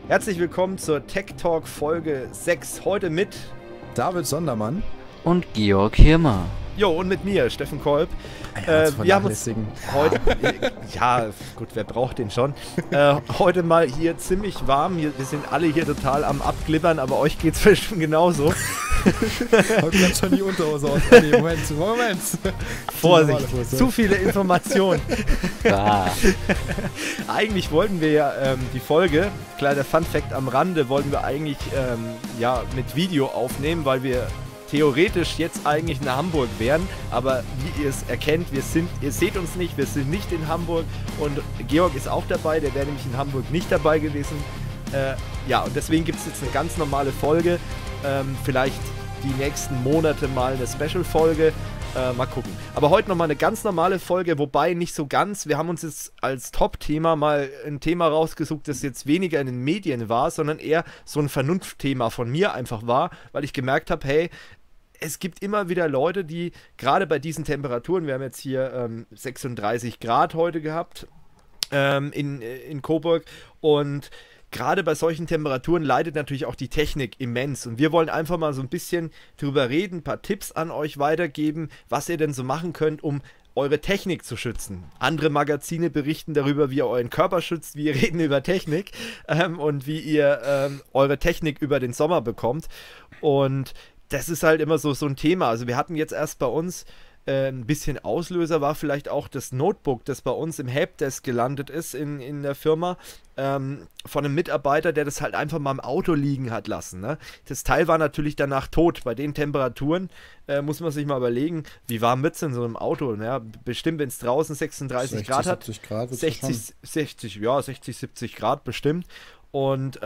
Herzlich willkommen zur Tech Talk Folge 6. Heute mit David Sondermann und Georg Hirmer. Jo, und mit mir, Steffen Kolb. Wir haben uns heute, ja gut, wer braucht den schon, heute mal hier ziemlich warm. Wir sind alle hier total am Abglibbern, aber euch geht's bestimmt genauso. Heute hat schon die Unterhose aus. Nee, Moment. Vorsicht, zu viele Informationen. Eigentlich wollten wir ja die Folge, kleiner Funfact am Rande, wollten wir eigentlich mit Video aufnehmen, weil wir theoretisch jetzt eigentlich in Hamburg wären, aber wie ihr es erkennt, ihr seht uns nicht, wir sind nicht in Hamburg und Georg ist auch dabei, der wäre nämlich in Hamburg nicht dabei gewesen. Und deswegen gibt es jetzt eine ganz normale Folge, vielleicht die nächsten Monate mal eine Special-Folge, mal gucken. Aber heute nochmal eine ganz normale Folge, wobei nicht so ganz. Wir haben uns jetzt als Top-Thema mal ein Thema rausgesucht, das jetzt weniger in den Medien war, sondern eher so ein Vernunftthema von mir einfach war, weil ich gemerkt habe, hey, es gibt immer wieder Leute, die gerade bei diesen Temperaturen, wir haben jetzt hier 36 Grad heute gehabt in Coburg, und gerade bei solchen Temperaturen leidet natürlich auch die Technik immens, und wir wollen einfach mal so ein bisschen drüber reden, ein paar Tipps an euch weitergeben, was ihr denn so machen könnt, um eure Technik zu schützen. Andere Magazine berichten darüber, wie ihr euren Körper schützt, wir reden über Technik und wie ihr eure Technik über den Sommer bekommt, und das ist halt immer so ein Thema. Also wir hatten jetzt erst bei uns ein bisschen Auslöser, war vielleicht auch das Notebook, das bei uns im Helpdesk gelandet ist in der Firma, von einem Mitarbeiter, der das halt einfach mal im Auto liegen hat lassen. Ne? Das Teil war natürlich danach tot. Bei den Temperaturen muss man sich mal überlegen, wie warm wird es in so einem Auto? Ja, bestimmt, wenn es draußen 36 Grad hat. 70 Grad 60, 70 Grad bestimmt. Und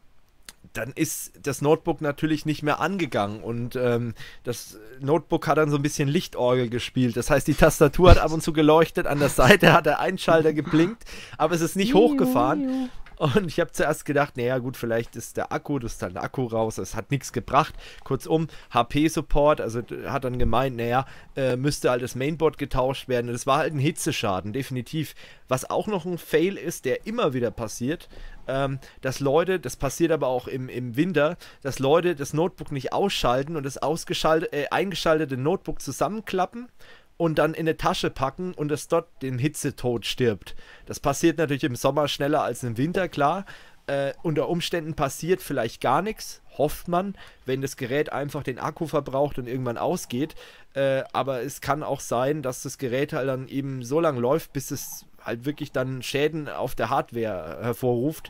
dann ist das Notebook natürlich nicht mehr angegangen, und das Notebook hat dann so ein bisschen Lichtorgel gespielt. Das heißt, die Tastatur hat ab und zu geleuchtet, an der Seite hat der Einschalter geblinkt, aber es ist nicht hochgefahren. Und ich habe zuerst gedacht, naja gut, vielleicht ist der Akku, das ist dann der Akku raus, es hat nichts gebracht. Kurzum, HP-Support, also hat dann gemeint, naja, müsste halt das Mainboard getauscht werden. Und das war halt ein Hitzeschaden, definitiv. Was auch noch ein Fail ist, der immer wieder passiert, dass Leute, das passiert aber auch im Winter, dass Leute das Notebook nicht ausschalten und das eingeschaltete Notebook zusammenklappen und dann in eine Tasche packen und es dort den Hitzetod stirbt. Das passiert natürlich im Sommer schneller als im Winter, klar. Unter Umständen passiert vielleicht gar nichts, hofft man, wenn das Gerät einfach den Akku verbraucht und irgendwann ausgeht. Aber es kann auch sein, dass das Gerät halt dann eben so lange läuft, bis es halt wirklich dann Schäden auf der Hardware hervorruft.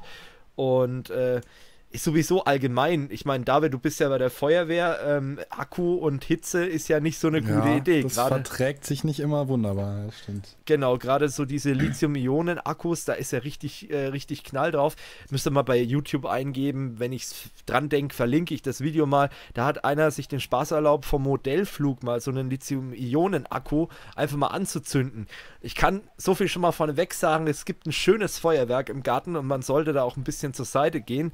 Und ist sowieso allgemein, ich meine, David, du bist ja bei der Feuerwehr, Akku und Hitze ist ja nicht so eine gute Idee. Das verträgt sich nicht immer wunderbar, das stimmt. Genau, gerade so diese Lithium-Ionen-Akkus, da ist ja richtig Knall drauf. Müsst ihr mal bei YouTube eingeben, wenn ich dran denke, verlinke ich das Video mal. Da hat einer sich den Spaß erlaubt, vom Modellflug mal so einen Lithium-Ionen-Akku einfach mal anzuzünden. Ich kann so viel schon mal vorneweg sagen, es gibt ein schönes Feuerwerk im Garten und man sollte da auch ein bisschen zur Seite gehen.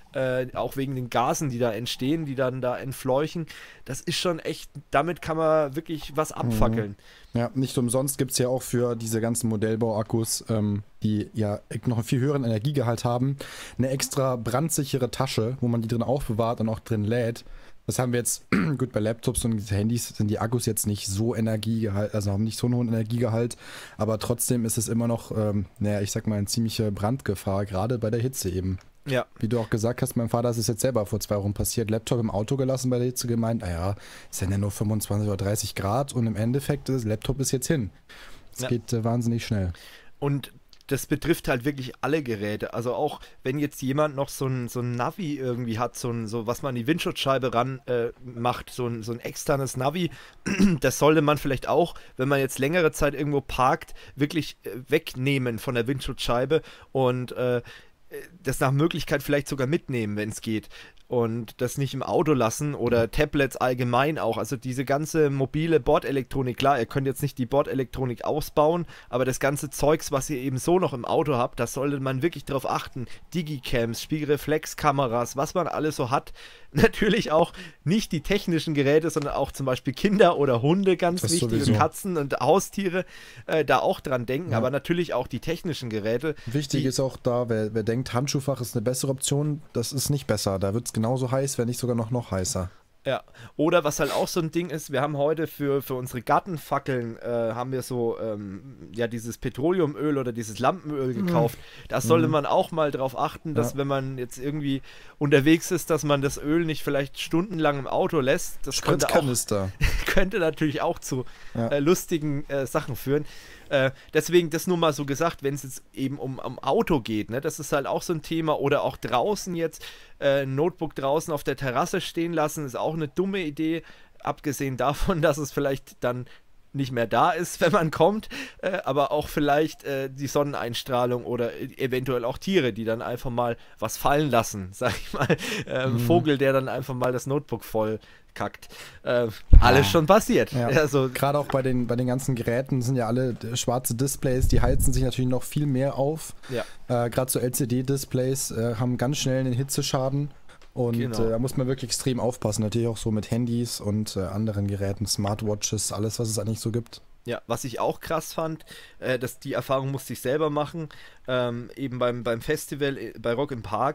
Auch wegen den Gasen, die da entstehen, die dann da entfleuchen. Das ist schon echt, damit kann man wirklich was abfackeln. Ja, nicht umsonst gibt es ja auch für diese ganzen Modellbauakkus, die ja noch einen viel höheren Energiegehalt haben, eine extra brandsichere Tasche, wo man die drin aufbewahrt und auch drin lädt. Das haben wir jetzt, gut, bei Laptops und Handys sind die Akkus jetzt nicht so Energiegehalt, also haben nicht so einen hohen Energiegehalt, aber trotzdem ist es immer noch, ich sag mal, eine ziemliche Brandgefahr, gerade bei der Hitze eben. Ja. Wie du auch gesagt hast, mein Vater ist es jetzt selber vor 2 Wochen passiert, Laptop im Auto gelassen, bei der Hitze gemeint, naja, es sind ja nur 25 oder 30 Grad und im Endeffekt, das Laptop ist jetzt hin. Es geht wahnsinnig schnell. Und das betrifft halt wirklich alle Geräte. Also auch wenn jetzt jemand noch so ein Navi irgendwie hat, so was man an die Windschutzscheibe ran macht, so ein externes Navi, das sollte man vielleicht auch, wenn man jetzt längere Zeit irgendwo parkt, wirklich wegnehmen von der Windschutzscheibe und das nach Möglichkeit vielleicht sogar mitnehmen, wenn es geht. Und das nicht im Auto lassen oder Tablets allgemein auch. Also diese ganze mobile Bordelektronik, klar, ihr könnt jetzt nicht die Bordelektronik ausbauen, aber das ganze Zeugs, was ihr eben so noch im Auto habt, da sollte man wirklich drauf achten. Digicams, Spiegelreflexkameras, was man alles so hat. Natürlich auch nicht die technischen Geräte, sondern auch zum Beispiel Kinder oder Hunde, ganz Das wichtig, sowieso. und Katzen und Haustiere, da auch dran denken, Ja. aber natürlich auch die technischen Geräte. Wichtig ist auch da, wer denkt, denkt, Handschuhfach ist eine bessere Option, das ist nicht besser. Da wird es genauso heiß, wenn nicht sogar noch heißer. Ja, oder was halt auch so ein Ding ist, wir haben heute für unsere Gartenfackeln, haben wir so, ja, dieses Petroleumöl oder dieses Lampenöl gekauft. Da sollte man auch mal drauf achten, dass wenn man jetzt irgendwie unterwegs ist, dass man das Öl nicht vielleicht stundenlang im Auto lässt. Das könnte natürlich auch zu lustigen Sachen führen. Deswegen das nur mal so gesagt, wenn es jetzt eben um Auto geht, ne, das ist halt auch so ein Thema, oder auch draußen jetzt, ein Notebook draußen auf der Terrasse stehen lassen, ist auch eine dumme Idee, abgesehen davon, dass es vielleicht dann nicht mehr da ist, wenn man kommt, aber auch vielleicht die Sonneneinstrahlung oder eventuell auch Tiere, die dann einfach mal was fallen lassen, sag ich mal, ein Vogel, der dann einfach mal das Notebook voll kackt. Alles schon passiert. Ja. Also, gerade auch bei den ganzen Geräten sind ja alle schwarze Displays, die heizen sich natürlich noch viel mehr auf. Ja. Gerade so LCD-Displays haben ganz schnell einen Hitzeschaden. Und da muss man wirklich extrem aufpassen. Natürlich auch so mit Handys und anderen Geräten, Smartwatches, alles, was es eigentlich so gibt. Ja, was ich auch krass fand, die Erfahrung musste ich selber machen, eben beim Festival bei Rock im Park,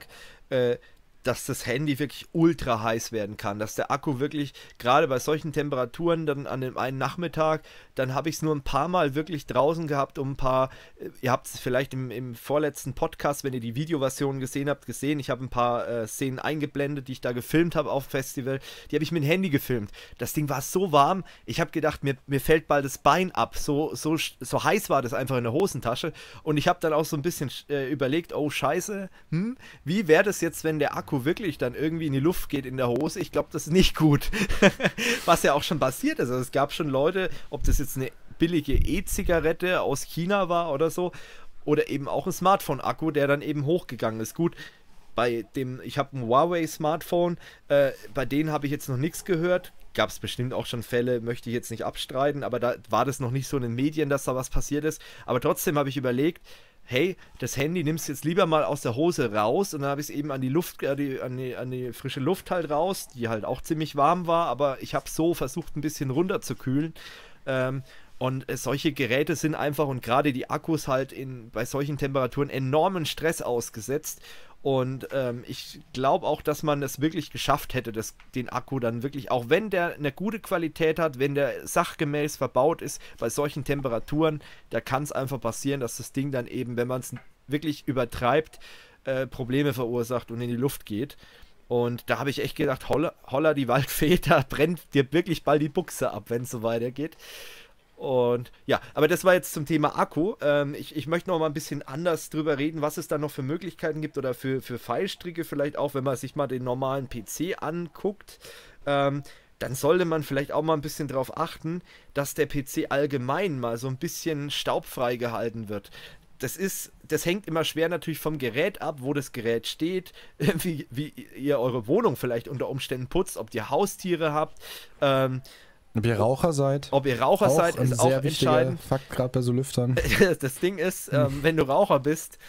dass das Handy wirklich ultra heiß werden kann, dass der Akku wirklich, gerade bei solchen Temperaturen, dann an dem einen Nachmittag, dann habe ich es nur ein paar Mal wirklich draußen gehabt, um ein paar, ihr habt es vielleicht im vorletzten Podcast, wenn ihr die Videoversion gesehen habt, gesehen, ich habe ein paar Szenen eingeblendet, die ich da gefilmt habe auf dem Festival, die habe ich mit dem Handy gefilmt. Das Ding war so warm, ich habe gedacht, mir fällt bald das Bein ab, so heiß war das einfach in der Hosentasche, und ich habe dann auch so ein bisschen überlegt, oh scheiße, wie wäre das jetzt, wenn der Akku wirklich dann irgendwie in die Luft geht in der Hose? Ich glaube, das ist nicht gut. Was ja auch schon passiert ist. Also es gab schon Leute, ob das jetzt eine billige E-Zigarette aus China war oder so, oder eben auch ein Smartphone-Akku, der dann eben hochgegangen ist. Gut, ich habe ein Huawei-Smartphone, bei denen habe ich jetzt noch nichts gehört. Gab es bestimmt auch schon Fälle, möchte ich jetzt nicht abstreiten, aber da war das noch nicht so in den Medien, dass da was passiert ist. Aber trotzdem habe ich überlegt, hey, das Handy nimmst du jetzt lieber mal aus der Hose raus, und dann habe ich es eben an die Luft, an die frische Luft halt raus, die halt auch ziemlich warm war, aber ich habe so versucht, ein bisschen runterzukühlen. Und solche Geräte sind einfach, und gerade die Akkus halt bei solchen Temperaturen enormen Stress ausgesetzt. Und ich glaube auch, dass man es wirklich geschafft hätte, den Akku dann wirklich, auch wenn der eine gute Qualität hat, wenn der sachgemäß verbaut ist, bei solchen Temperaturen, da kann es einfach passieren, dass das Ding dann eben, wenn man es wirklich übertreibt, Probleme verursacht und in die Luft geht. Und da habe ich echt gedacht, holla die Waldfee, da brennt dir wirklich bald die Buchse ab, wenn es so weitergeht. Und ja, aber das war jetzt zum Thema Akku. Ich möchte noch mal ein bisschen anders drüber reden, was es da noch für Möglichkeiten gibt, oder für Fallstricke vielleicht auch, wenn man sich mal den normalen PC anguckt. Dann sollte man vielleicht auch mal ein bisschen darauf achten, dass der PC allgemein mal so ein bisschen staubfrei gehalten wird. Das hängt immer schwer natürlich vom Gerät ab, wo das Gerät steht, wie ihr eure Wohnung vielleicht unter Umständen putzt, ob ihr Haustiere habt, ob ihr Raucher seid. Ist auch entscheidend. Fakt, gerade bei so Lüftern. Das Ding ist, wenn du Raucher bist,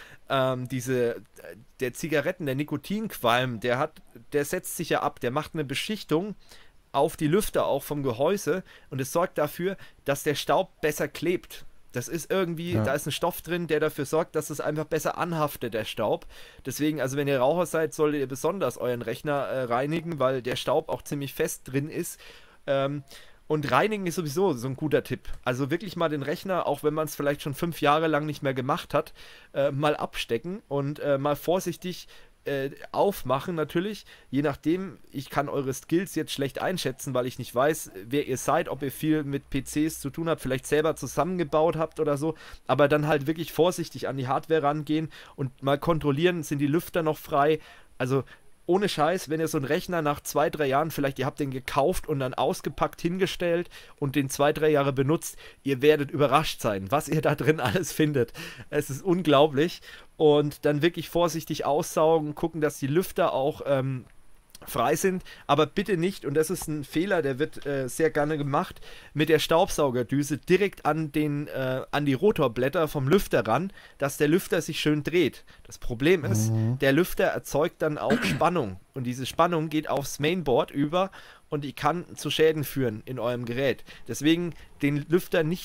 der Zigaretten, der Nikotinqualm, der setzt sich ja ab, der macht eine Beschichtung auf die Lüfter auch vom Gehäuse, und es sorgt dafür, dass der Staub besser klebt. Das ist irgendwie, da ist ein Stoff drin, der dafür sorgt, dass es einfach besser anhaftet, der Staub. Deswegen, also wenn ihr Raucher seid, solltet ihr besonders euren Rechner reinigen, weil der Staub auch ziemlich fest drin ist. Und reinigen ist sowieso so ein guter Tipp. Also wirklich mal den Rechner, auch wenn man es vielleicht schon 5 Jahre lang nicht mehr gemacht hat, mal abstecken und mal vorsichtig aufmachen natürlich. Je nachdem, ich kann eure Skills jetzt schlecht einschätzen, weil ich nicht weiß, wer ihr seid, ob ihr viel mit PCs zu tun habt, vielleicht selber zusammengebaut habt oder so. Aber dann halt wirklich vorsichtig an die Hardware rangehen und mal kontrollieren, sind die Lüfter noch frei. Also ohne Scheiß, wenn ihr so einen Rechner nach 2, 3 Jahren, vielleicht ihr habt den gekauft und dann ausgepackt hingestellt und den 2, 3 Jahre benutzt, ihr werdet überrascht sein, was ihr da drin alles findet. Es ist unglaublich. Und dann wirklich vorsichtig aussaugen, gucken, dass die Lüfter auch frei sind, aber bitte nicht, und das ist ein Fehler, der wird sehr gerne gemacht, mit der Staubsaugerdüse direkt an die Rotorblätter vom Lüfter ran, dass der Lüfter sich schön dreht. Das Problem ist, der Lüfter erzeugt dann auch Spannung, und diese Spannung geht aufs Mainboard über und die kann zu Schäden führen in eurem Gerät. Deswegen den Lüfter nicht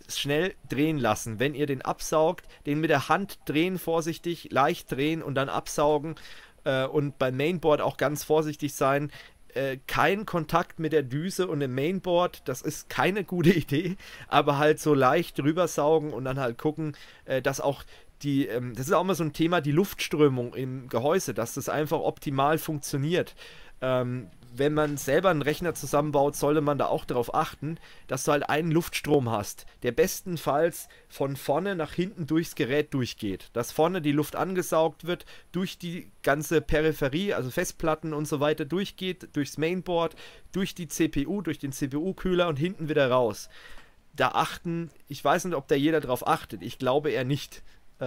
schnell drehen lassen. Wenn ihr den absaugt, den mit der Hand drehen, vorsichtig, leicht drehen und dann absaugen und beim Mainboard auch ganz vorsichtig sein. Kein Kontakt mit der Düse und dem Mainboard, das ist keine gute Idee, aber halt so leicht drüber saugen und dann halt gucken, dass auch das ist auch mal so ein Thema, die Luftströmung im Gehäuse, dass das einfach optimal funktioniert. Wenn man selber einen Rechner zusammenbaut, sollte man da auch darauf achten, dass du halt einen Luftstrom hast, der bestenfalls von vorne nach hinten durchs Gerät durchgeht. Dass vorne die Luft angesaugt wird, durch die ganze Peripherie, also Festplatten und so weiter durchgeht, durchs Mainboard, durch die CPU, durch den CPU-Kühler und hinten wieder raus. Ich weiß nicht, ob da jeder drauf achtet. Ich glaube eher nicht.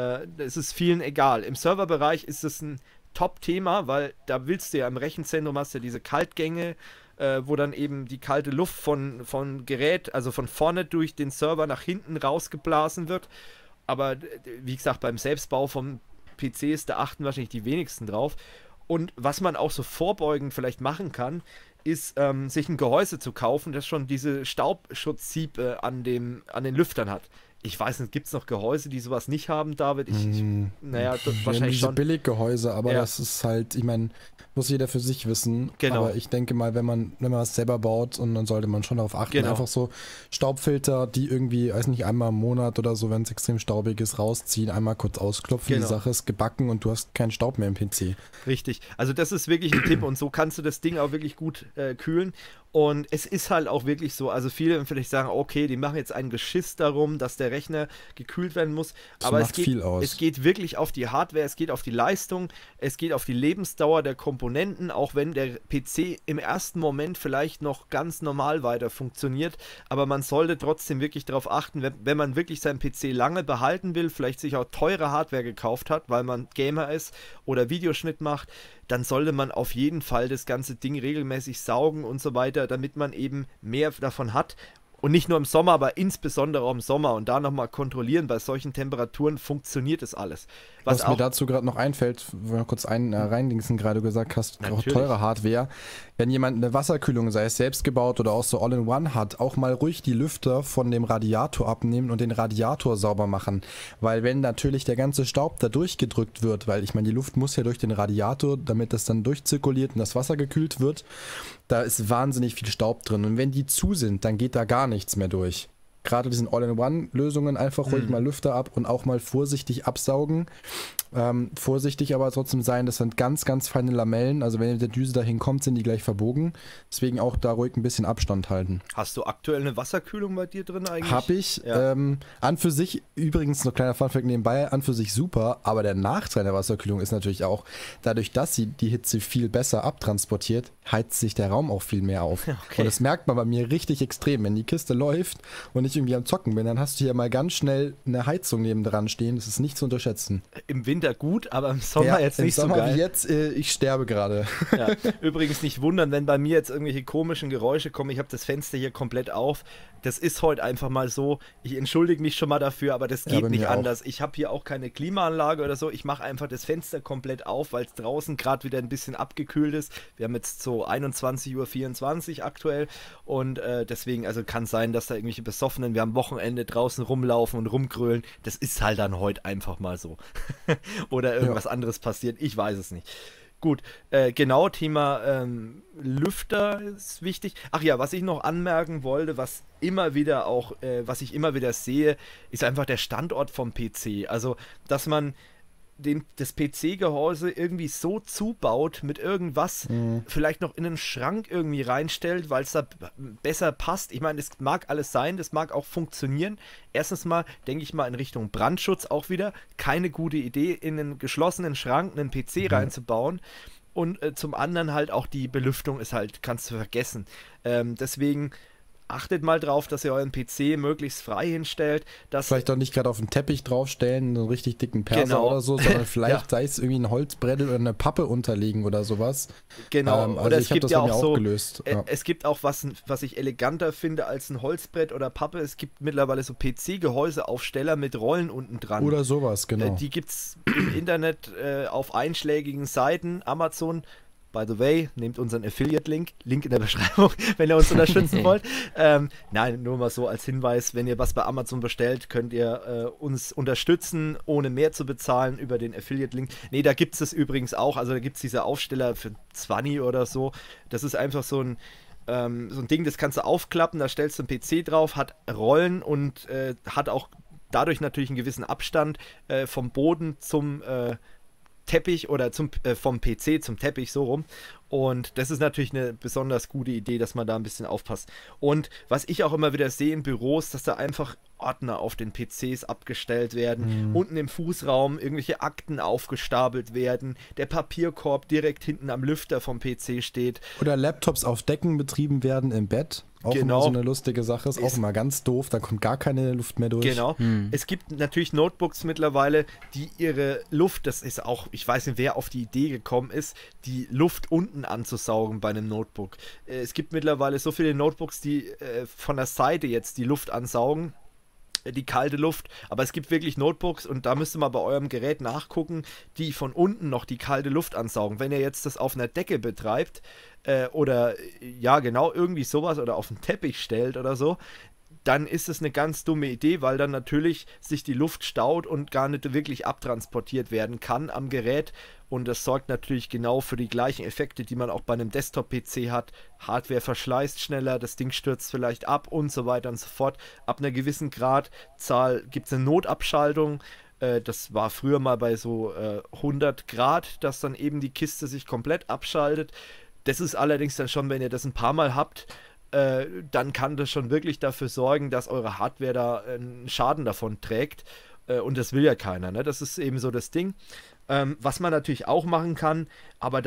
Es ist vielen egal. Im Serverbereich ist es ein Top-Thema, weil da willst du ja im Rechenzentrum hast du ja diese Kaltgänge, wo dann eben die kalte Luft von Gerät, also von vorne durch den Server nach hinten rausgeblasen wird. Aber wie gesagt, beim Selbstbau vom PCs, da achten wahrscheinlich die wenigsten drauf. Und was man auch so vorbeugend vielleicht machen kann, ist, sich ein Gehäuse zu kaufen, das schon diese Staubschutzsiebe an den Lüftern hat. Ich weiß nicht, gibt es noch Gehäuse, die sowas nicht haben, David? Wahrscheinlich diese schon. Billiggehäuse, aber das ist halt, ich meine, muss jeder für sich wissen. Genau. Aber ich denke mal, wenn man was selber baut, und dann sollte man schon darauf achten, einfach so Staubfilter, die irgendwie, weiß nicht, einmal im Monat oder so, wenn es extrem staubig ist, rausziehen, einmal kurz ausklopfen, die Sache ist gebacken und du hast keinen Staub mehr im PC. Richtig, also das ist wirklich ein Tipp und so kannst du das Ding auch wirklich gut kühlen. Und es ist halt auch wirklich so, also viele vielleicht sagen, okay, die machen jetzt ein Geschiss darum, dass der Rechner gekühlt werden muss, aber es geht wirklich auf die Hardware, es geht auf die Leistung, es geht auf die Lebensdauer der Komponenten, auch wenn der PC im ersten Moment vielleicht noch ganz normal weiter funktioniert, aber man sollte trotzdem wirklich darauf achten, wenn man wirklich seinen PC lange behalten will, vielleicht sich auch teure Hardware gekauft hat, weil man Gamer ist oder Videoschnitt macht, dann sollte man auf jeden Fall das ganze Ding regelmäßig saugen und so weiter, damit man eben mehr davon hat. Und nicht nur im Sommer, aber insbesondere auch im Sommer. Und da nochmal kontrollieren, bei solchen Temperaturen funktioniert das alles. Was mir dazu gerade noch einfällt, wenn wir kurz reindingsen, gerade gesagt hast, auch teure Hardware. Wenn jemand eine Wasserkühlung, sei es selbst gebaut oder auch so All-in-One hat, auch mal ruhig die Lüfter von dem Radiator abnehmen und den Radiator sauber machen. Weil wenn natürlich der ganze Staub da durchgedrückt wird, weil ich meine, die Luft muss ja durch den Radiator, damit das dann durchzirkuliert und das Wasser gekühlt wird, da ist wahnsinnig viel Staub drin. Und wenn die zu sind, dann geht da gar nichts mehr durch. Gerade diesen All-in-One-Lösungen einfach ruhig mal Lüfter ab und auch mal vorsichtig absaugen. Vorsichtig aber trotzdem sein, das sind ganz, ganz feine Lamellen. Also wenn ihr mit der Düse dahin kommt, sind die gleich verbogen. Deswegen auch da ruhig ein bisschen Abstand halten. Hast du aktuell eine Wasserkühlung bei dir drin eigentlich? Hab ich. Ja. An für sich, übrigens noch kleiner Funfact nebenbei, an für sich super. Aber der Nachteil der Wasserkühlung ist natürlich auch, dadurch, dass sie die Hitze viel besser abtransportiert, heizt sich der Raum auch viel mehr auf. Okay. Und das merkt man bei mir richtig extrem. Wenn die Kiste läuft und ich irgendwie am Zocken bin, dann hast du hier mal ganz schnell eine Heizung nebendran stehen. Das ist nicht zu unterschätzen. Im Winter gut, aber im Sommer jetzt nicht so geil. Im Sommer wie jetzt, ich sterbe gerade. Ja, übrigens nicht wundern, wenn bei mir jetzt irgendwelche komischen Geräusche kommen. Ich habe das Fenster hier komplett auf. Das ist heute einfach mal so. Ich entschuldige mich schon mal dafür, aber das geht nicht anders. Ich habe hier auch keine Klimaanlage oder so. Ich mache einfach das Fenster komplett auf, weil es draußen gerade wieder ein bisschen abgekühlt ist. Wir haben jetzt so 21:24 Uhr aktuell und deswegen, also kann sein, dass da irgendwelche Besoffenen, wir am Wochenende draußen rumlaufen und rumgrölen. Das ist halt dann heute einfach mal so. Oder irgendwas anderes passiert. Ich weiß es nicht. Gut, genau, Thema Lüfter ist wichtig. Ach ja, was ich noch anmerken wollte, was ich immer wieder sehe, ist einfach der Standort vom PC. Also, dass man das PC-Gehäuse irgendwie so zubaut mit irgendwas, vielleicht noch in einen Schrank irgendwie reinstellt, weil es da besser passt. Ich meine, das mag alles sein, das mag auch funktionieren. Erstens mal, denke ich mal, in Richtung Brandschutz auch wieder. Keine gute Idee, in einen geschlossenen Schrank einen PC reinzubauen. Und zum anderen halt auch die Belüftung ist halt, kannst du vergessen. Deswegen achtet mal drauf, dass ihr euren PC möglichst frei hinstellt. Vielleicht doch nicht gerade auf den Teppich draufstellen, einen richtig dicken Perser oder so, sondern vielleicht sei es irgendwie ein Holzbrettel oder eine Pappe unterlegen oder sowas. Genau, oder es gibt ja auch so, es gibt auch was ich eleganter finde als ein Holzbrett oder Pappe. Es gibt mittlerweile so PC-Gehäuseaufsteller mit Rollen unten dran. Oder sowas, genau. Die gibt es im Internet auf einschlägigen Seiten, Amazon. by the way, nehmt unseren Affiliate-Link, Link in der Beschreibung, wenn ihr uns unterstützen wollt. Nein, nur mal so als Hinweis, wenn ihr was bei Amazon bestellt, könnt ihr uns unterstützen, ohne mehr zu bezahlen über den Affiliate-Link. Nee, da gibt es das übrigens auch, also da gibt es diese Aufsteller für 20 oder so. Das ist einfach so ein Ding, das kannst du aufklappen, da stellst du einen PC drauf, hat Rollen und hat auch dadurch natürlich einen gewissen Abstand vom Boden zum Teppich oder vom PC zum Teppich, so rum. Und das ist natürlich eine besonders gute Idee, dass man da ein bisschen aufpasst. Und was ich auch immer wieder sehe in Büros, dass da einfach Ordner auf den PCs abgestellt werden, unten im Fußraum irgendwelche Akten aufgestapelt werden, der Papierkorb direkt hinten am Lüfter vom PC steht. Oder Laptops auf Decken betrieben werden im Bett. Auch immer so eine lustige Sache, ist auch immer ganz doof, da kommt gar keine Luft mehr durch. Genau. Es gibt natürlich Notebooks mittlerweile, die ihre Luft, das ist auch, ich weiß nicht, wer auf die Idee gekommen ist, die Luft unten anzusaugen bei einem Notebook. Es gibt mittlerweile so viele Notebooks, die von der Seite jetzt die Luft ansaugen, die kalte Luft, aber es gibt wirklich Notebooks und da müsst ihr mal bei eurem Gerät nachgucken, die von unten noch die kalte Luft ansaugen. Wenn ihr jetzt das auf einer Decke betreibt oder ja genau irgendwie sowas oder auf den Teppich stellt oder so, dann ist es eine ganz dumme Idee, weil dann natürlich sich die Luft staut und gar nicht wirklich abtransportiert werden kann am Gerät. Und das sorgt natürlich genau für die gleichen Effekte, die man auch bei einem Desktop-PC hat. Hardware verschleißt schneller, das Ding stürzt vielleicht ab und so weiter und so fort. Ab einer gewissen Gradzahl gibt es eine Notabschaltung. Das war früher mal bei so 100 Grad, dass dann eben die Kiste sich komplett abschaltet. Das ist allerdings dann schon, wenn ihr das ein paar Mal habt, dann kann das schon wirklich dafür sorgen, dass eure Hardware da einen Schaden davon trägt. Und das will ja keiner, ne? Das ist eben so das Ding. Was man natürlich auch machen kann, aber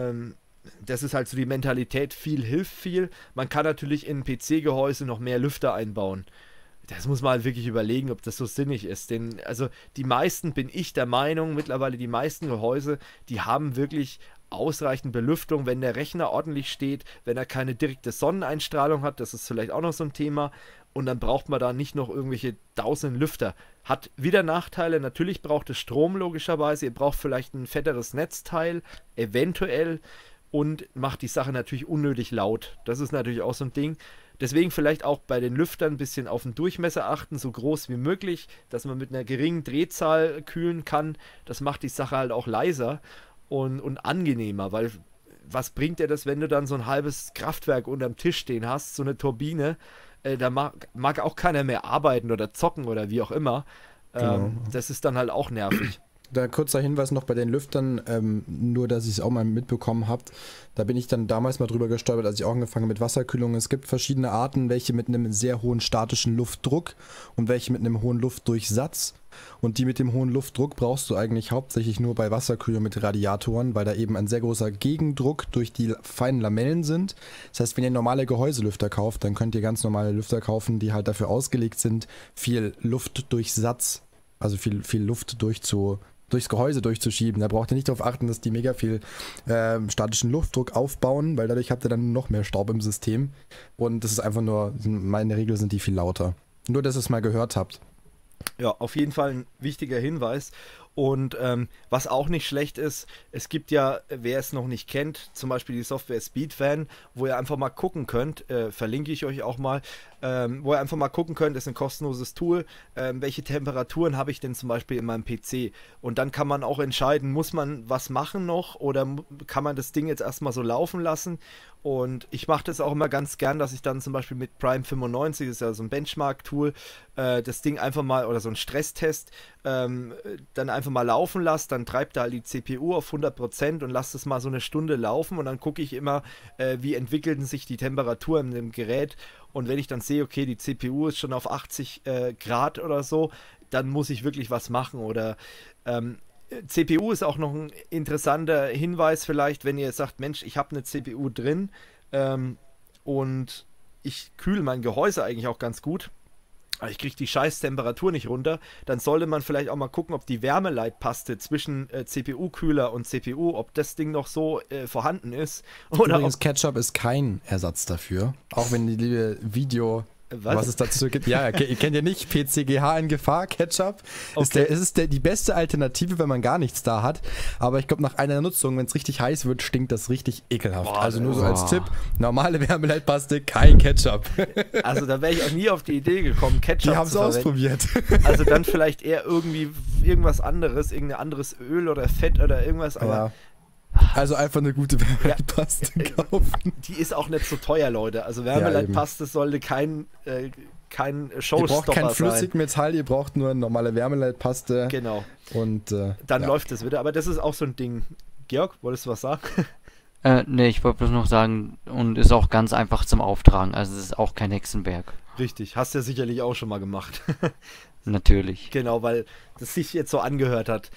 das ist halt so die Mentalität, viel hilft viel. Man kann natürlich in ein PC-Gehäuse noch mehr Lüfter einbauen. Das muss man halt wirklich überlegen, ob das so sinnig ist. Denn, also die meisten, bin ich der Meinung, mittlerweile die meisten Gehäuse, die haben wirklich ausreichend Belüftung, wenn der Rechner ordentlich steht, wenn er keine direkte Sonneneinstrahlung hat, das ist vielleicht auch noch so ein Thema. Und dann braucht man da nicht noch irgendwelche 1000 Lüfter. Hat wieder Nachteile, natürlich braucht es Strom logischerweise, ihr braucht vielleicht ein fetteres Netzteil, eventuell, und macht die Sache natürlich unnötig laut. Das ist natürlich auch so ein Ding. Deswegen vielleicht auch bei den Lüftern ein bisschen auf den Durchmesser achten, so groß wie möglich, dass man mit einer geringen Drehzahl kühlen kann. Das macht die Sache halt auch leiser und angenehmer, weil was bringt dir das, wenn du dann so ein halbes Kraftwerk unterm Tisch stehen hast, so eine Turbine, da mag auch keiner mehr arbeiten oder zocken oder wie auch immer. Genau. Das ist dann halt auch nervig. Da kurzer Hinweis noch bei den Lüftern, nur dass ihr es auch mal mitbekommen habt. Da bin ich dann damals mal drüber gestolpert, als ich auch angefangen habe mit Wasserkühlung. Es gibt verschiedene Arten, welche mit einem sehr hohen statischen Luftdruck und welche mit einem hohen Luftdurchsatz. Und die mit dem hohen Luftdruck brauchst du eigentlich hauptsächlich nur bei Wasserkühlung mit Radiatoren, weil da eben ein sehr großer Gegendruck durch die feinen Lamellen sind. Das heißt, wenn ihr normale Gehäuselüfter kauft, dann könnt ihr ganz normale Lüfter kaufen, die halt dafür ausgelegt sind, viel Luftdurchsatz, also viel Luft durchs Gehäuse durchzuschieben. Da braucht ihr nicht darauf achten, dass die mega viel statischen Luftdruck aufbauen, weil dadurch habt ihr dann noch mehr Staub im System. Und das ist einfach nur, in der Regel sind die viel lauter. Nur, dass ihr es mal gehört habt. Ja, auf jeden Fall ein wichtiger Hinweis. Und was auch nicht schlecht ist, es gibt ja, wer es noch nicht kennt, zum Beispiel die Software Speedfan, wo ihr einfach mal gucken könnt, verlinke ich euch auch mal, wo ihr einfach mal gucken könnt, ist ein kostenloses Tool, welche Temperaturen habe ich denn zum Beispiel in meinem PC. Und dann kann man auch entscheiden, muss man was machen noch oder kann man das Ding jetzt erstmal so laufen lassen. Und ich mache das auch immer ganz gern, dass ich dann zum Beispiel mit Prime 95, das ist ja so ein Benchmark-Tool, das Ding einfach mal, oder so ein Stresstest, dann einfach mal laufen lasse, dann treibt da halt die CPU auf 100% und lasst es mal so eine Stunde laufen und dann gucke ich immer, wie entwickelten sich die Temperaturen in dem Gerät, und wenn ich dann sehe, okay, die CPU ist schon auf 80 Grad oder so, dann muss ich wirklich was machen. Oder CPU ist auch noch ein interessanter Hinweis vielleicht, wenn ihr sagt, Mensch, ich habe eine CPU drin und ich kühle mein Gehäuse eigentlich auch ganz gut, aber ich kriege die scheiß Temperatur nicht runter, dann sollte man vielleicht auch mal gucken, ob die Wärmeleitpaste zwischen CPU-Kühler und CPU, ob das Ding noch so vorhanden ist. Oder übrigens, Ketchup ist kein Ersatz dafür. Auch wenn die liebe Was es dazu gibt. Ja, ihr kennt ja nicht PCGH in Gefahr, Ketchup. Okay. Ist die beste Alternative, wenn man gar nichts da hat. Aber ich glaube, nach einer Nutzung, wenn es richtig heiß wird, stinkt das richtig ekelhaft. Boah, also nur so als Tipp, normale Wärmeleitpaste, kein Ketchup. Also da wäre ich auch nie auf die Idee gekommen, Ketchup Die haben es zu verwenden. ausprobiert. Also dann vielleicht eher irgendwie irgendwas anderes, irgendein anderes Öl oder Fett oder irgendwas, aber Ja. Also einfach eine gute Wärmeleitpaste kaufen. die ist auch nicht so teuer, Leute. Also Ja, Wärmeleitpaste sollte kein Ihr Showstopper braucht kein sein. Flüssigmetall, ihr braucht nur eine normale Wärmeleitpaste. Genau, Und dann ja. läuft es wieder. Aber das ist auch so ein Ding. Georg, wolltest du was sagen? Nee, ich wollte bloß noch sagen, und ist auch ganz einfach zum Auftragen. Also es ist auch kein Hexenwerk. Richtig, hast du ja sicherlich auch schon mal gemacht. Natürlich. Genau, weil das sich jetzt so angehört hat.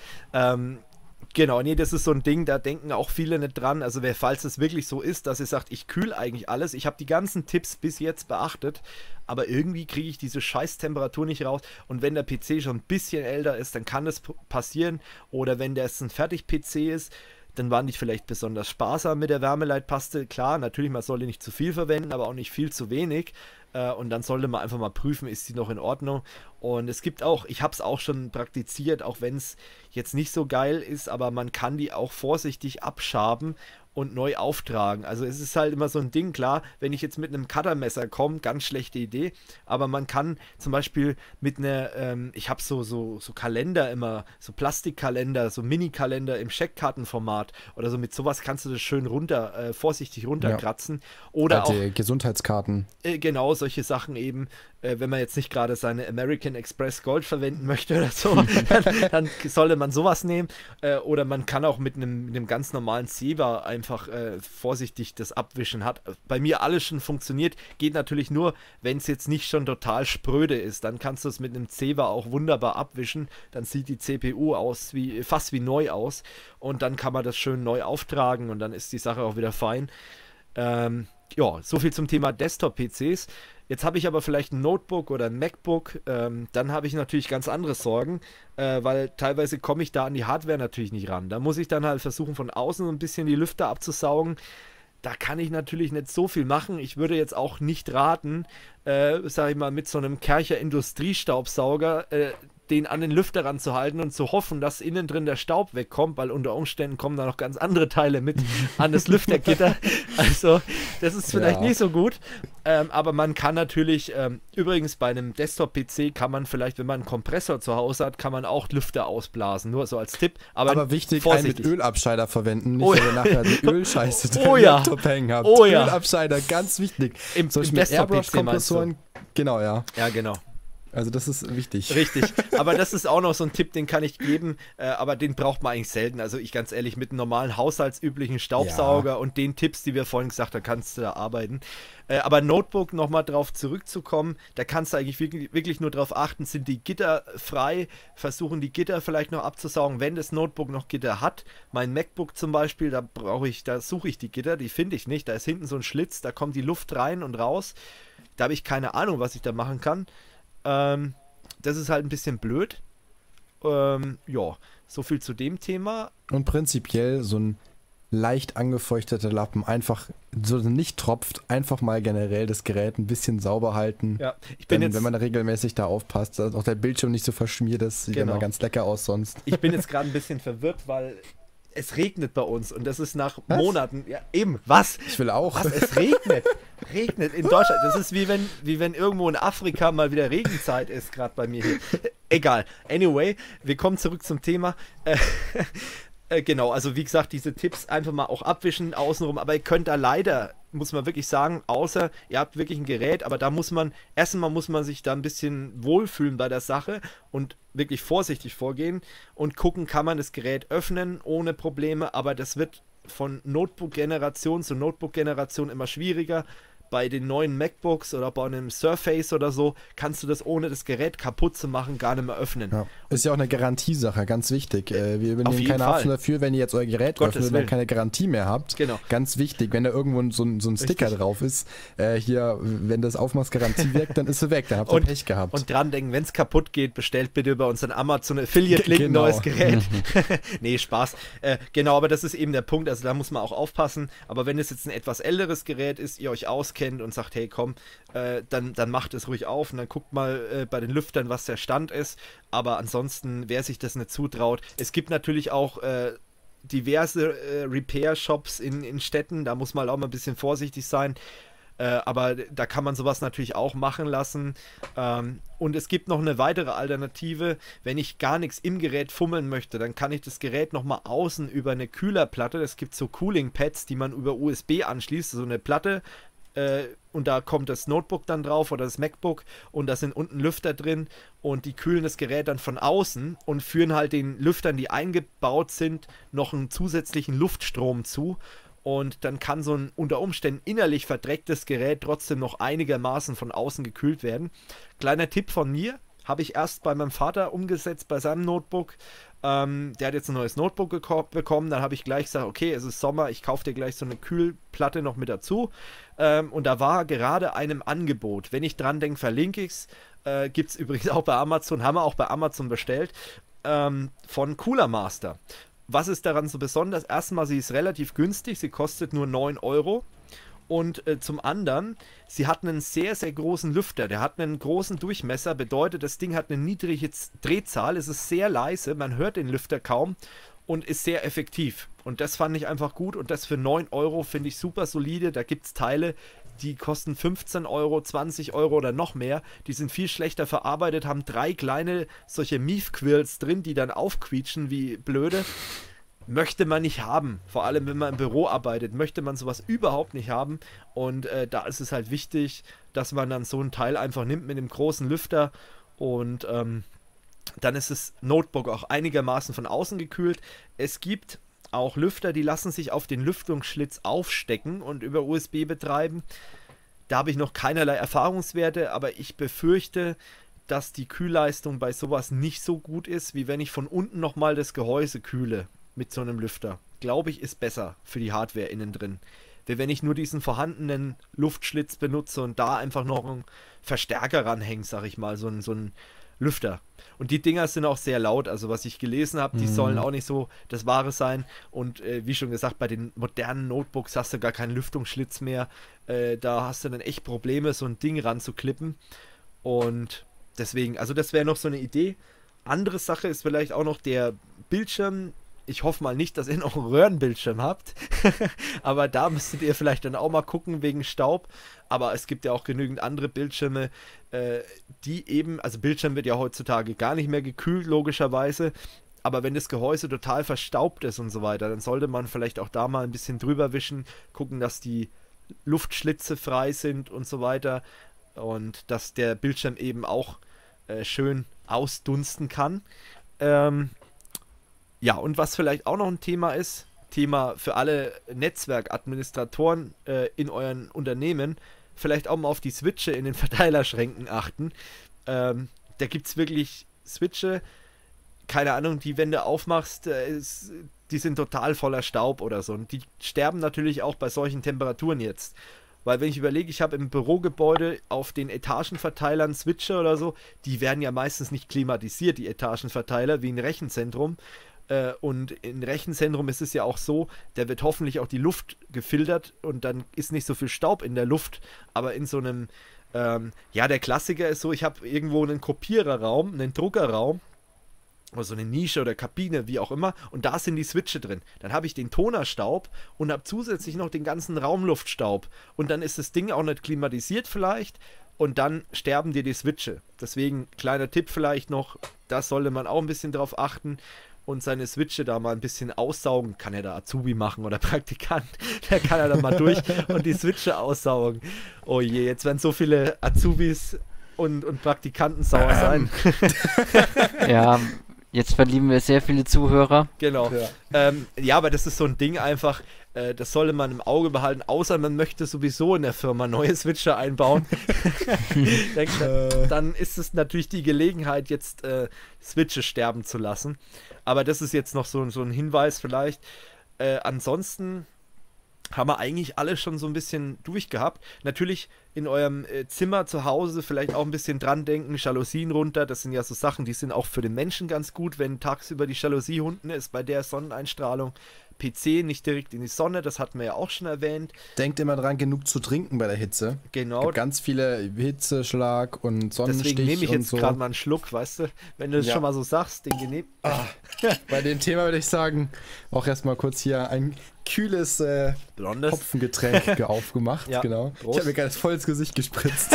Genau, nee, das ist so ein Ding, da denken auch viele nicht dran. Also falls es wirklich so ist, dass ihr sagt, ich kühle eigentlich alles, ich habe die ganzen Tipps bis jetzt beachtet, aber irgendwie kriege ich diese Scheiß-Temperatur nicht raus. Und wenn der PC schon ein bisschen älter ist, dann kann das passieren. Oder wenn das ein Fertig-PC ist, dann waren die vielleicht besonders sparsam mit der Wärmeleitpaste. Klar, natürlich, man sollte nicht zu viel verwenden, aber auch nicht viel zu wenig. Und dann sollte man einfach mal prüfen, ist die noch in Ordnung. Und es gibt auch, ich habe es auch schon praktiziert, auch wenn es jetzt nicht so geil ist, aber man kann die auch vorsichtig abschaben und neu auftragen. Also es ist halt immer so ein Ding, klar, wenn ich jetzt mit einem Cuttermesser komme, ganz schlechte Idee, aber man kann zum Beispiel mit einer, ich habe so Kalender immer, so Plastikkalender, so Mini-Kalender im Scheckkartenformat oder so, mit sowas kannst du das schön vorsichtig runterkratzen. Oder auch die Gesundheitskarten. genau, solche Sachen eben, wenn man jetzt nicht gerade seine American Express Gold verwenden möchte oder so, dann sollte man sowas nehmen. Oder man kann auch mit einem ganz normalen Zewa einfach vorsichtig das abwischen. Hat bei mir alles schon funktioniert. Geht natürlich nur, wenn es jetzt nicht schon total spröde ist. Dann kannst du es mit einem Zewa auch wunderbar abwischen. Dann sieht die CPU fast wie neu aus. Und dann kann man das schön neu auftragen und dann ist die Sache auch wieder fein. Ja, so viel zum Thema Desktop-PCs. Jetzt habe ich aber vielleicht ein Notebook oder ein MacBook, dann habe ich natürlich ganz andere Sorgen, weil teilweise komme ich da an die Hardware natürlich nicht ran. Da muss ich dann halt versuchen, von außen so ein bisschen die Lüfter abzusaugen. Da kann ich natürlich nicht so viel machen. Ich würde jetzt auch nicht raten, sage ich mal, mit so einem Kärcher Industriestaubsauger den an den Lüfter ranzuhalten und zu hoffen, dass innen drin der Staub wegkommt, weil unter Umständen kommen da noch ganz andere Teile mit an das Lüftergitter. Also das ist vielleicht nicht so gut, aber man kann natürlich, übrigens bei einem Desktop-PC kann man vielleicht, wenn man einen Kompressor zu Hause hat, kann man auch Lüfter ausblasen, nur so als Tipp. Aber wichtig, vorsichtig. einen mit Ölabscheider verwenden, nicht, wenn ihr nachher die Ölscheiße Oh im ja. Laptop hängen habt. Oh ja. Ölabscheider, ganz wichtig. Im Zum Beispiel mit Desktop-PC Airbrush-Kompressoren, genau, ja. Ja, genau. Also das ist wichtig. Richtig, aber das ist auch noch so ein Tipp, den kann ich geben, aber den braucht man eigentlich selten. Also ich ganz ehrlich, mit einem normalen haushaltsüblichen Staubsauger und den Tipps, die wir vorhin gesagt haben, kannst du da arbeiten. Aber Notebook, nochmal drauf zurückzukommen, da kannst du eigentlich wirklich nur darauf achten, sind die Gitter frei, versuchen die Gitter vielleicht noch abzusaugen, wenn das Notebook noch Gitter hat. Mein MacBook zum Beispiel, da suche ich die Gitter, die finde ich nicht. Da ist hinten so ein Schlitz, da kommt die Luft rein und raus. Da habe ich keine Ahnung, was ich da machen kann. Das ist halt ein bisschen blöd. Ja, so viel zu dem Thema. Und prinzipiell so ein leicht angefeuchteter Lappen, einfach so nicht tropft, einfach mal generell das Gerät ein bisschen sauber halten. Ja, ich bin jetzt, wenn man regelmäßig da aufpasst, dass auch der Bildschirm nicht so verschmiert ist, sieht immer ganz lecker aus sonst. Ich bin jetzt gerade ein bisschen verwirrt, weil es regnet bei uns und das ist nach Monaten. Ja, eben, was? Ich will auch. Was? Es regnet. Regnet in Deutschland. Das ist wie wenn irgendwo in Afrika mal wieder Regenzeit ist, gerade bei mir hier. Egal. Anyway, wir kommen zurück zum Thema. Genau, also wie gesagt, diese Tipps einfach mal auch abwischen außenrum, aber ihr könnt da leider, muss man wirklich sagen, außer ihr habt wirklich ein Gerät, aber da muss man sich da ein bisschen wohlfühlen bei der Sache und wirklich vorsichtig vorgehen und gucken, kann man das Gerät öffnen ohne Probleme, aber das wird von Notebook-Generation zu Notebook-Generation immer schwieriger. Bei den neuen MacBooks oder bei einem Surface oder so kannst du das, ohne das Gerät kaputt zu machen, gar nicht mehr öffnen. Ja. Ist ja auch eine Garantiesache, ganz wichtig. Wir übernehmen keine Fall. Haftung dafür, wenn ihr jetzt euer Gerät öffnet und dann keine Garantie mehr habt. Genau. Ganz wichtig, wenn da irgendwo so ein Sticker drauf ist, hier, wenn das Aufmaßgarantie wirkt, dann ist sie weg, dann habt ihr Pech gehabt. Und dran denken, wenn es kaputt geht, bestellt bitte über unseren Amazon Affiliate-Link ein neues Gerät. Nee, Spaß. Genau, aber das ist eben der Punkt, also da muss man auch aufpassen. Aber wenn es jetzt ein etwas älteres Gerät ist, ihr euch auskennt, auskennt und sagt, hey komm, dann macht es ruhig auf und dann guckt mal bei den Lüftern, was der Stand ist. Aber ansonsten, wer sich das nicht zutraut, es gibt natürlich auch diverse Repair-Shops in Städten, da muss man auch mal ein bisschen vorsichtig sein. Aber da kann man sowas natürlich auch machen lassen. Und es gibt noch eine weitere Alternative. Wenn ich gar nichts im Gerät fummeln möchte, dann kann ich das Gerät nochmal außen über eine Kühlerplatte, es gibt so Cooling-Pads, die man über USB anschließt, so eine Platte, und da kommt das Notebook dann drauf oder das MacBook und da sind unten Lüfter drin und die kühlen das Gerät dann von außen und führen halt den Lüftern, die eingebaut sind, noch einen zusätzlichen Luftstrom zu. Und dann kann so ein unter Umständen innerlich verdrecktes Gerät trotzdem noch einigermaßen von außen gekühlt werden. Kleiner Tipp von mir, habe ich erst bei meinem Vater umgesetzt, bei seinem Notebook. Der hat jetzt ein neues Notebook bekommen. Dann habe ich gleich gesagt, okay, es ist Sommer, ich kaufe dir gleich so eine Kühlplatte noch mit dazu. Und da war gerade einem Angebot. Wenn ich dran denke, verlinke ich es. Gibt es übrigens auch bei Amazon, haben wir auch bei Amazon bestellt, von Cooler Master. Was ist daran so besonders? Erstmal, sie ist relativ günstig, sie kostet nur 9 Euro. Und zum anderen, sie hat einen sehr, sehr großen Lüfter. Der hat einen großen Durchmesser, bedeutet, das Ding hat eine niedrige Drehzahl, es ist sehr leise, man hört den Lüfter kaum und ist sehr effektiv. Und das fand ich einfach gut und das für 9 Euro finde ich super solide. Da gibt es Teile, die kosten 15 Euro, 20 Euro oder noch mehr. Die sind viel schlechter verarbeitet, haben 3 kleine solche Mief-Quills drin, die dann aufquietschen wie blöde. Möchte man nicht haben. Vor allem, wenn man im Büro arbeitet, möchte man sowas überhaupt nicht haben. Und da ist es halt wichtig, dass man dann so ein Teil einfach nimmt mit einem großen Lüfter und dann ist das Notebook auch einigermaßen von außen gekühlt. Es gibt auch Lüfter, die lassen sich auf den Lüftungsschlitz aufstecken und über USB betreiben. Da habe ich noch keinerlei Erfahrungswerte, aber ich befürchte, dass die Kühlleistung bei sowas nicht so gut ist, wie wenn ich von unten nochmal das Gehäuse kühle mit so einem Lüfter. Glaube ich, ist besser für die Hardware innen drin. Wie wenn ich nur diesen vorhandenen Luftschlitz benutze und da einfach noch einen Verstärker ranhänge, sag ich mal, so ein Lüfter. Und die Dinger sind auch sehr laut, also was ich gelesen habe, die sollen auch nicht so das Wahre sein. Und wie schon gesagt, bei den modernen Notebooks hast du gar keinen Lüftungsschlitz mehr. Da hast du dann echt Probleme, so ein Ding ranzuklippen. Und deswegen, also das wäre noch so eine Idee. Andere Sache ist vielleicht auch noch der Bildschirm. Ich hoffe mal nicht, dass ihr noch einen Röhrenbildschirm habt. Aber da müsstet ihr vielleicht dann auch mal gucken wegen Staub. Aber es gibt ja auch genügend andere Bildschirme, die eben, also Bildschirm wird ja heutzutage gar nicht mehr gekühlt, logischerweise. Aber wenn das Gehäuse total verstaubt ist und so weiter, dann sollte man vielleicht auch da mal ein bisschen drüber wischen, gucken, dass die Luftschlitze frei sind und so weiter. Und dass der Bildschirm eben auch schön ausdunsten kann. Ja, und was vielleicht auch noch ein Thema ist, Thema für alle Netzwerkadministratoren in euren Unternehmen, vielleicht auch mal auf die Switche in den Verteilerschränken achten. Da gibt es wirklich Switche, keine Ahnung, die, wenn du aufmachst, die sind total voller Staub oder so. Und die sterben natürlich auch bei solchen Temperaturen jetzt. Weil wenn ich überlege, ich habe im Bürogebäude auf den Etagenverteilern Switche oder so, die werden ja meistens nicht klimatisiert, die Etagenverteiler, wie ein Rechenzentrum. Und im Rechenzentrum ist es ja auch so, da wird hoffentlich auch die Luft gefiltert und dann ist nicht so viel Staub in der Luft. Aber in so einem, ja, der Klassiker ist so, ich habe irgendwo einen Kopiererraum, einen Druckerraum, oder so eine Nische oder Kabine, wie auch immer, und da sind die Switche drin. Dann habe ich den Tonerstaub und habe zusätzlich noch den ganzen Raumluftstaub. Und dann ist das Ding auch nicht klimatisiert vielleicht und dann sterben dir die Switche. Deswegen, kleiner Tipp vielleicht noch, da sollte man auch ein bisschen drauf achten und seine Switche da mal ein bisschen aussaugen. Kann ja der Azubi machen oder Praktikant, der kann ja da mal durch und die Switche aussaugen. Oh je, jetzt werden so viele Azubis und Praktikanten sauer sein. Ja, jetzt verlieren wir sehr viele Zuhörer. Genau. Ja. Ja, aber das ist so ein Ding einfach, das sollte man im Auge behalten, außer man möchte sowieso in der Firma neue Switcher einbauen. Dann ist es natürlich die Gelegenheit, jetzt Switche sterben zu lassen. Aber das ist jetzt noch so ein Hinweis vielleicht. Ansonsten haben wir eigentlich alle schon so ein bisschen durchgehabt. Natürlich in eurem Zimmer zu Hause vielleicht auch ein bisschen dran denken, Jalousien runter, das sind ja so Sachen, die sind auch für den Menschen ganz gut, wenn tagsüber die Jalousie unten ist bei der Sonneneinstrahlung. PC nicht direkt in die Sonne, das hatten wir ja auch schon erwähnt. Denkt immer dran, genug zu trinken bei der Hitze. Genau. Es gibt ganz viele Hitzeschlag und Sonnenstich. Deswegen nehme ich jetzt so. gerade mal einen Schluck, weißt du, wenn du es schon mal so sagst, den genehm. Bei dem Thema würde ich sagen, auch erstmal kurz hier ein kühles Blondes Hopfengetränk aufgemacht. Ja, genau. Prost. Ich habe mir gerade voll ins Gesicht gespritzt.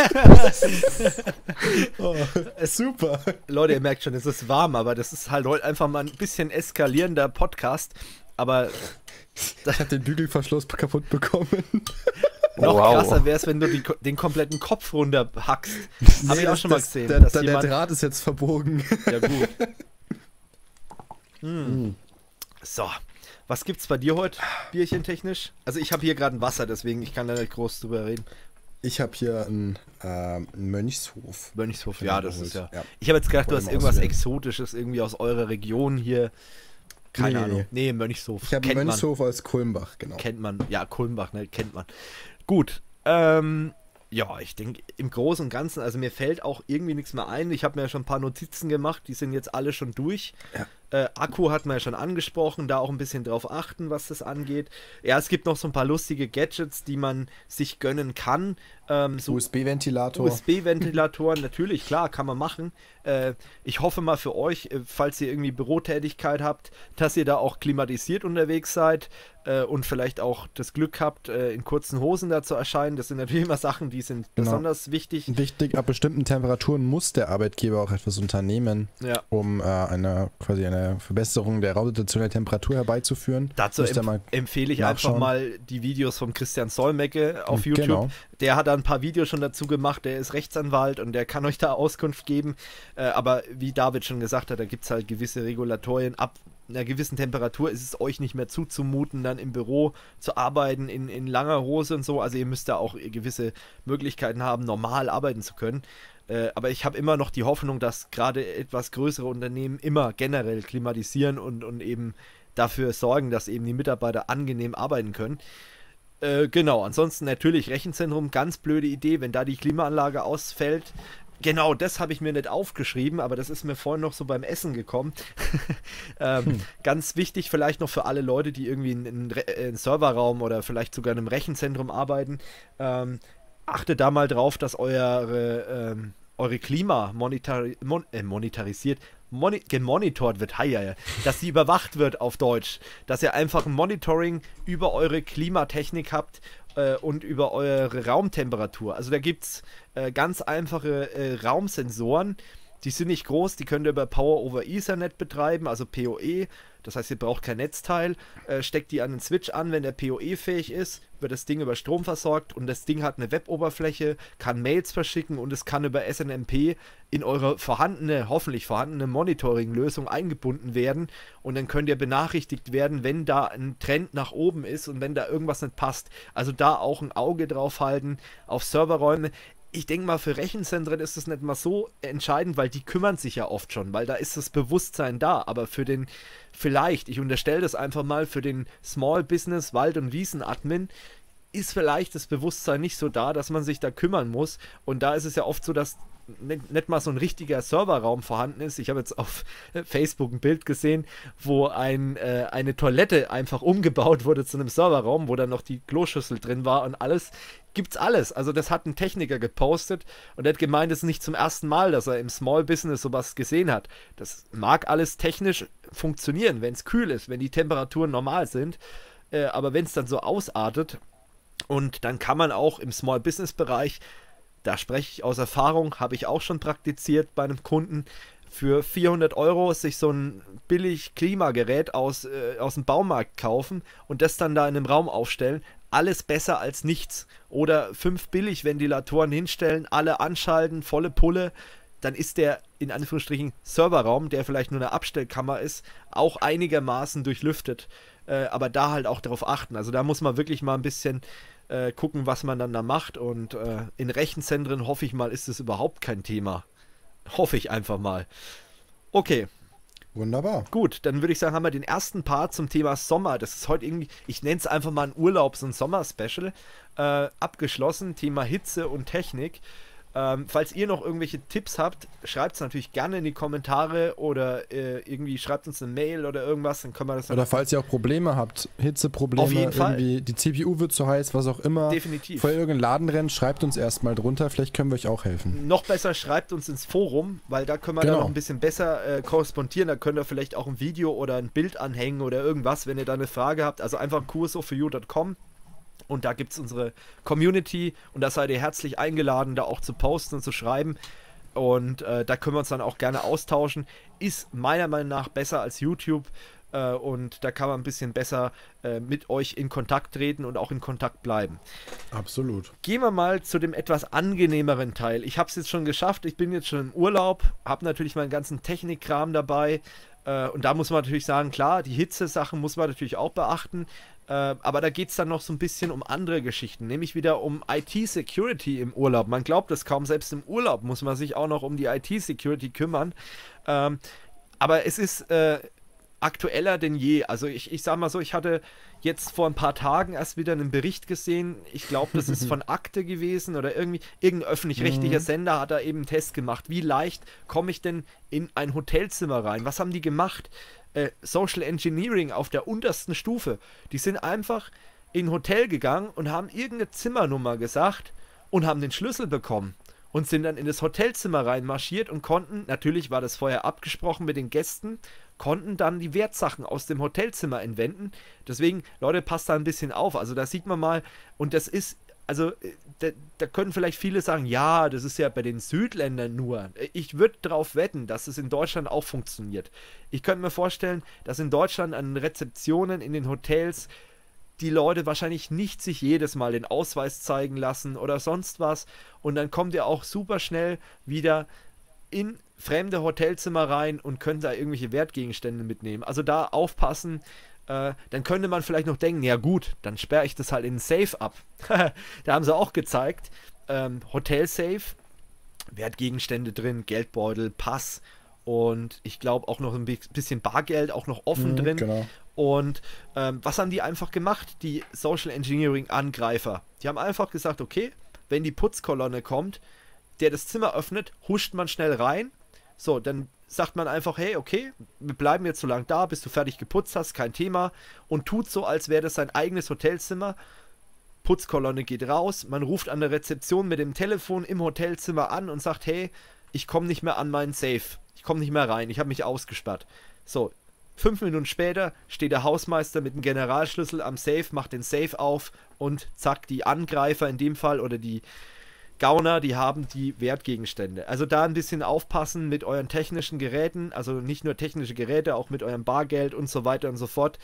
Super. Leute, ihr merkt schon, es ist warm, aber das ist halt heute einfach mal ein bisschen eskalierender Podcast. Aber ich habe den Bügelverschluss kaputt bekommen. noch krasser wäre es, wenn du den kompletten Kopf runterhackst. Habe ich auch schon mal gesehen. Der Draht ist jetzt verbogen. Ja, gut. So, was gibt's bei dir heute, bierchentechnisch? Also ich habe hier gerade ein Wasser, deswegen ich kann da nicht groß drüber reden. Ich habe hier einen Mönchshof. Mönchshof, ja, das ist ja. Ja. Ich habe jetzt gedacht, du hast irgendwas auswählen. Exotisches irgendwie aus eurer Region hier. Keine Ahnung. Nee, Mönchshof. Ich habe einen Mönchshof aus Kulmbach, genau. Kennt man. Ja, Kulmbach, ne, kennt man. Gut. Ja, ich denke, im Großen und Ganzen, also mir fällt auch irgendwie nichts mehr ein. Ich habe mir ja schon ein paar Notizen gemacht, die sind jetzt alle schon durch. Ja. Akku hat man ja schon angesprochen, da auch ein bisschen drauf achten, was das angeht. Ja, es gibt noch so ein paar lustige Gadgets, die man sich gönnen kann. So USB-Ventilator. USB-Ventilatoren, natürlich, klar, kann man machen. Ich hoffe mal für euch, falls ihr irgendwie Bürotätigkeit habt, dass ihr da auch klimatisiert unterwegs seid und vielleicht auch das Glück habt, in kurzen Hosen da zu erscheinen. Das sind natürlich immer Sachen, die sind besonders wichtig. Wichtig, ab bestimmten Temperaturen muss der Arbeitgeber auch etwas unternehmen, um eine Verbesserung der Raumsituation der Temperatur herbeizuführen. Dazu empfehle ich nachschauen. einfach mal die Videos von Christian Solmecke auf YouTube. Genau. Der hat da ein paar Videos schon dazu gemacht, der ist Rechtsanwalt und der kann euch da Auskunft geben. Aber wie David schon gesagt hat, da gibt es halt gewisse Regulatorien. Ab einer gewissen Temperatur ist es euch nicht mehr zuzumuten, dann im Büro zu arbeiten, in langer Hose und so. Also ihr müsst da auch gewisse Möglichkeiten haben, normal arbeiten zu können. Aber ich habe immer noch die Hoffnung, dass gerade etwas größere Unternehmen immer generell klimatisieren und eben dafür sorgen, dass eben die Mitarbeiter angenehm arbeiten können. Genau, ansonsten natürlich Rechenzentrum, ganz blöde Idee, wenn da die Klimaanlage ausfällt. Genau, das habe ich mir nicht aufgeschrieben, aber das ist mir vorhin noch so beim Essen gekommen. Ganz wichtig vielleicht noch für alle Leute, die irgendwie in einem Serverraum oder vielleicht sogar in einem Rechenzentrum arbeiten. Achtet da mal drauf, dass eure Klima gemonitort wird, dass sie überwacht wird auf Deutsch, dass ihr einfach ein Monitoring über eure Klimatechnik habt und über eure Raumtemperatur. Also da gibt es ganz einfache Raumsensoren, die sind nicht groß, die könnt ihr über Power over Ethernet betreiben, also PoE. Das heißt, ihr braucht kein Netzteil, steckt die an den Switch an, wenn der PoE-fähig ist, wird das Ding über Strom versorgt und das Ding hat eine Web-Oberfläche, kann Mails verschicken und es kann über SNMP in eure hoffentlich vorhandene Monitoring-Lösung eingebunden werden und dann könnt ihr benachrichtigt werden, wenn da ein Trend nach oben ist und wenn da irgendwas nicht passt. Also da auch ein Auge drauf halten auf Serverräume. Ich denke mal, für Rechenzentren ist das nicht mal so entscheidend, weil die kümmern sich ja oft schon, weil da ist das Bewusstsein da, aber für den, ich unterstelle das einfach mal, für den Small Business Wald- und Wiesen-Admin ist vielleicht das Bewusstsein nicht so da, dass man sich da kümmern muss und da ist es ja oft so, dass nicht mal so ein richtiger Serverraum vorhanden ist. Ich habe jetzt auf Facebook ein Bild gesehen, wo eine Toilette einfach umgebaut wurde zu einem Serverraum, wo dann noch die Kloschüssel drin war und alles. Gibt's alles. Also das hat ein Techniker gepostet und er hat gemeint, es ist nicht zum ersten Mal, dass er im Small Business sowas gesehen hat. Das mag alles technisch funktionieren, wenn es kühl ist, wenn die Temperaturen normal sind, aber wenn es dann so ausartet und dann kann man auch im Small Business Bereich, da spreche ich aus Erfahrung, habe ich auch schon praktiziert bei einem Kunden, für 400 € sich so ein billig Klimagerät aus dem Baumarkt kaufen und das dann da in einem Raum aufstellen. Alles besser als nichts. Oder 5 Billigventilatoren hinstellen, alle anschalten, volle Pulle. Dann ist der, in Anführungsstrichen, Serverraum, der vielleicht nur eine Abstellkammer ist, auch einigermaßen durchlüftet. Aber da halt auch darauf achten. Also da muss man wirklich mal ein bisschen gucken, was man dann da macht. Und in Rechenzentren, hoffe ich mal, ist es überhaupt kein Thema. Hoffe ich einfach mal. Okay, Wunderbar. Gut, dann würde ich sagen, haben wir den ersten Part zum Thema Sommer. Das ist heute irgendwie, ich nenne es einfach mal ein Urlaubs- und Sommer-Special, abgeschlossen. Thema Hitze und Technik. Falls ihr noch irgendwelche Tipps habt, schreibt es natürlich gerne in die Kommentare oder irgendwie schreibt uns eine Mail oder irgendwas, dann können wir das dann. Oder falls ihr auch Probleme habt, Hitzeprobleme, Auf jeden Fall. irgendwie die CPU wird zu heiß, was auch immer. Definitiv. Vor irgendeinen Laden rennt, schreibt uns erstmal drunter, vielleicht können wir euch auch helfen. Noch besser, schreibt uns ins Forum, weil da können wir Genau. dann noch ein bisschen besser korrespondieren. Da könnt ihr vielleicht auch ein Video oder ein Bild anhängen oder irgendwas, wenn ihr da eine Frage habt. Also einfach kursoforyou.com. Und da gibt es unsere Community und da seid ihr herzlich eingeladen, da auch zu posten und zu schreiben. Und da können wir uns dann auch gerne austauschen. Ist meiner Meinung nach besser als YouTube. Und da kann man ein bisschen besser mit euch in Kontakt treten und auch in Kontakt bleiben. Absolut. Gehen wir mal zu dem etwas angenehmeren Teil. Ich habe es jetzt schon geschafft. Ich bin jetzt schon im Urlaub, habe natürlich meinen ganzen Technikkram dabei. Und da muss man natürlich sagen, klar, die Hitze-Sachen muss man natürlich auch beachten. Aber da geht es dann noch so ein bisschen um andere Geschichten, nämlich wieder um IT-Security im Urlaub. Man glaubt es kaum, selbst im Urlaub muss man sich auch noch um die IT-Security kümmern. Aber es ist aktueller denn je. Also ich sag mal so, ich hatte jetzt vor ein paar Tagen erst wieder einen Bericht gesehen. Ich glaube, das ist von Akte gewesen oder irgendein öffentlich-rechtlicher Sender hat da eben einen Test gemacht. Wie leicht komme ich denn in ein Hotelzimmer rein? Was haben die gemacht? Social Engineering auf der untersten Stufe. Die sind einfach in ein Hotel gegangen und haben irgendeine Zimmernummer gesagt und haben den Schlüssel bekommen und sind dann in das Hotelzimmer reinmarschiert und konnten, natürlich war das vorher abgesprochen mit den Gästen, konnten dann die Wertsachen aus dem Hotelzimmer entwenden. Deswegen, Leute, passt da ein bisschen auf. Also da sieht man mal, und das ist, also da können vielleicht viele sagen, ja, das ist ja bei den Südländern nur. Ich würde darauf wetten, dass es in Deutschland auch funktioniert. Ich könnte mir vorstellen, dass in Deutschland an Rezeptionen in den Hotels die Leute wahrscheinlich nicht sich jedes Mal den Ausweis zeigen lassen oder sonst was. Und dann kommt ihr auch super schnell wieder in fremde Hotelzimmer rein und könnt da irgendwelche Wertgegenstände mitnehmen. Also da aufpassen. Dann könnte man vielleicht noch denken, ja gut, dann sperre ich das halt in ein Safe ab. Da haben sie auch gezeigt, Hotel-Safe, Wertgegenstände drin, Geldbeutel, Pass und ich glaube auch noch ein bisschen Bargeld, auch noch offen drin. Genau. Und was haben die einfach gemacht, die Social Engineering-Angreifer? Die haben einfach gesagt, okay, wenn die Putzkolonne kommt, der das Zimmer öffnet, huscht man schnell rein. So, dann sagt man einfach, hey, okay, wir bleiben jetzt so lange da, bis du fertig geputzt hast, kein Thema. Und tut so, als wäre das sein eigenes Hotelzimmer. Putzkolonne geht raus, man ruft an der Rezeption mit dem Telefon im Hotelzimmer an und sagt, hey, ich komme nicht mehr an meinen Safe. Ich komme nicht mehr rein, ich habe mich ausgesperrt. So, 5 Minuten später steht der Hausmeister mit dem Generalschlüssel am Safe, macht den Safe auf und zack, die Angreifer in dem Fall oder die Gauner, die haben die Wertgegenstände. Also da ein bisschen aufpassen mit euren technischen Geräten, also nicht nur technische Geräte, auch mit eurem Bargeld und so weiter und so fort.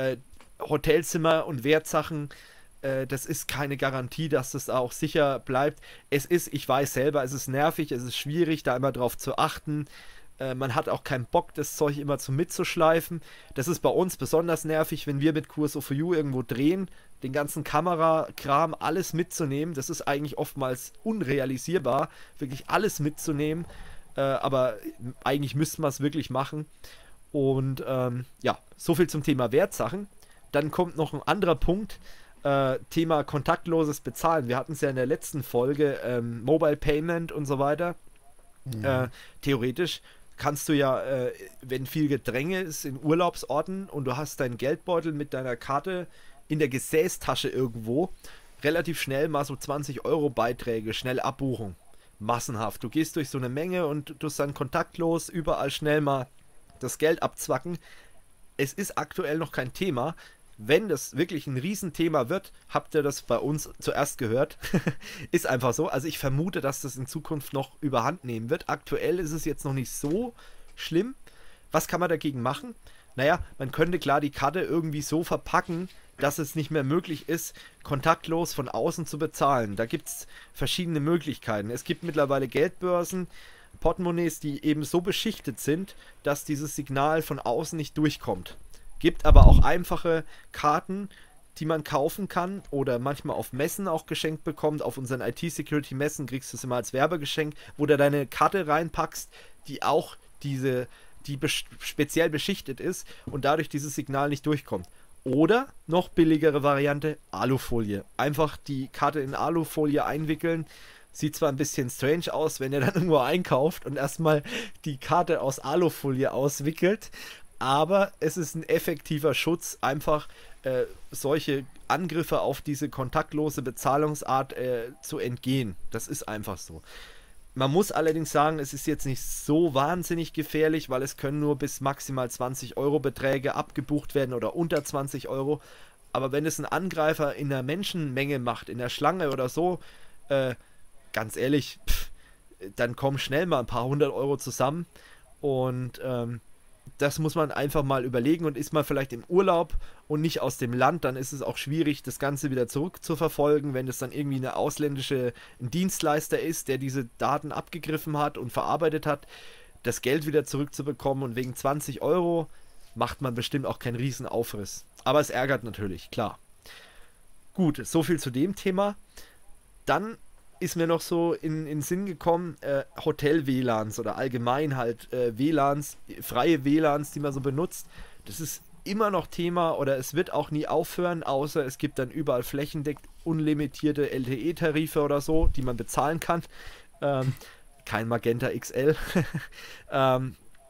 Hotelzimmer und Wertsachen, das ist keine Garantie, dass das auch sicher bleibt. Es ist, ich weiß selber, es ist nervig, es ist schwierig, da immer drauf zu achten. Man hat auch keinen Bock, das Zeug immer mitzuschleifen. Das ist bei uns besonders nervig, wenn wir mit QSO4U irgendwo drehen, den ganzen Kamerakram, alles mitzunehmen. Das ist eigentlich oftmals unrealisierbar, wirklich alles mitzunehmen. Aber eigentlich müssten wir es wirklich machen. Und ja, so viel zum Thema Wertsachen. Dann kommt noch ein anderer Punkt. Thema kontaktloses Bezahlen. Wir hatten es ja in der letzten Folge, Mobile Payment und so weiter. Theoretisch kannst du ja, wenn viel Gedränge ist in Urlaubsorten und du hast deinen Geldbeutel mit deiner Karte in der Gesäßtasche irgendwo, relativ schnell mal so 20 Euro Beiträge, schnell abbuchen. Massenhaft. Du gehst durch so eine Menge und du hast dann kontaktlos überall schnell mal das Geld abzwacken. Es ist aktuell noch kein Thema. Wenn das wirklich ein Riesenthema wird, habt ihr das bei uns zuerst gehört. Ist einfach so. Also ich vermute, dass das in Zukunft noch überhand nehmen wird. Aktuell ist es jetzt noch nicht so schlimm. Was kann man dagegen machen? Naja, man könnte klar die Karte irgendwie so verpacken, dass es nicht mehr möglich ist, kontaktlos von außen zu bezahlen. Da gibt es verschiedene Möglichkeiten. Es gibt mittlerweile Geldbörsen, Portemonnaies, die eben so beschichtet sind, dass dieses Signal von außen nicht durchkommt. Gibt aber auch einfache Karten, die man kaufen kann oder manchmal auf Messen auch geschenkt bekommt. Auf unseren IT-Security-Messen kriegst du es immer als Werbegeschenk, wo du deine Karte reinpackst, die auch diese die speziell beschichtet ist und dadurch dieses Signal nicht durchkommt. Oder, noch billigere Variante, Alufolie. Einfach die Karte in Alufolie einwickeln. Sieht zwar ein bisschen strange aus, wenn ihr dann irgendwo einkauft und erstmal die Karte aus Alufolie auswickelt, aber es ist ein effektiver Schutz, einfach solche Angriffe auf diese kontaktlose Bezahlungsart zu entgehen. Das ist einfach so. Man muss allerdings sagen, es ist jetzt nicht so wahnsinnig gefährlich, weil es können nur bis maximal 20 Euro Beträge abgebucht werden oder unter 20 Euro. Aber wenn es ein Angreifer in der Menschenmenge macht, in der Schlange oder so, ganz ehrlich, dann kommen schnell mal ein paar 100 Euro zusammen. Und das muss man einfach mal überlegen, und ist man vielleicht im Urlaub und nicht aus dem Land, dann ist es auch schwierig, das Ganze wieder zurückzuverfolgen, wenn es dann irgendwie ein Dienstleister ist, der diese Daten abgegriffen hat und verarbeitet hat, das Geld wieder zurückzubekommen, und wegen 20 Euro macht man bestimmt auch keinen riesen Aufriss. Aber es ärgert natürlich, klar. Gut, so viel zu dem Thema. Dann ist mir noch so in den Sinn gekommen, Hotel-WLANs oder allgemein halt WLANs, freie WLANs, die man so benutzt. Das ist immer noch Thema, oder es wird auch nie aufhören, außer es gibt dann überall flächendeckend unlimitierte LTE-Tarife oder so, die man bezahlen kann. Kein Magenta XL. Da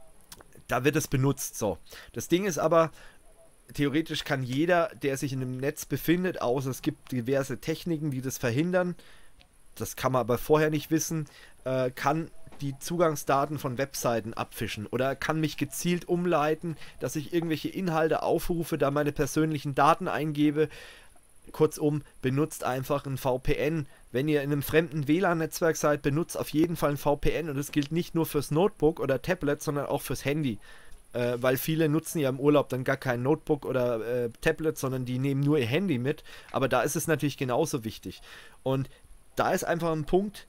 wird es benutzt. So. Das Ding ist aber, theoretisch kann jeder, der sich in einem Netz befindet, außer es gibt diverse Techniken, die das verhindern, das kann man aber vorher nicht wissen, kann die Zugangsdaten von Webseiten abfischen oder kann mich gezielt umleiten, dass ich irgendwelche Inhalte aufrufe, da meine persönlichen Daten eingebe. Kurzum, benutzt einfach ein VPN. Wenn ihr in einem fremden WLAN-Netzwerk seid, benutzt auf jeden Fall ein VPN, und das gilt nicht nur fürs Notebook oder Tablet, sondern auch fürs Handy. Weil viele nutzen ja im Urlaub dann gar kein Notebook oder Tablet, sondern die nehmen nur ihr Handy mit. Aber da ist es natürlich genauso wichtig. Und da ist einfach ein Punkt,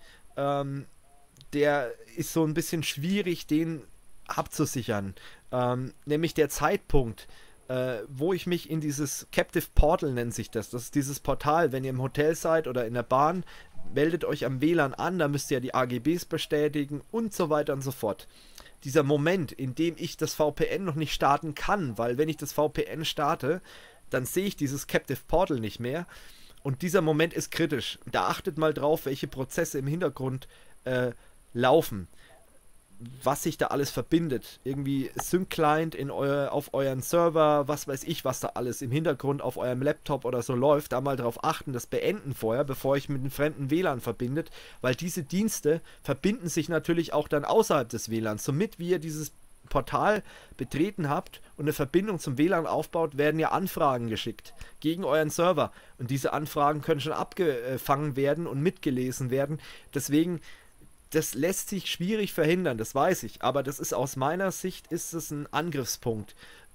der ist so ein bisschen schwierig, den abzusichern. Nämlich der Zeitpunkt, wo ich mich in dieses Captive Portal, nennt sich das. Das ist dieses Portal, wenn ihr im Hotel seid oder in der Bahn, meldet euch am WLAN an, da müsst ihr ja die AGBs bestätigen und so weiter und so fort. Dieser Moment, in dem ich das VPN noch nicht starten kann, weil wenn ich das VPN starte, dann sehe ich dieses Captive Portal nicht mehr. Und dieser Moment ist kritisch. Da achtet mal drauf, welche Prozesse im Hintergrund laufen. Was sich da alles verbindet. Irgendwie Sync-Client auf euren Server, was weiß ich, was da alles im Hintergrund auf eurem Laptop oder so läuft. Da mal drauf achten, das beenden vorher, bevor ich mit einem fremden WLAN verbindet. Weil diese Dienste verbinden sich natürlich auch dann außerhalb des WLANs. Somit, wie ihr dieses Portal betreten habt und eine Verbindung zum WLAN aufbaut, werden ja Anfragen geschickt gegen euren Server, und diese Anfragen können schon abgefangen werden und mitgelesen werden. Deswegen, das lässt sich schwierig verhindern, das weiß ich, aber das ist aus meiner Sicht ist es ein Angriffspunkt,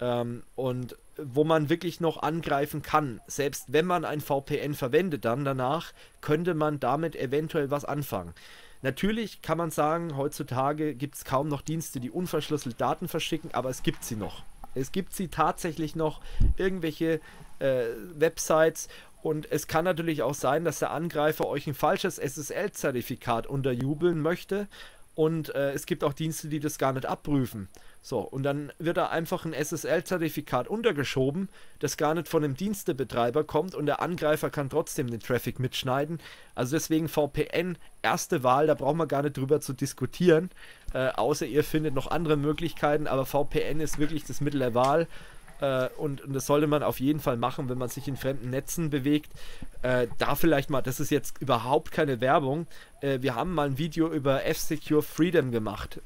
und wo man wirklich noch angreifen kann. Selbst wenn man ein VPN verwendet, dann danach könnte man damit eventuell was anfangen. Natürlich kann man sagen, heutzutage gibt es kaum noch Dienste, die unverschlüsselt Daten verschicken, aber es gibt sie noch. Es gibt sie tatsächlich noch, irgendwelche Websites, und es kann natürlich auch sein, dass der Angreifer euch ein falsches SSL-Zertifikat unterjubeln möchte, und es gibt auch Dienste, die das gar nicht abprüfen. So, und dann wird da einfach ein SSL-Zertifikat untergeschoben, das gar nicht von dem Dienstebetreiber kommt, und der Angreifer kann trotzdem den Traffic mitschneiden. Also deswegen VPN, erste Wahl, da braucht man gar nicht drüber zu diskutieren, außer ihr findet noch andere Möglichkeiten, aber VPN ist wirklich das Mittel der Wahl. Und das sollte man auf jeden Fall machen, wenn man sich in fremden Netzen bewegt. Da vielleicht mal, das ist jetzt überhaupt keine Werbung, wir haben mal ein Video über F-Secure Freedom gemacht.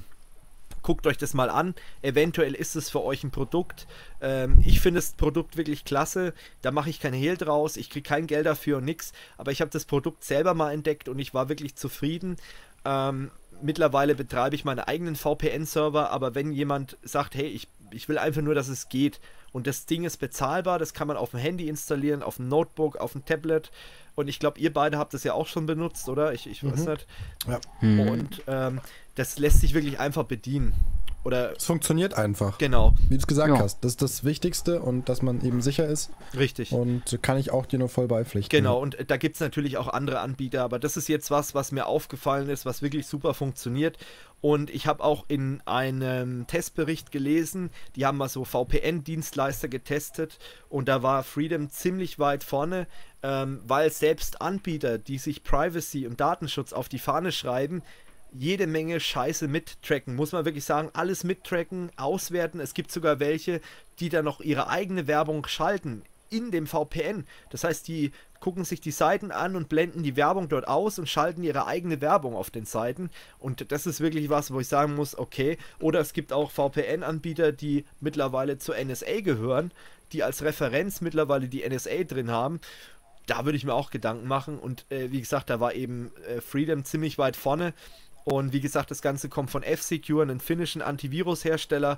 Guckt euch das mal an, eventuell ist es für euch ein Produkt. Ich finde das Produkt wirklich klasse, da mache ich kein Hehl draus, ich kriege kein Geld dafür und nix, aber ich habe das Produkt selber mal entdeckt und ich war wirklich zufrieden. Mittlerweile betreibe ich meine eigenen VPN-Server, aber wenn jemand sagt, hey, ich will einfach nur, dass es geht, und das Ding ist bezahlbar, das kann man auf dem Handy installieren, auf dem Notebook, auf dem Tablet, und ich glaube, ihr beide habt das ja auch schon benutzt, oder? Ich weiß nicht. Ja. Und das lässt sich wirklich einfach bedienen. Oder Es funktioniert einfach. genau, Wie du es gesagt Ja. hast. Das ist das Wichtigste und dass man eben sicher ist. richtig. Und kann ich auch dir nur voll beipflichten. Genau, und da gibt es natürlich auch andere Anbieter, aber das ist jetzt was mir aufgefallen ist, was wirklich super funktioniert. Und ich habe auch in einem Testbericht gelesen, die haben mal so VPN-Dienstleister getestet und da war Freedom ziemlich weit vorne, weil selbst Anbieter, die sich Privacy und Datenschutz auf die Fahne schreiben, jede Menge Scheiße mittracken, muss man wirklich sagen, alles mittracken, auswerten. Es gibt sogar welche, die dann noch ihre eigene Werbung schalten in dem VPN. Das heißt, die gucken sich die Seiten an und blenden die Werbung dort aus und schalten ihre eigene Werbung auf den Seiten. Und das ist wirklich was, wo ich sagen muss, okay. Oder es gibt auch VPN-Anbieter, die mittlerweile zur NSA gehören, die als Referenz mittlerweile die NSA drin haben. Da würde ich mir auch Gedanken machen. Und wie gesagt, da war eben Freedom ziemlich weit vorne. Und wie gesagt, das Ganze kommt von F-Secure, einem finnischen Antivirus-Hersteller.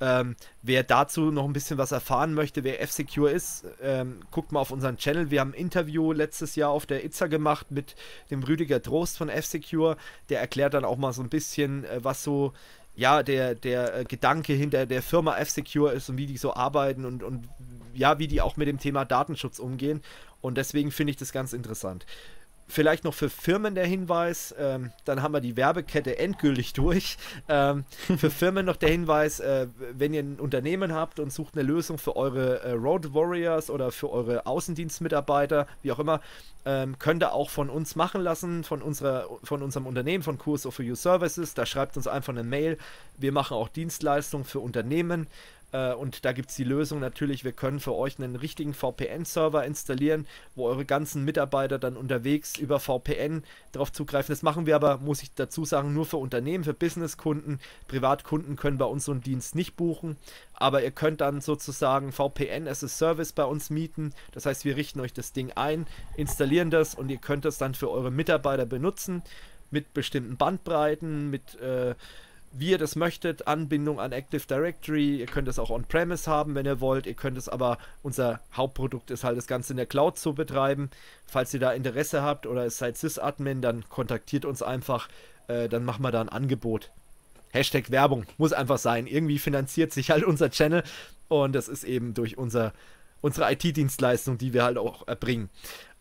Wer dazu noch ein bisschen was erfahren möchte, wer F-Secure ist, guckt mal auf unseren Channel. Wir haben ein Interview letztes Jahr auf der ITSA gemacht mit dem Rüdiger Drost von F-Secure. Der erklärt dann auch mal so ein bisschen, was so ja, der Gedanke hinter der Firma F-Secure ist und wie die so arbeiten und ja, wie die auch mit dem Thema Datenschutz umgehen. Und deswegen finde ich das ganz interessant. Vielleicht noch für Firmen der Hinweis, dann haben wir die Werbekette endgültig durch. Für Firmen noch der Hinweis, wenn ihr ein Unternehmen habt und sucht eine Lösung für eure Road Warriors oder für eure Außendienstmitarbeiter, wie auch immer, könnt ihr auch von uns machen lassen, von unserem Unternehmen, von QSO for You Services. Da schreibt uns einfach eine Mail. Wir machen auch Dienstleistungen für Unternehmen. Und da gibt es die Lösung natürlich, wir können für euch einen richtigen VPN-Server installieren, wo eure ganzen Mitarbeiter dann unterwegs über VPN darauf zugreifen. Das machen wir aber, muss ich dazu sagen, nur für Unternehmen, für Businesskunden. Privatkunden können bei uns so einen Dienst nicht buchen, aber ihr könnt dann sozusagen VPN as a Service bei uns mieten. Das heißt, wir richten euch das Ding ein, installieren das und ihr könnt das dann für eure Mitarbeiter benutzen, mit bestimmten Bandbreiten, mit wie ihr das möchtet, Anbindung an Active Directory, ihr könnt es auch on-premise haben, wenn ihr wollt, ihr könnt es aber, unser Hauptprodukt ist halt das Ganze in der Cloud zu betreiben. Falls ihr da Interesse habt oder seid Sys-Admin, dann kontaktiert uns einfach, dann machen wir da ein Angebot. Hashtag Werbung, muss einfach sein, irgendwie finanziert sich halt unser Channel und das ist eben durch unsere IT-Dienstleistung, die wir halt auch erbringen.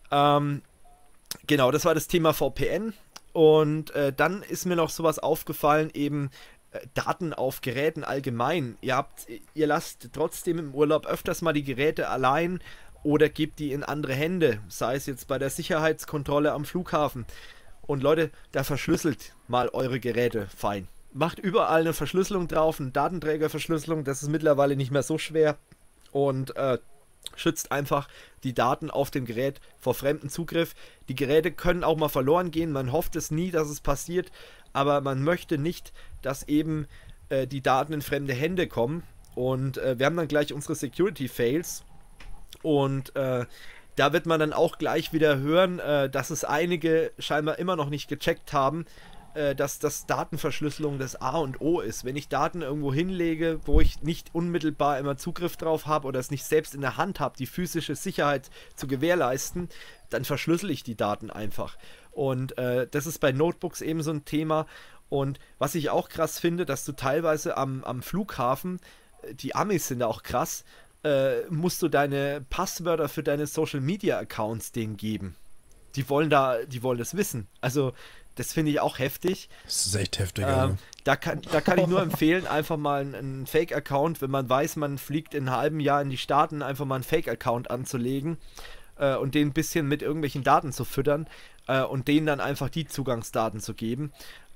Genau, das war das Thema VPN. Und dann ist mir noch sowas aufgefallen, eben Daten auf Geräten allgemein. Ihr lasst trotzdem im Urlaub öfters mal die Geräte allein oder gebt die in andere Hände, sei es jetzt bei der Sicherheitskontrolle am Flughafen. Und Leute, da verschlüsselt mal eure Geräte fein. Macht überall eine Verschlüsselung drauf, eine Datenträgerverschlüsselung, das ist mittlerweile nicht mehr so schwer. Und schützt einfach die Daten auf dem Gerät vor fremdem Zugriff. Die Geräte können auch mal verloren gehen, man hofft es nie, dass es passiert, aber man möchte nicht, dass eben die Daten in fremde Hände kommen. Und wir haben dann gleich unsere Security-Fails und da wird man dann auch gleich wieder hören, dass es einige scheinbar immer noch nicht gecheckt haben, dass das Datenverschlüsselung das A und O ist. Wenn ich Daten irgendwo hinlege, wo ich nicht unmittelbar immer Zugriff drauf habe oder es nicht selbst in der Hand habe, die physische Sicherheit zu gewährleisten, dann verschlüssel ich die Daten einfach. Und das ist bei Notebooks eben so ein Thema. Und was ich auch krass finde, dass du teilweise am Flughafen, die Amis sind da auch krass, musst du deine Passwörter für deine Social Media Accounts denen geben. Die wollen das wissen. Also das finde ich auch heftig. Das ist echt heftig. Da kann ich nur empfehlen, einfach mal einen Fake-Account, wenn man weiß, man fliegt in einem halben Jahr in die Staaten, einfach mal einen Fake-Account anzulegen und den ein bisschen mit irgendwelchen Daten zu füttern und denen dann einfach die Zugangsdaten zu geben.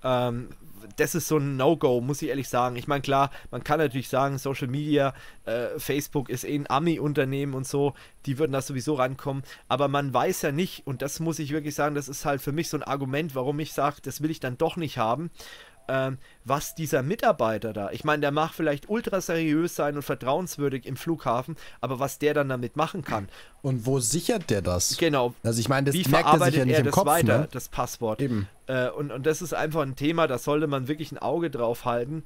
Das ist so ein No-Go, muss ich ehrlich sagen. Ich meine, klar, man kann natürlich sagen, Social Media, Facebook ist ein Ami-Unternehmen und so, die würden da sowieso rankommen, aber man weiß ja nicht, und das muss ich wirklich sagen, das ist halt für mich so ein Argument, warum ich sage, das will ich dann doch nicht haben, was dieser Mitarbeiter da, ich meine, der mag vielleicht ultra seriös sein und vertrauenswürdig im Flughafen, aber was der dann damit machen kann. Und wo sichert der das? Genau. Also ich meine, das wie merkt er sich verarbeitet ja nicht er im das Kopf, weiter, ne? das Passwort. Eben. Und das ist einfach ein Thema, da sollte man wirklich ein Auge drauf halten,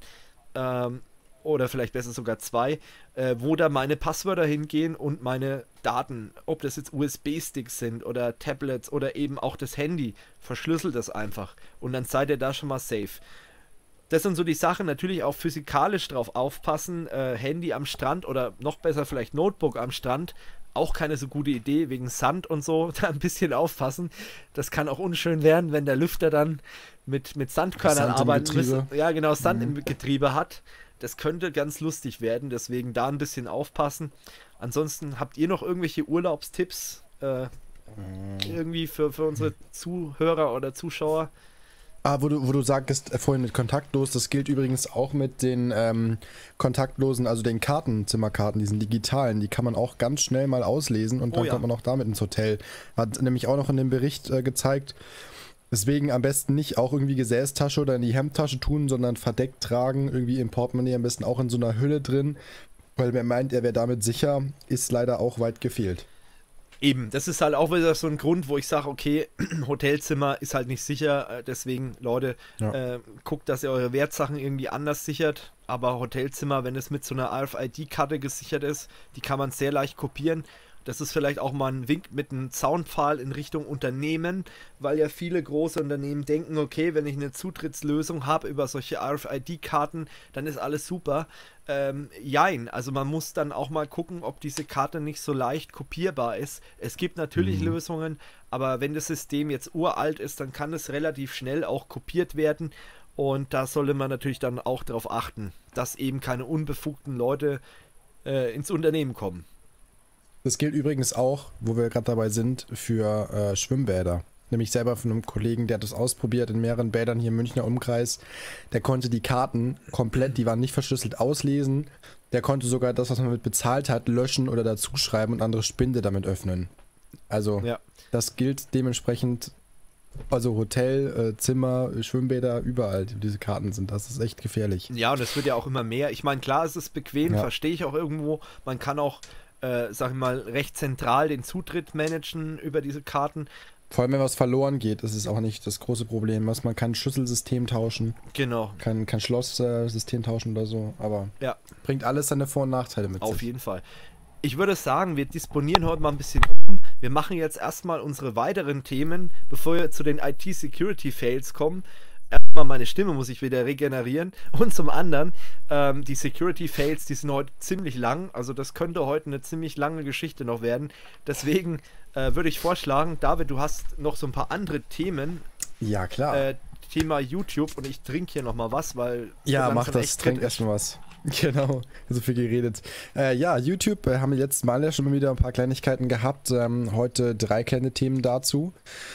oder vielleicht besser sogar zwei, wo da meine Passwörter hingehen und meine Daten, ob das jetzt USB-Sticks sind oder Tablets oder eben auch das Handy, verschlüsselt das einfach und dann seid ihr da schon mal safe. das sind so die Sachen, natürlich auch physikalisch drauf aufpassen. Handy am Strand oder noch besser vielleicht Notebook am Strand, auch keine so gute Idee, wegen Sand und so, da ein bisschen aufpassen. Das kann auch unschön werden, wenn der Lüfter dann mit Sandkörnern arbeiten müsste. Ja, genau, Sand im Getriebe hat. Das könnte ganz lustig werden, deswegen da ein bisschen aufpassen. Ansonsten habt ihr noch irgendwelche Urlaubstipps irgendwie für unsere Zuhörer oder Zuschauer? Wo du sagtest vorhin mit kontaktlos, das gilt übrigens auch mit den kontaktlosen, also den Zimmerkarten, diesen digitalen, die kann man auch ganz schnell mal auslesen und dann kommt man auch damit ins Hotel. Hat nämlich auch noch in dem Bericht gezeigt. Deswegen am besten nicht auch irgendwie Gesäßtasche oder in die Hemdtasche tun, sondern verdeckt tragen, irgendwie im Portemonnaie, am besten auch in so einer Hülle drin, weil wer meint, er wäre damit sicher, ist leider auch weit gefehlt. Eben, das ist halt auch wieder so ein Grund, wo ich sage, okay, Hotelzimmer ist halt nicht sicher, deswegen, Leute, guckt, dass ihr eure Wertsachen irgendwie anders sichert, aber Hotelzimmer, wenn es mit so einer RFID-Karte gesichert ist, die kann man sehr leicht kopieren. Das ist vielleicht auch mal ein Wink mit einem Zaunpfahl in Richtung Unternehmen, weil ja viele große Unternehmen denken, okay, wenn ich eine Zutrittslösung habe über solche RFID-Karten, dann ist alles super. Jein, also man muss dann auch mal gucken, ob diese Karte nicht so leicht kopierbar ist. Es gibt natürlich Lösungen, aber wenn das System jetzt uralt ist, dann kann es relativ schnell auch kopiert werden und da sollte man natürlich dann auch darauf achten, dass eben keine unbefugten Leute ins Unternehmen kommen. Das gilt übrigens auch, wo wir gerade dabei sind, für Schwimmbäder. Nämlich selber von einem Kollegen, der hat das ausprobiert in mehreren Bädern hier im Münchner Umkreis. Der konnte die Karten komplett, die waren nicht verschlüsselt, auslesen. Der konnte sogar das, was man mit bezahlt hat, löschen oder dazuschreiben und andere Spinde damit öffnen. Also das gilt dementsprechend, also Hotel, Zimmer, Schwimmbäder, überall, die diese Karten sind. Das ist echt gefährlich. Ja, und es wird ja auch immer mehr. Ich meine, klar, es ist bequem, verstehe ich auch irgendwo. Man kann auch sag ich mal, recht zentral den Zutritt managen über diese Karten. Vor allem, wenn was verloren geht, ist es auch nicht das große Problem. Man kann Schlüsselsystem tauschen. Genau. Kann Schlosssystem tauschen oder so, aber bringt alles seine Vor- und Nachteile mit sich. Auf jeden Fall. Ich würde sagen, wir disponieren heute mal ein bisschen um. Wir machen jetzt erstmal unsere weiteren Themen, bevor wir zu den IT-Security-Fails kommen. Erstmal, meine Stimme muss ich wieder regenerieren. Und zum anderen, die Security-Fails, die sind heute ziemlich lang. Also das könnte heute eine ziemlich lange Geschichte noch werden. Deswegen würde ich vorschlagen, David, du hast noch so ein paar andere Themen. Ja, klar. Thema YouTube und ich trinke hier nochmal was, weil... Ja, mach das, trink erstmal was. Genau, so viel geredet. YouTube, haben wir letztes Mal ja schon mal wieder ein paar Kleinigkeiten gehabt. Heute 3 kleine Themen dazu.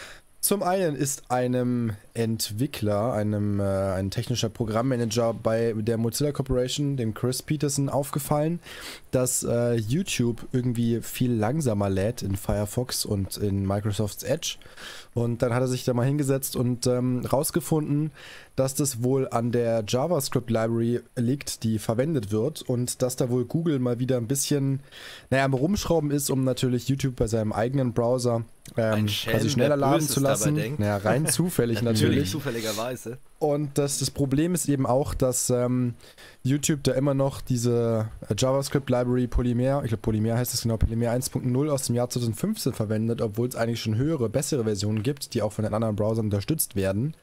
Zum einen ist einem Entwickler, ein technischer Programmmanager bei der Mozilla Corporation, dem Chris Peterson, aufgefallen, dass YouTube irgendwie viel langsamer lädt in Firefox und in Microsoft's Edge. Und dann hat er sich da mal hingesetzt und rausgefunden, dass das wohl an der JavaScript-Library liegt, die verwendet wird und dass da wohl Google mal wieder ein bisschen, am Rumschrauben ist, um natürlich YouTube bei seinem eigenen Browser quasi schneller laden zu lassen. Ja, rein zufällig natürlich. Zufälligerweise. Und das Problem ist eben auch, dass YouTube da immer noch diese JavaScript-Library Polymer, ich glaube Polymer heißt es genau, Polymer 1.0 aus dem Jahr 2015 verwendet, obwohl es eigentlich schon höhere, bessere Versionen gibt, die auch von den anderen Browsern unterstützt werden.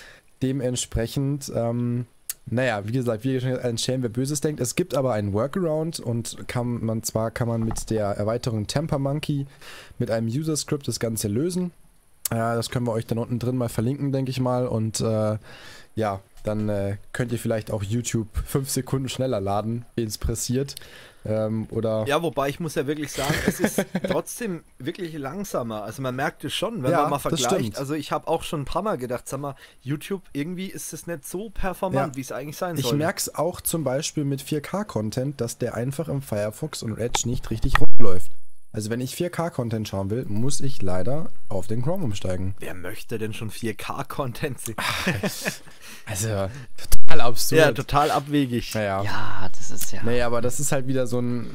Dementsprechend, wie gesagt, wie schon ein Schelm, wer Böses denkt. Es gibt aber einen Workaround und kann man mit der Erweiterung Tempermonkey mit einem User-Script das Ganze lösen. Das können wir euch dann unten drin mal verlinken, denke ich mal. Und dann könnt ihr vielleicht auch YouTube 5 Sekunden schneller laden, wen es pressiert. Ja, wobei ich muss ja wirklich sagen, es ist trotzdem wirklich langsamer. Also man merkt es schon, wenn man mal vergleicht. Also ich habe auch schon ein paar Mal gedacht, sag mal, YouTube, irgendwie ist es nicht so performant, wie es eigentlich sein soll. Ich merke es auch zum Beispiel mit 4K-Content, dass der einfach im Firefox und Edge nicht richtig rumläuft. Also wenn ich 4K-Content schauen will, muss ich leider auf den Chrome umsteigen. Wer möchte denn schon 4K-Content sehen? Also total absurd. Ja, total abwegig. Ja, das ist ja... Naja, aber das ist halt wieder so ein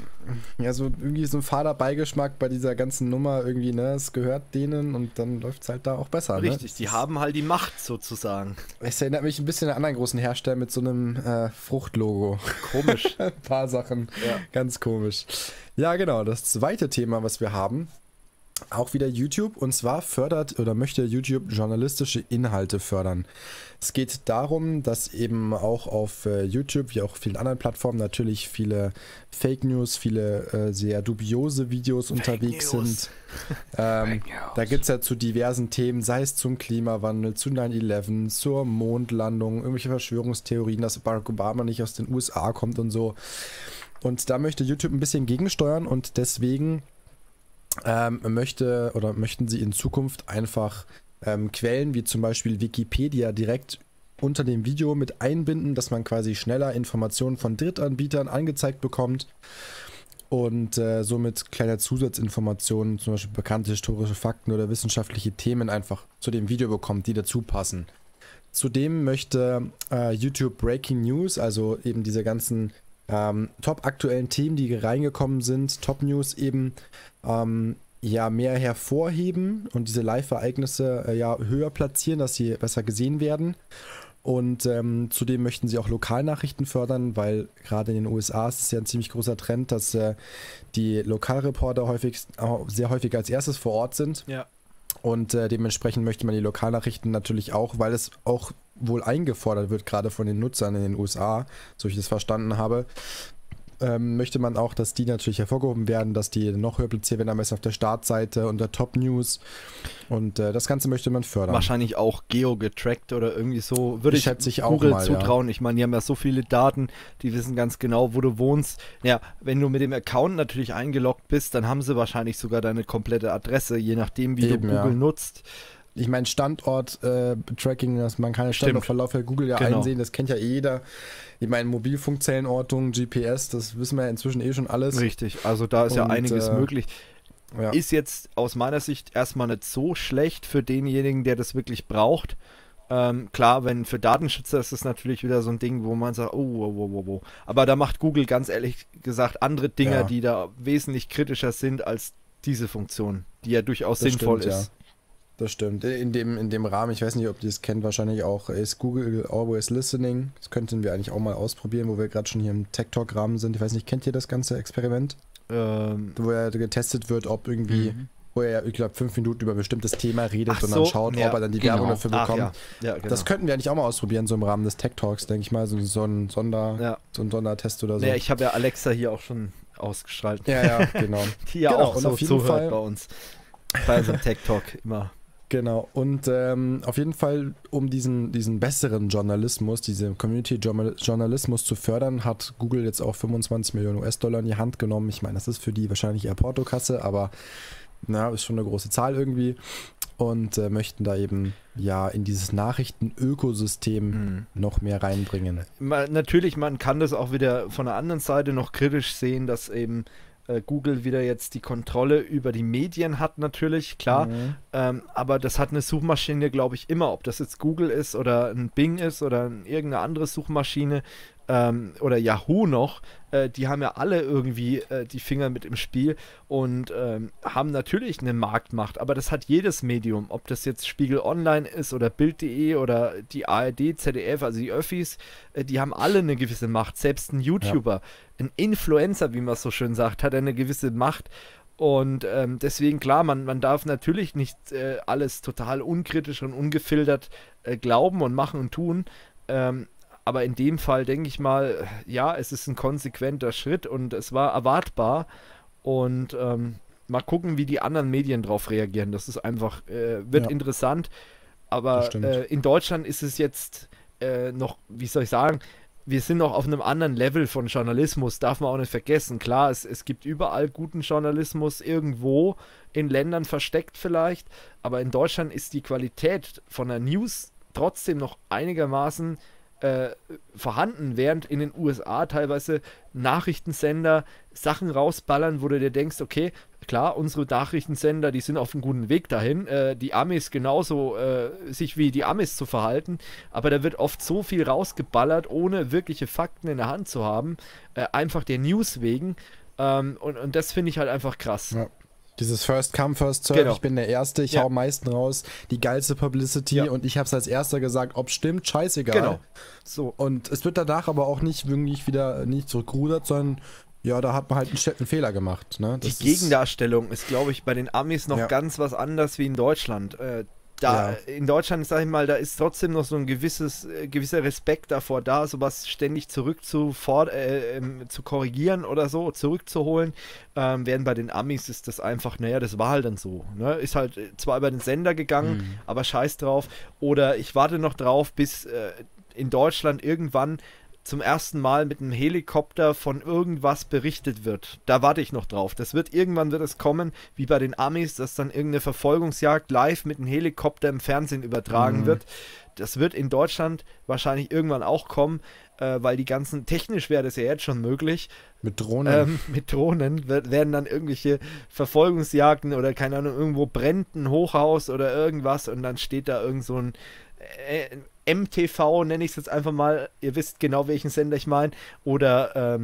fader Beigeschmack bei dieser ganzen Nummer irgendwie, ne? Es gehört denen und dann läuft es halt da auch besser. Richtig, ne? Die haben halt die Macht sozusagen. Es erinnert mich ein bisschen an einen anderen großen Hersteller mit so einem Fruchtlogo. Komisch. Ein paar Sachen, ganz komisch. Ja, genau. Das zweite Thema, was wir haben, Auch wieder YouTube, und zwar fördert oder möchte YouTube journalistische Inhalte fördern. Es geht darum, dass eben auch auf YouTube, wie auch auf vielen anderen Plattformen, natürlich viele Fake News, viele sehr dubiose Videos unterwegs sind. Da gibt es ja zu diversen Themen, sei es zum Klimawandel, zu 9/11, zur Mondlandung, irgendwelche Verschwörungstheorien, dass Barack Obama nicht aus den USA kommt und so. Und da möchte YouTube ein bisschen gegensteuern, und deswegen möchten sie in Zukunft einfach Quellen wie zum Beispiel Wikipedia direkt unter dem Video mit einbinden, dass man quasi schneller Informationen von Drittanbietern angezeigt bekommt und somit kleine Zusatzinformationen, zum Beispiel bekannte historische Fakten oder wissenschaftliche Themen einfach zu dem Video bekommt, die dazu passen. Zudem möchte YouTube Breaking News, also eben diese ganzen top aktuellen Themen, die reingekommen sind, Top News eben, mehr hervorheben und diese Live-Ereignisse höher platzieren, dass sie besser gesehen werden. Und zudem möchten sie auch Lokalnachrichten fördern, weil gerade in den USA ist es ja ein ziemlich großer Trend, dass die Lokalreporter sehr häufig als erstes vor Ort sind. Ja. Und dementsprechend möchte man die Lokalnachrichten natürlich auch, weil es auch wohl eingefordert wird, gerade von den Nutzern in den USA, so ich das verstanden habe, möchte man auch, dass die natürlich hervorgehoben werden, dass die noch höher platziert werden, am besten auf der Startseite unter Top News, und das Ganze möchte man fördern. Wahrscheinlich auch geo-getrackt oder irgendwie so, würde ich schätze ich Google auch mal, zutrauen. Ja. Ich meine, die haben ja so viele Daten, die wissen ganz genau, wo du wohnst. Ja, wenn du mit dem Account natürlich eingeloggt bist, dann haben sie wahrscheinlich sogar deine komplette Adresse, je nachdem, wie du Google nutzt. Ich meine, Standort-Tracking, dass man keine Standortverlauf bei Google einsehen, das kennt ja jeder. Ich meine, Mobilfunkzellenortung, GPS, das wissen wir ja inzwischen schon alles. Richtig, also da ist ja einiges möglich. Ja. Ist jetzt aus meiner Sicht erstmal nicht so schlecht für denjenigen, der das wirklich braucht. Klar, wenn für Datenschützer ist es natürlich wieder so ein Ding, wo man sagt, oh. Aber da macht Google ganz ehrlich gesagt andere Dinge, die da wesentlich kritischer sind als diese Funktion, die ja durchaus sinnvoll ist. Ja. Das stimmt. In dem Rahmen, ich weiß nicht, ob ihr es kennt, wahrscheinlich auch, ist Google Always Listening. Das könnten wir eigentlich auch mal ausprobieren, wo wir gerade schon hier im Tech-Talk-Rahmen sind. Ich weiß nicht, kennt ihr das ganze Experiment? Wo ja getestet wird, ob irgendwie, wo er, ich glaube, 5 Minuten über ein bestimmtes Thema redet und dann schaut, ob er dann die Werbung dafür bekommt. Ja, genau. Das könnten wir eigentlich auch mal ausprobieren, so im Rahmen des Tech-Talks, denke ich mal, so ein Sondertest oder so. Ja, ich habe ja Alexa hier auch schon ausgestrahlt. Ja, genau. Die ja auch so zuhört bei uns. Bei so einem Tech-Talk immer. Genau, und auf jeden Fall, um diesen besseren Journalismus, diese Community-Journalismus zu fördern, hat Google jetzt auch 25 Millionen US-Dollar in die Hand genommen. Ich meine, das ist für die wahrscheinlich eher Portokasse, aber ist schon eine große Zahl irgendwie. Und möchten da eben in dieses Nachrichten-Ökosystem noch mehr reinbringen. Natürlich, man kann das auch wieder von der anderen Seite noch kritisch sehen, dass eben Google wieder jetzt die Kontrolle über die Medien hat, natürlich, klar. Aber das hat eine Suchmaschine, glaube ich, immer. Ob das jetzt Google ist oder ein Bing ist oder irgendeine andere Suchmaschine oder Yahoo noch, die haben ja alle irgendwie die Finger mit im Spiel und haben natürlich eine Marktmacht. Aber das hat jedes Medium. Ob das jetzt Spiegel Online ist oder Bild.de oder die ARD, ZDF, also die Öffis, die haben alle eine gewisse Macht. Selbst ein YouTuber, ein Influencer, wie man so schön sagt, hat eine gewisse Macht. Und deswegen, klar, man darf natürlich nicht alles total unkritisch und ungefiltert glauben und machen und tun. Aber in dem Fall denke ich mal, es ist ein konsequenter Schritt und es war erwartbar. Und mal gucken, wie die anderen Medien drauf reagieren. Das ist einfach, wird interessant. Aber in Deutschland ist es jetzt noch, wie soll ich sagen, wir sind noch auf einem anderen Level von Journalismus, darf man auch nicht vergessen. Klar, es gibt überall guten Journalismus, irgendwo in Ländern versteckt vielleicht, aber in Deutschland ist die Qualität von der News trotzdem noch einigermaßen vorhanden, während in den USA teilweise Nachrichtensender Sachen rausballern, wo du dir denkst, okay, klar, unsere Nachrichtensender, die sind auf einem guten Weg dahin, die Amis genauso sich wie die Amis zu verhalten, aber da wird oft so viel rausgeballert, ohne wirkliche Fakten in der Hand zu haben, einfach der News wegen, und das finde ich halt einfach krass. Ja. Dieses First Come, First Serve, ich bin der Erste, ich hau am meisten raus, die geilste Publicity und ich habe es als Erster gesagt, ob stimmt, scheißegal. Genau. So. Und es wird danach aber auch nicht wirklich wieder nicht zurückgerudert, sondern Ja, da hat man halt einen Fehler gemacht. Ne? Die Gegendarstellung ist, glaube ich, bei den Amis noch ganz was anderes wie in Deutschland. In Deutschland, sag ich mal, da ist trotzdem noch so ein gewisser Respekt davor da, sowas ständig zu korrigieren oder so, zurückzuholen. Während bei den Amis ist das einfach, naja, das war halt dann so. Ne? Ist halt zwar über den Sender gegangen, aber scheiß drauf. Oder ich warte noch drauf, bis in Deutschland irgendwann zum ersten Mal mit einem Helikopter von irgendwas berichtet wird. Da warte ich noch drauf. Irgendwann wird es kommen, wie bei den Amis, dass dann irgendeine Verfolgungsjagd live mit einem Helikopter im Fernsehen übertragen wird. Das wird in Deutschland wahrscheinlich irgendwann auch kommen, weil technisch wäre das ja jetzt schon möglich. Mit Drohnen. Mit Drohnen werden dann irgendwelche Verfolgungsjagden oder keine Ahnung, irgendwo brennt ein Hochhaus oder irgendwas und dann steht da irgend so ein MTV, nenne ich es jetzt einfach mal, ihr wisst genau, welchen Sender ich meine, oder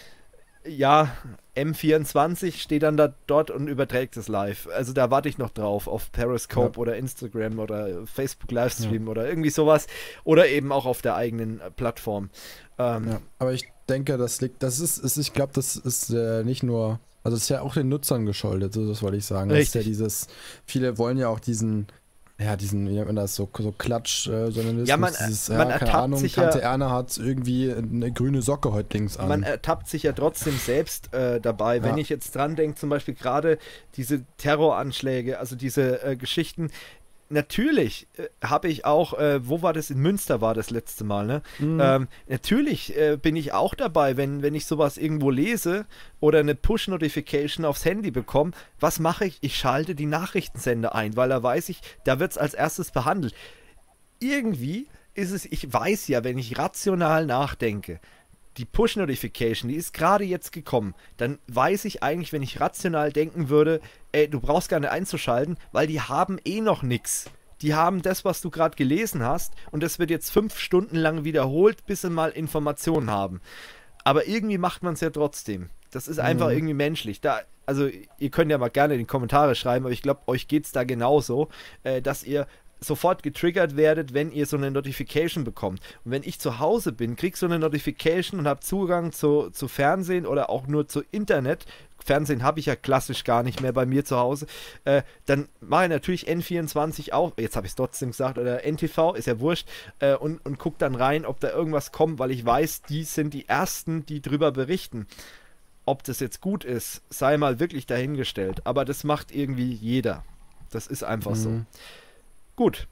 M24 steht dann dort und überträgt es live. Also da warte ich noch drauf, auf Periscope oder Instagram oder Facebook Livestream oder irgendwie sowas, oder eben auch auf der eigenen Plattform. Aber ich denke, ich glaube, das ist nicht nur, also es ist ja auch den Nutzern geschuldet, so das wollte ich sagen. Richtig. Das ist ja viele wollen ja auch diesen, wie nennt man das, so Klatsch-Journalismus. Ja, man ertappt sich Tante Erna hat irgendwie eine grüne Socke heute links an. Man ertappt sich ja trotzdem selbst dabei. Wenn ich jetzt dran denke, zum Beispiel gerade diese Terroranschläge, also diese Geschichten. Natürlich habe ich auch, wo war das? In Münster war das letzte Mal, ne? Natürlich bin ich auch dabei, wenn ich sowas irgendwo lese oder eine Push-Notification aufs Handy bekomme. Was mache ich? Ich schalte die Nachrichtensender ein, weil da weiß ich, da wird es als erstes behandelt. Irgendwie ist es, ich weiß ja, wenn ich rational nachdenke, die Push-Notification, die ist gerade jetzt gekommen, dann weiß ich eigentlich, wenn ich rational denken würde, du brauchst gar nicht einzuschalten, weil die haben eh noch nichts. Die haben das, was du gerade gelesen hast, und das wird jetzt 5 Stunden lang wiederholt, bis sie mal Informationen haben. Aber irgendwie macht man es ja trotzdem. Das ist einfach irgendwie menschlich. Also ihr könnt ja mal gerne in die Kommentare schreiben, aber ich glaube, euch geht es da genauso, dass ihr sofort getriggert werdet, wenn ihr so eine Notification bekommt. Und wenn ich zu Hause bin, krieg so eine Notification und habe Zugang zu Fernsehen oder auch nur zu Internet, Fernsehen habe ich ja klassisch gar nicht mehr bei mir zu Hause, dann mache ich natürlich N24 auf, jetzt habe ich es trotzdem gesagt, oder NTV, ist ja wurscht, und gucke dann rein, ob da irgendwas kommt, weil ich weiß, die sind die Ersten, die drüber berichten. Ob das jetzt gut ist, sei mal wirklich dahingestellt. Aber das macht irgendwie jeder. Das ist einfach so. Gut.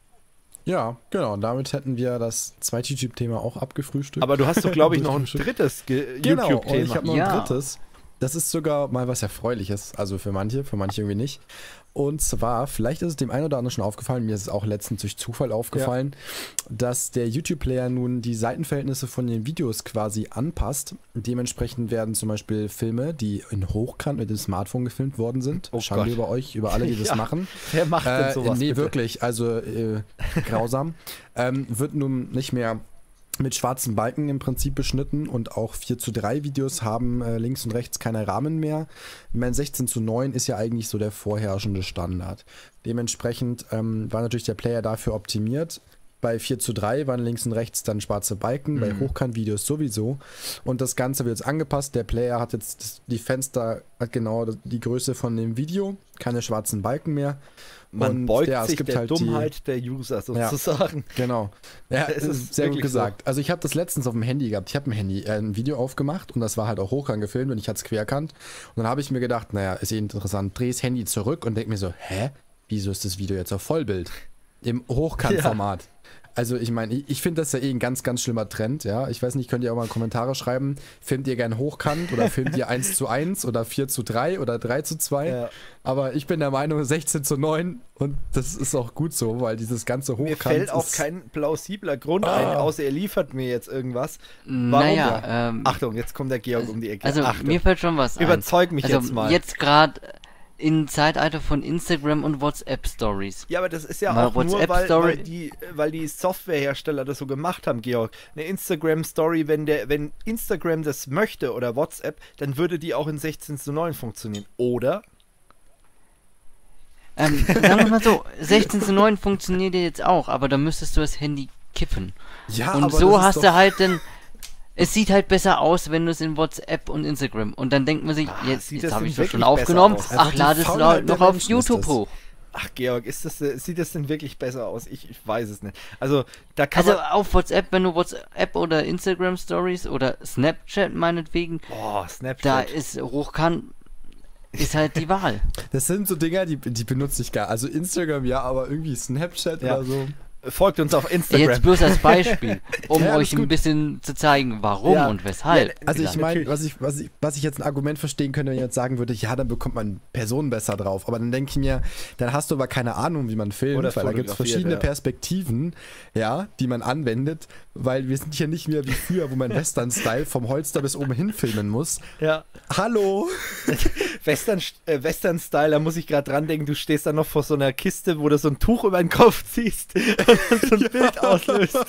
Ja, genau. Und damit hätten wir das zweite YouTube-Thema auch abgefrühstückt. Aber du hast doch, glaube ich, noch ein drittes Genau, YouTube-Thema. und ich habe noch ein drittes. Das ist sogar mal was Erfreuliches. Also für manche irgendwie nicht. Und zwar, vielleicht ist es dem einen oder anderen schon aufgefallen, mir ist es auch letztens durch Zufall aufgefallen, dass der YouTube-Player nun die Seitenverhältnisse von den Videos quasi anpasst. Dementsprechend werden zum Beispiel Filme, die in Hochkant mit dem Smartphone gefilmt worden sind. Schande über euch, über alle, die das machen. Wer macht denn sowas? Nee, bitte? Wirklich, also grausam. Wird nun nicht mehr mit schwarzen Balken im Prinzip beschnitten, und auch 4:3 Videos haben links und rechts keine Rahmen mehr. Ich meine, 16:9 ist ja eigentlich so der vorherrschende Standard. Dementsprechend war natürlich der Player dafür optimiert. Bei 4:3 waren links und rechts dann schwarze Balken, bei Hochkant-Videos sowieso. Und das Ganze wird jetzt angepasst. Der Player hat jetzt die Fenster, hat genau die Größe von dem Video, keine schwarzen Balken mehr. Man beugt sich der Dummheit der User sozusagen. Ja, genau. Ja, das ist sehr gut gesagt. So. Also ich habe das letztens auf dem Handy gehabt. Ich habe ein Video aufgemacht, und das war halt auch hochkant gefilmt, und ich hatte es querkant. Und dann habe ich mir gedacht, naja, ist eh interessant, dreh das Handy zurück und denke mir so, wieso ist das Video jetzt auf Vollbild? Im Hochkantformat. Ja. Also ich meine, ich finde das ja eh ein ganz, ganz schlimmer Trend, ja. Ich weiß nicht, könnt ihr auch mal in Kommentare schreiben, filmt ihr gern hochkant oder filmt ihr 1:1 oder 4:3 oder 3:2? Ja. Aber ich bin der Meinung 16:9, und das ist auch gut so, weil dieses ganze Hochkant. Mir fällt auch kein plausibler Grund ein, außer ihr liefert mir jetzt irgendwas. Warum? Naja, Achtung, jetzt kommt der Georg um die Ecke. Also Achtung. Mir fällt schon was Überzeug mich jetzt mal. Jetzt gerade im Zeitalter von Instagram und WhatsApp-Stories. Ja, aber das ist ja auch nur, weil die Softwarehersteller das so gemacht haben, Georg. Eine Instagram-Story, wenn Instagram das möchte oder WhatsApp, dann würde die auch in 16:9 funktionieren, oder? Sagen wir mal so, 16:9 funktioniert ja jetzt auch, aber da müsstest du das Handy kippen. Ja, und aber so hast du halt Es sieht halt besser aus, wenn du es in WhatsApp und Instagram. Und dann denkt man sich, jetzt sieht das habe denn ich das schon wirklich aufgenommen. besser aus? Einfach Ach, die lade es Faulheit noch der auf Menschen ist YouTube das. hoch. Ach, Georg, sieht das denn wirklich besser aus? Ich weiß es nicht. Also, da kann Also man... auf WhatsApp, wenn du WhatsApp oder Instagram Stories oder Snapchat meinetwegen, Boah, da Snapchat. ist hochkant, ist halt die Wahl. Das sind so Dinger, die benutze ich gar. Also Instagram ja, aber irgendwie Snapchat Ja. oder so. Folgt uns auf Instagram. Jetzt bloß als Beispiel, um Ja, alles euch ein gut. bisschen zu zeigen, warum Ja. und weshalb. Ja, Also ich Klar, meine, natürlich. was ich jetzt ein Argument verstehen könnte, wenn jemand sagen würde, ja, dann bekommt man Personen besser drauf. Aber dann denke ich mir, dann hast du aber keine Ahnung, wie man filmt, Oder weil da gibt es fotografiert, verschiedene ja. Perspektiven, ja, die man anwendet, weil wir sind hier nicht mehr wie früher, wo man Western-Style vom Holster bis oben hin filmen muss. Ja. Hallo! Western-Style, da muss ich gerade dran denken, du stehst da noch vor so einer Kiste, wo du so ein Tuch über den Kopf ziehst und dann so ein Bild auslöst.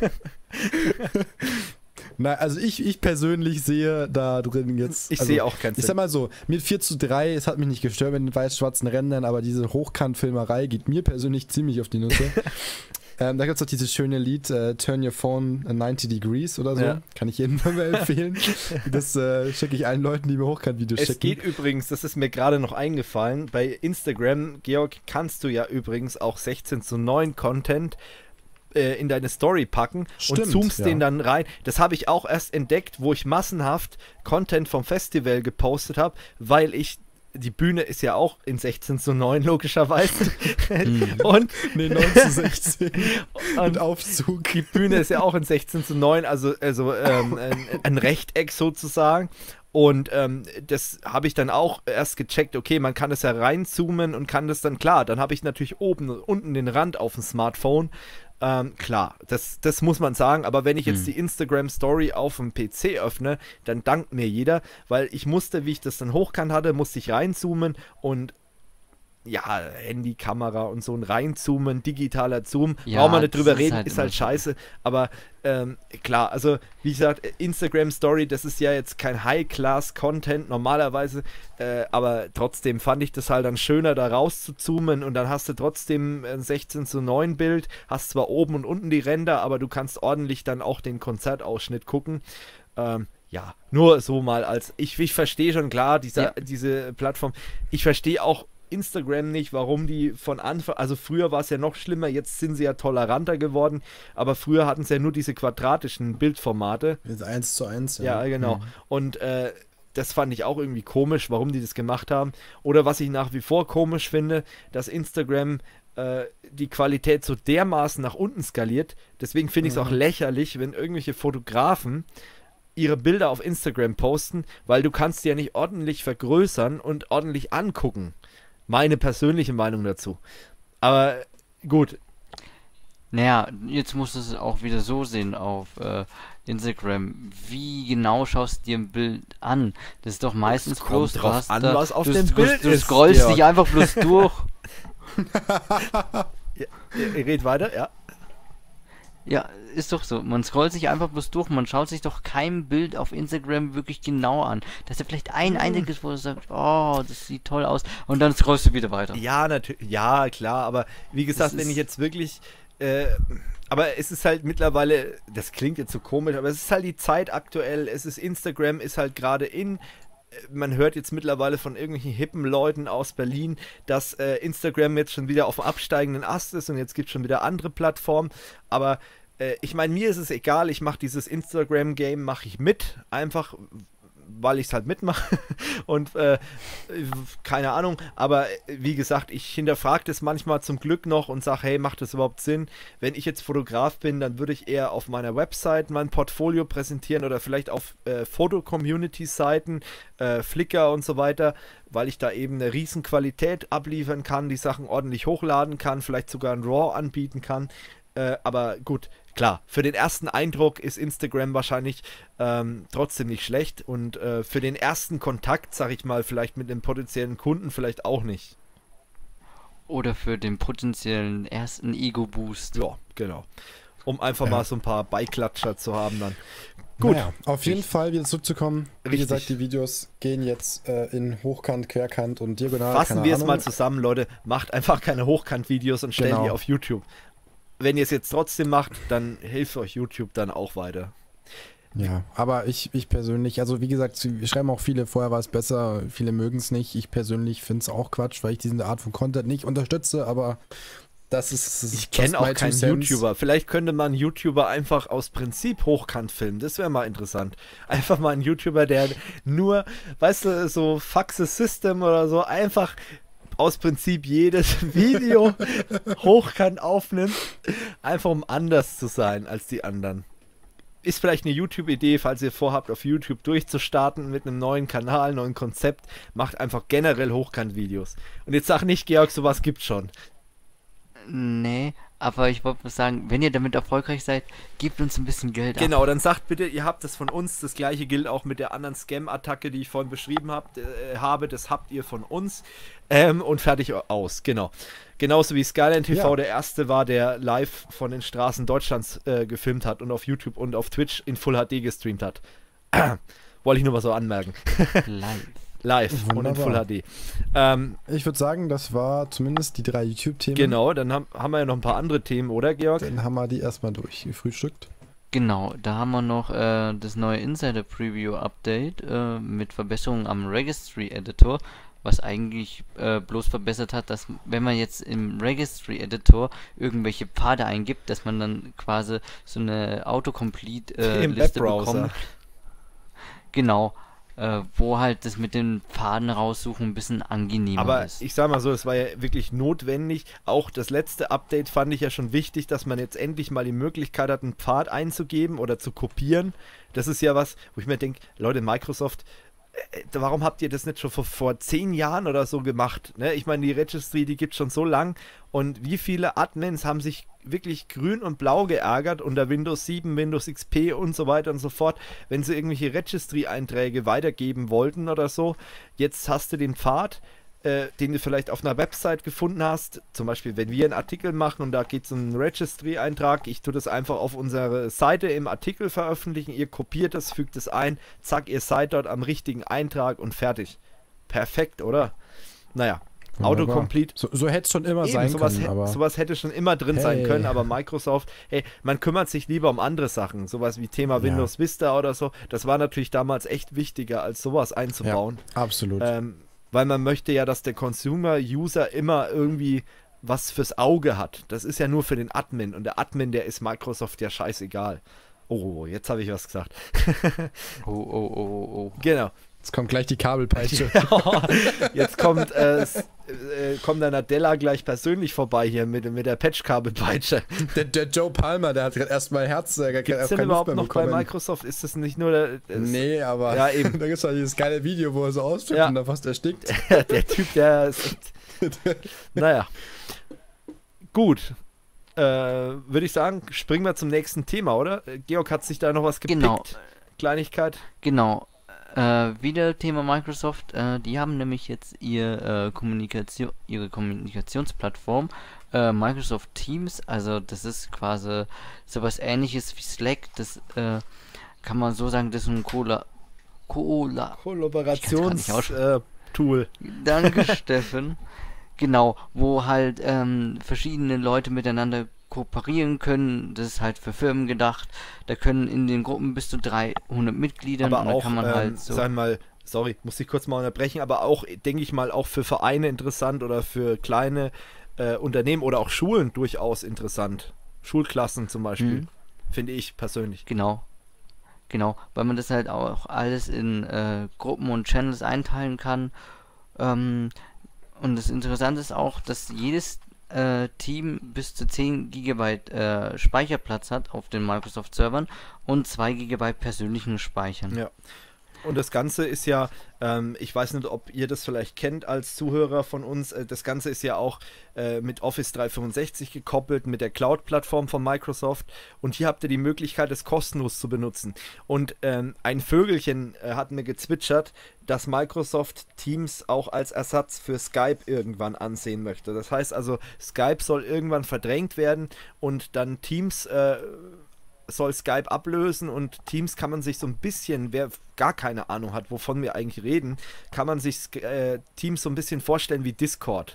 Na, also ich persönlich sehe da drin jetzt. Ich also, sehe auch keinen Ich Sinn. sag mal so, mit 4:3, es hat mich nicht gestört mit den weiß-schwarzen Rändern, aber diese Hochkant-Filmerei geht mir persönlich ziemlich auf die Nüsse. Da gibt es auch dieses schöne Lied, Turn Your Phone 90 Degrees oder so. Ja. Kann ich jedem mal empfehlen. Das schicke ich allen Leuten, die mir Hochkant-Videos Es schicken. geht übrigens, das ist mir gerade noch eingefallen, bei Instagram, Georg, kannst du ja übrigens auch 16:9 Content in deine Story packen und Stimmt, zoomst ja. den dann rein. Das habe ich auch erst entdeckt, wo ich massenhaft Content vom Festival gepostet habe, weil ich, die Bühne ist ja auch in 16:9 logischerweise. Und Nee, 9:16 Und mit Aufzug. die Bühne ist ja auch in 16:9, also ein Rechteck sozusagen. Und das habe ich dann auch erst gecheckt, okay, man kann das ja reinzoomen und kann das dann, klar, dann habe ich natürlich oben und unten den Rand auf dem Smartphone. Klar, das muss man sagen, aber wenn ich jetzt die Instagram-Story auf dem PC öffne, dann dankt mir jeder, weil ich musste, wie ich das dann hochkant hatte, musste ich reinzoomen und ja, Handykamera und so ein Reinzoomen, digitaler Zoom, Ja, brauchen wir nicht das drüber ist reden, halt ist immer halt so. scheiße, aber klar, also wie gesagt, Instagram-Story, das ist ja jetzt kein High-Class-Content normalerweise, aber trotzdem fand ich das halt dann schöner, da raus zu zoomen und dann hast du trotzdem ein 16:9 Bild, hast zwar oben und unten die Ränder, aber du kannst ordentlich dann auch den Konzertausschnitt gucken. Ja, nur so mal als, ich verstehe schon klar, diese Plattform, ich verstehe auch Instagram nicht, warum die von Anfang, also früher war es ja noch schlimmer, jetzt sind sie ja toleranter geworden, aber früher hatten sie ja nur diese quadratischen Bildformate. 1:1, Ja, genau. Und das fand ich auch irgendwie komisch, warum die das gemacht haben. Oder was ich nach wie vor komisch finde, dass Instagram die Qualität so dermaßen nach unten skaliert. Deswegen finde ich es auch lächerlich, wenn irgendwelche Fotografen ihre Bilder auf Instagram posten, weil du kannst die ja nicht ordentlich vergrößern und ordentlich angucken. Meine persönliche Meinung dazu. Aber gut, Naja, jetzt musst du es auch wieder so sehen auf Instagram. Wie genau schaust du dir ein Bild an? Das ist doch meistens kommt bloß, drauf du hast an, da, was auf du, dem du, Bild du ist, scrollst Georg. dich einfach bloß durch. ihr redet weiter, ja. Ja, ist doch so. Man scrollt sich einfach bloß durch. Man schaut sich doch kein Bild auf Instagram wirklich genau an. Das ist ja vielleicht ein einziges, wo du sagst, oh, das sieht toll aus. Und dann scrollst du wieder weiter. Ja, natürlich, ja, klar, aber wie gesagt, Das wenn ist- ich jetzt wirklich, aber es ist halt mittlerweile, das klingt jetzt so komisch, aber es ist halt die Zeit aktuell, es ist Instagram, ist halt gerade in, man hört jetzt mittlerweile von irgendwelchen hippen Leuten aus Berlin, dass Instagram jetzt schon wieder auf dem absteigenden Ast ist und jetzt gibt es schon wieder andere Plattformen, aber ich meine, mir ist es egal, ich mache dieses Instagram-Game, mache ich mit, einfach weil ich es halt mitmache und keine Ahnung, aber wie gesagt, ich hinterfrage das manchmal zum Glück noch und sage, hey, macht das überhaupt Sinn? Wenn ich jetzt Fotograf bin, dann würde ich eher auf meiner Website mein Portfolio präsentieren oder vielleicht auf Foto-Community-Seiten, Flickr und so weiter, weil ich da eben eine riesen Qualität abliefern kann, die Sachen ordentlich hochladen kann, vielleicht sogar ein RAW anbieten kann. Aber gut, klar, für den ersten Eindruck ist Instagram wahrscheinlich trotzdem nicht schlecht und für den ersten Kontakt, sag ich mal, vielleicht mit einem potenziellen Kunden vielleicht auch nicht. Oder für den potenziellen ersten Ego-Boost. Ja, genau. Um einfach mal so ein paar Beiklatscher zu haben dann. Gut, Gut. naja, auf jeden Fall wieder zurückzukommen. Wie Richtig. gesagt, die Videos gehen jetzt in Hochkant, Querkant und Diagonal. Fassen keine wir es Ahnung. mal zusammen, Leute. Macht einfach keine Hochkant-Videos und stellt Genau. die auf YouTube. Wenn ihr es jetzt trotzdem macht, dann hilft euch YouTube dann auch weiter. Ja, aber ich persönlich, also wie gesagt, wir schreiben auch viele, vorher war es besser, viele mögen es nicht. Ich persönlich finde es auch Quatsch, weil ich diese Art von Content nicht unterstütze, aber das ist Ich kenne auch keinen YouTuber. Vielleicht könnte man einen YouTuber einfach aus Prinzip hochkant filmen. Das wäre mal interessant. Einfach mal ein YouTuber, der nur, weißt du, so Fuck the System oder so, einfach aus Prinzip jedes Video hochkant aufnimmt, einfach um anders zu sein als die anderen. Ist vielleicht eine YouTube-Idee, falls ihr vorhabt, auf YouTube durchzustarten mit einem neuen Kanal, neuen Konzept. Macht einfach generell Hochkant-Videos. Und jetzt sag nicht, Georg, sowas gibt's schon. Nee, aber ich wollte mal sagen, wenn ihr damit erfolgreich seid, gebt uns ein bisschen Geld ab. Genau, dann sagt bitte, ihr habt das von uns. Das gleiche gilt auch mit der anderen Scam-Attacke, die ich vorhin beschrieben habe. Das habt ihr von uns. Und fertig aus, genau. Genauso wie Skyline TV der erste war, der live von den Straßen Deutschlands gefilmt hat und auf YouTube und auf Twitch in Full HD gestreamt hat. Wollte ich nur mal so anmerken. Live und in Full HD. Ich würde sagen, das war zumindest die 3 YouTube-Themen. Genau, dann haben wir ja noch ein paar andere Themen, oder Georg? Dann haben wir die erstmal durchgefrühstückt. Genau, da haben wir noch das neue Insider Preview Update mit Verbesserungen am Registry Editor, was eigentlich bloß verbessert hat, dass wenn man jetzt im Registry Editor irgendwelche Pfade eingibt, dass man dann quasi so eine Autocomplete-Liste bekommt. Genau. Wo halt das mit den Pfaden raussuchen ein bisschen angenehmer Aber ist. ich sag mal so, es war ja wirklich notwendig. Auch das letzte Update fand ich ja schon wichtig, dass man jetzt endlich mal die Möglichkeit hat, einen Pfad einzugeben oder zu kopieren. Das ist ja was, wo ich mir denke, Leute, Microsoft, warum habt ihr das nicht schon vor 10 Jahren oder so gemacht? Ne? Ich meine, die Registry, die gibt es schon so lang. Und wie viele Admins haben sich wirklich grün und blau geärgert unter Windows 7, Windows XP und so weiter und so fort, wenn sie irgendwelche Registry-Einträge weitergeben wollten oder so. Jetzt hast du den Pfad, den du vielleicht auf einer Website gefunden hast. Zum Beispiel, wenn wir einen Artikel machen und da geht es um einen Registry-Eintrag, ich tue das einfach auf unsere Seite im Artikel veröffentlichen, ihr kopiert das, fügt es ein, zack, ihr seid dort am richtigen Eintrag und fertig. Perfekt, oder? Naja. Autocomplete. So hätte es schon immer sein können. Aber sowas hätte schon immer drin sein können, aber Microsoft, man kümmert sich lieber um andere Sachen, sowas wie Thema Windows Vista oder so. Das war natürlich damals echt wichtiger, als sowas einzubauen. Ja, absolut. Weil man möchte ja, dass der Consumer-User immer irgendwie was fürs Auge hat. Das ist ja nur für den Admin und der Admin, der ist Microsoft ja scheißegal. Oh, jetzt habe ich was gesagt. Oh. Genau. Jetzt kommt gleich die Kabelpeitsche. Jetzt kommt der Nadella gleich persönlich vorbei hier mit der Patchkabelpeitsche. Der Joe Palmer, der hat gerade erstmal Herz. Gibt es denn überhaupt noch bei Microsoft? Ist das nicht nur der... Nee, aber ja, eben. Da gibt es halt dieses geile Video, wo er so ausflippt und da fast erstickt. Der Typ, der ist echt... Naja. Gut. Würde ich sagen, springen wir zum nächsten Thema, oder? Georg hat sich da noch was gepickt. Genau. Kleinigkeit. Genau. Wieder Thema Microsoft. Die haben nämlich jetzt ihre Kommunikationsplattform Microsoft Teams. Also das ist quasi sowas Ähnliches wie Slack. Das kann man so sagen, das ist ein Kollaborations-Tool. Danke, Steffen. Genau, wo halt verschiedene Leute miteinander kooperieren können. Das ist halt für Firmen gedacht. Da können in den Gruppen bis zu 300 Mitgliedern. Aber und auch, kann man halt so sagen wir mal, sorry, muss ich kurz mal unterbrechen, aber auch, denke ich mal, auch für Vereine interessant oder für kleine Unternehmen oder auch Schulen durchaus interessant. Schulklassen zum Beispiel, finde ich persönlich. Genau, weil man das halt auch alles in Gruppen und Channels einteilen kann. Und das Interessante ist auch, dass jedes Team bis zu 10 GB Speicherplatz hat auf den Microsoft-Servern und 2 GB persönlichen Speichern. Ja. Und das Ganze ist ja, ich weiß nicht, ob ihr das vielleicht kennt als Zuhörer von uns, das Ganze ist ja auch mit Office 365 gekoppelt, mit der Cloud-Plattform von Microsoft, und hier habt ihr die Möglichkeit, es kostenlos zu benutzen. Und ein Vögelchen hat mir gezwitschert, dass Microsoft Teams auch als Ersatz für Skype irgendwann ansehen möchte. Das heißt also, Skype soll irgendwann verdrängt werden und dann Teams soll Skype ablösen, und Teams kann man sich so ein bisschen, wer gar keine Ahnung hat, wovon wir eigentlich reden, kann man sich Teams so ein bisschen vorstellen wie Discord.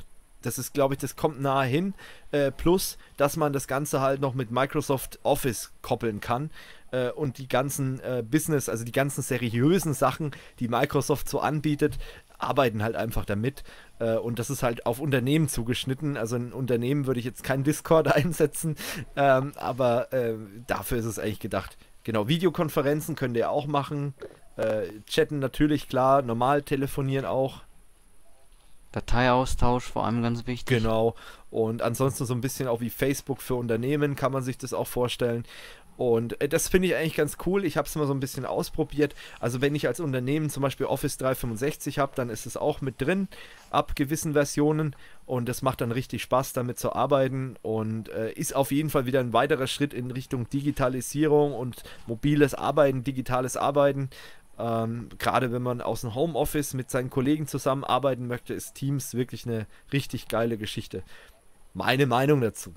Das ist, glaube ich, das kommt nahe hin. Plus, dass man das Ganze halt noch mit Microsoft Office koppeln kann. Und die ganzen Business, also die ganzen seriösen Sachen, die Microsoft so anbietet, arbeiten halt einfach damit. Und das ist halt auf Unternehmen zugeschnitten. Also ein Unternehmen würde ich jetzt kein Discord einsetzen, aber dafür ist es eigentlich gedacht. Genau, Videokonferenzen könnt ihr auch machen. Chatten natürlich, klar, normal telefonieren auch. Dateiaustausch vor allem ganz wichtig. Genau. Und ansonsten so ein bisschen auch wie Facebook für Unternehmen kann man sich das auch vorstellen. Und das finde ich eigentlich ganz cool. Ich habe es mal so ein bisschen ausprobiert. Also wenn ich als Unternehmen zum Beispiel Office 365 habe, dann ist es auch mit drin, ab gewissen Versionen. Und das macht dann richtig Spaß, damit zu arbeiten. Und ist auf jeden Fall wieder ein weiterer Schritt in Richtung Digitalisierung und mobiles Arbeiten, digitales Arbeiten. Gerade wenn man aus dem Homeoffice mit seinen Kollegen zusammenarbeiten möchte, ist Teams wirklich eine richtig geile Geschichte. Meine Meinung dazu.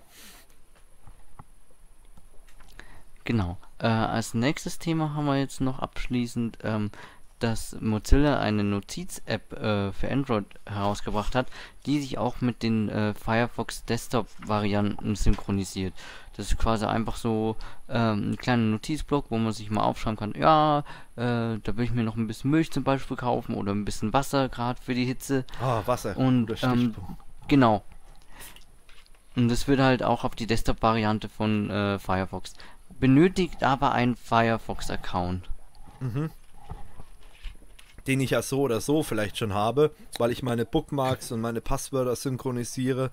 Genau. Als nächstes Thema haben wir jetzt noch abschließend, dass Mozilla eine Notiz-App für Android herausgebracht hat, die sich auch mit den Firefox Desktop-Varianten synchronisiert. Das ist quasi einfach so ein kleiner Notizblock, wo man sich mal aufschreiben kann, ja, da will ich mir noch ein bisschen Milch zum Beispiel kaufen oder ein bisschen Wasser, gerade für die Hitze. Ah, Wasser. Und genau. Und das wird halt auch auf die Desktop-Variante von Firefox. Benötigt aber einen Firefox-Account. Mhm. Den ich ja so oder so vielleicht schon habe, weil ich meine Bookmarks und meine Passwörter synchronisiere.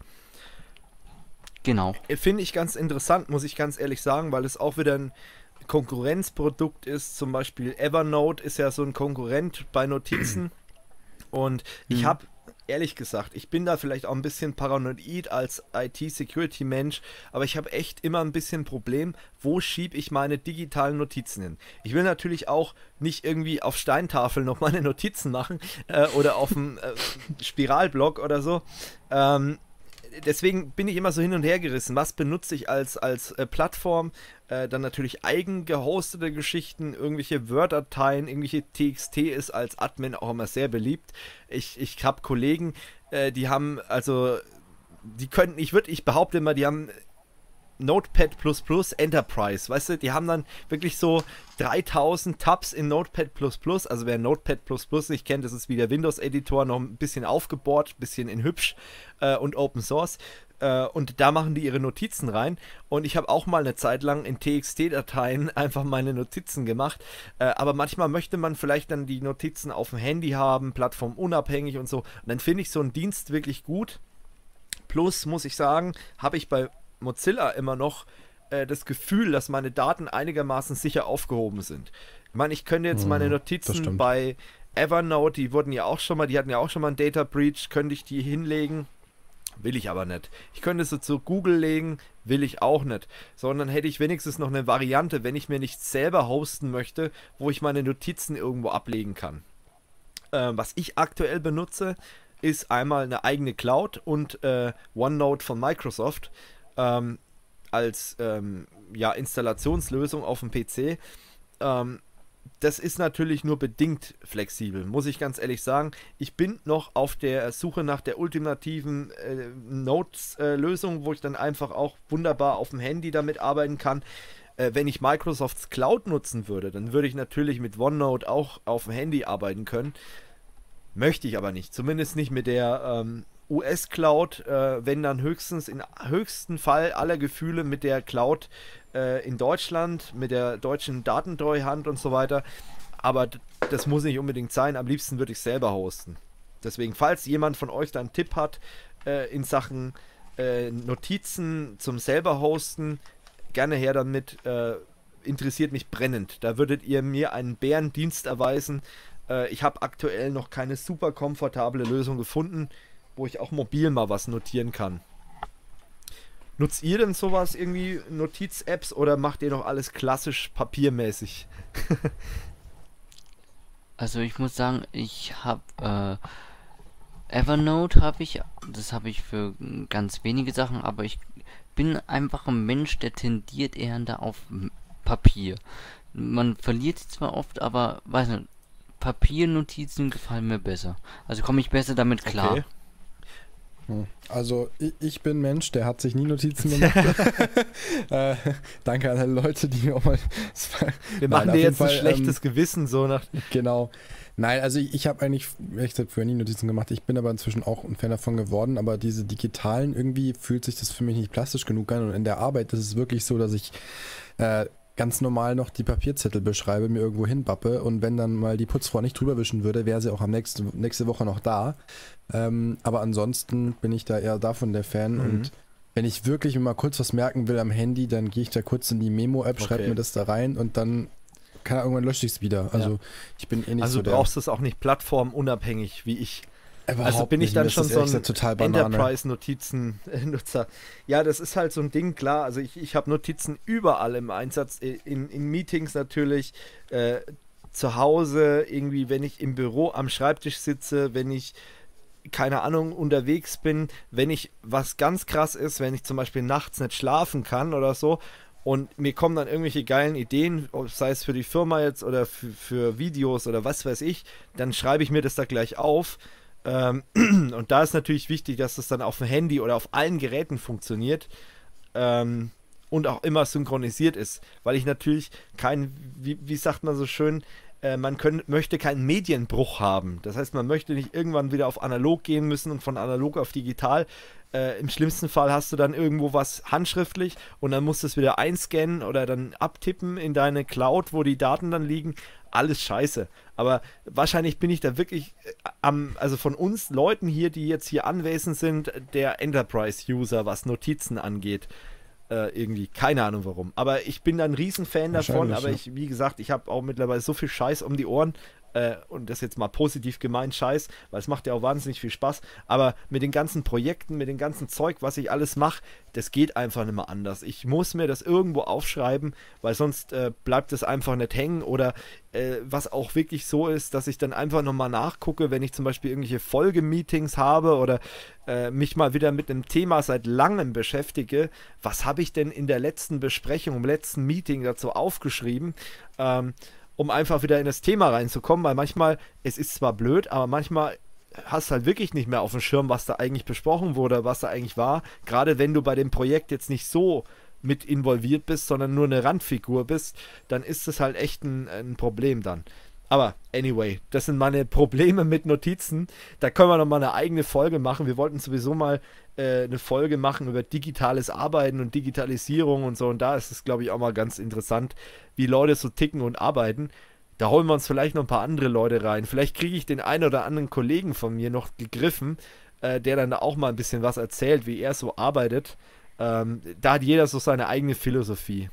Genau. Finde ich ganz interessant, muss ich ganz ehrlich sagen, weil es auch wieder ein Konkurrenzprodukt ist. Zum Beispiel Evernote ist ja so ein Konkurrent bei Notizen. Und ich habe, ehrlich gesagt, ich bin da vielleicht auch ein bisschen paranoid als IT-Security-Mensch, aber ich habe echt immer ein bisschen Problem, wo schiebe ich meine digitalen Notizen hin. Ich will natürlich auch nicht irgendwie auf Steintafeln noch meine Notizen machen oder auf dem Spiralblock oder so. Deswegen bin ich immer so hin und her gerissen. Was benutze ich als Plattform? Dann natürlich eigen gehostete Geschichten, irgendwelche Word-Dateien, irgendwelche TXT ist als Admin auch immer sehr beliebt. Ich habe Kollegen, die haben, also, die können, ich behaupte immer, die haben Notepad++ Enterprise, weißt du, die haben dann wirklich so 3000 Tabs in Notepad++, also wer Notepad++ nicht kennt, das ist wie der Windows-Editor, noch ein bisschen aufgebohrt, ein bisschen in hübsch und Open Source und da machen die ihre Notizen rein und ich habe auch mal eine Zeit lang in TXT-Dateien einfach meine Notizen gemacht, aber manchmal möchte man vielleicht dann die Notizen auf dem Handy haben, plattformunabhängig und so, und dann finde ich so einen Dienst wirklich gut. Plus, muss ich sagen, habe ich bei Mozilla immer noch das Gefühl, dass meine Daten einigermaßen sicher aufgehoben sind. Ich meine, ich könnte jetzt meine Notizen bei Evernote, die hatten ja auch schon mal einen Data Breach, könnte ich die hinlegen, will ich aber nicht. Ich könnte sie zu Google legen, will ich auch nicht. Sondern hätte ich wenigstens noch eine Variante, wenn ich mir nicht selber hosten möchte, wo ich meine Notizen irgendwo ablegen kann. Was ich aktuell benutze, ist einmal eine eigene Cloud und OneNote von Microsoft. Als Installationslösung auf dem PC. Das ist natürlich nur bedingt flexibel, muss ich ganz ehrlich sagen. Ich bin noch auf der Suche nach der ultimativen Notes-Lösung, wo ich dann einfach auch wunderbar auf dem Handy damit arbeiten kann. Wenn ich Microsofts Cloud nutzen würde, dann würde ich natürlich mit OneNote auch auf dem Handy arbeiten können. Möchte ich aber nicht. Zumindest nicht mit der US-Cloud, wenn dann höchstens im höchsten Fall aller Gefühle mit der Cloud in Deutschland, mit der deutschen Datentreuhand und so weiter. Aber das muss nicht unbedingt sein. Am liebsten würde ich selber hosten. Deswegen, falls jemand von euch da einen Tipp hat in Sachen Notizen zum selber hosten, gerne her damit. Interessiert mich brennend. Da würdet ihr mir einen Bärendienst erweisen. Ich habe aktuell noch keine super komfortable Lösung gefunden, wo ich auch mobil mal was notieren kann. Nutzt ihr denn sowas, irgendwie Notiz-Apps, oder macht ihr noch alles klassisch papiermäßig? Also ich muss sagen, ich habe Evernote das habe ich für ganz wenige Sachen, aber ich bin einfach ein Mensch, der tendiert eher da auf Papier. Man verliert sie zwar oft, aber weiß nicht, Papiernotizen gefallen mir besser. Also komme ich besser damit klar. Okay. Also ich bin Mensch, der hat sich nie Notizen gemacht. Danke an alle Leute, die mir auch mal... Wir machen dir jetzt ein schlechtes Gewissen, so nach... Genau. Nein, also ich habe eigentlich echt früher nie Notizen gemacht. Ich bin aber inzwischen auch ein Fan davon geworden, aber diese digitalen, irgendwie fühlt sich das für mich nicht plastisch genug an. Und in der Arbeit ist es wirklich so, dass ich ganz normal noch die Papierzettel beschreibe, mir irgendwo hinbappe, und wenn dann mal die Putzfrau nicht drüber wischen würde, wäre sie auch nächste Woche noch da. Aber ansonsten bin ich da eher davon der Fan, und wenn ich wirklich mir mal kurz was merken will am Handy, dann gehe ich da kurz in die Memo-App, schreibe mir das da rein, und dann irgendwann lösche ich es wieder. Also ich bin eh nicht also so du brauchst es auch nicht plattformunabhängig wie ich. Überhaupt also bin ich dann schon so ein Banane. Enterprise-Notizen-Nutzer. Ja, das ist halt so ein Ding, klar. Also ich habe Notizen überall im Einsatz, in Meetings natürlich, zu Hause, irgendwie, wenn ich im Büro am Schreibtisch sitze, wenn ich, keine Ahnung, unterwegs bin, wenn ich, was ganz krass ist, wenn ich zum Beispiel nachts nicht schlafen kann oder so, und mir kommen dann irgendwelche geilen Ideen, sei es für die Firma jetzt oder für Videos oder was weiß ich, dann schreibe ich mir das da gleich auf. Und da ist natürlich wichtig, dass das dann auf dem Handy oder auf allen Geräten funktioniert und auch immer synchronisiert ist, weil ich natürlich wie sagt man so schön, möchte keinen Medienbruch haben. Das heißt, man möchte nicht irgendwann wieder auf analog gehen müssen und von analog auf digital. Im schlimmsten Fall hast du dann irgendwo was handschriftlich und dann musst du es wieder einscannen oder dann abtippen in deine Cloud, wo die Daten dann liegen. Alles scheiße. Aber wahrscheinlich bin ich da wirklich also von uns Leuten hier, die jetzt hier anwesend sind, der Enterprise-User, was Notizen angeht. Irgendwie, keine Ahnung warum. Aber ich bin da ein Riesenfan davon, aber wie gesagt, ich habe auch mittlerweile so viel Scheiß um die Ohren, und das jetzt mal positiv gemeint, Scheiß, weil es macht ja auch wahnsinnig viel Spaß, aber mit den ganzen Projekten, mit dem ganzen Zeug, was ich alles mache, das geht einfach nicht mehr anders. Ich muss mir das irgendwo aufschreiben, weil sonst bleibt es einfach nicht hängen, oder was auch wirklich so ist, dass ich dann einfach nochmal nachgucke, wenn ich zum Beispiel irgendwelche Folgemeetings habe oder mich mal wieder mit einem Thema seit langem beschäftige, was habe ich denn in der letzten Besprechung, im letzten Meeting dazu aufgeschrieben, um einfach wieder in das Thema reinzukommen, weil manchmal, es ist zwar blöd, aber manchmal hast du halt wirklich nicht mehr auf dem Schirm, was da eigentlich besprochen wurde, was da eigentlich war, gerade wenn du bei dem Projekt jetzt nicht so mit involviert bist, sondern nur eine Randfigur bist, dann ist das halt echt ein Problem dann. Aber anyway, das sind meine Probleme mit Notizen. Da können wir nochmal eine eigene Folge machen. Wir wollten sowieso mal eine Folge machen über digitales Arbeiten und Digitalisierung und so. Und da ist es, glaube ich, auch mal ganz interessant, wie Leute so ticken und arbeiten. Da holen wir uns vielleicht noch ein paar andere Leute rein. Vielleicht kriege ich den einen oder anderen Kollegen von mir noch gegriffen, der dann da auch mal ein bisschen was erzählt, wie er so arbeitet. Da hat jeder so seine eigene Philosophie.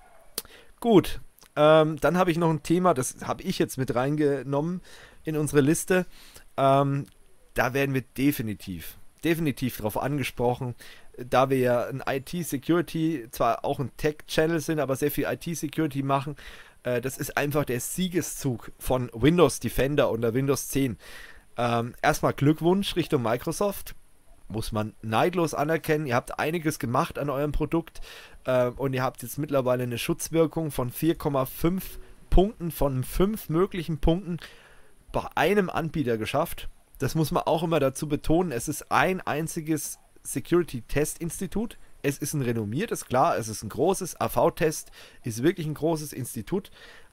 Gut. Dann habe ich noch ein Thema, das habe ich jetzt mit reingenommen in unsere Liste. Da werden wir definitiv darauf angesprochen, da wir ja ein IT-Security, zwar auch ein Tech-Channel sind, aber sehr viel IT-Security machen. Das ist einfach der Siegeszug von Windows Defender unter Windows 10. Erstmal Glückwunsch Richtung Microsoft. Muss man neidlos anerkennen. Ihr habt einiges gemacht an eurem Produkt und ihr habt jetzt mittlerweile eine Schutzwirkung von 4,5 Punkten von 5 möglichen Punkten bei einem Anbieter geschafft. Das muss man auch immer dazu betonen. Es ist ein einziges Security-Test-Institut. Es ist ein renommiertes, klar, es ist ein großes. AV-Test ist wirklich ein großes Institut,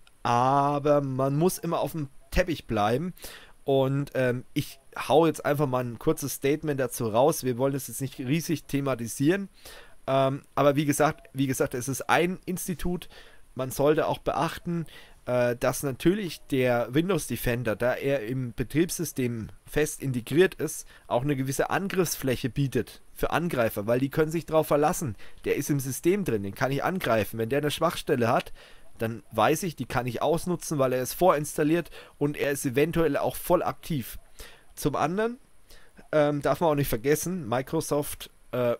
aber man muss immer auf dem Teppich bleiben. Und ich hau jetzt einfach mal ein kurzes Statement dazu raus. Wir wollen das jetzt nicht riesig thematisieren. Aber wie gesagt, es ist ein Institut. Man sollte auch beachten, dass natürlich der Windows Defender, da er im Betriebssystem fest integriert ist, auch eine gewisse Angriffsfläche bietet für Angreifer, weil die können sich darauf verlassen. Der ist im System drin, den kann ich angreifen. Wenn der eine Schwachstelle hat, dann weiß ich, die kann ich ausnutzen, weil er ist vorinstalliert und er ist eventuell auch voll aktiv. Zum anderen darf man auch nicht vergessen, Microsoft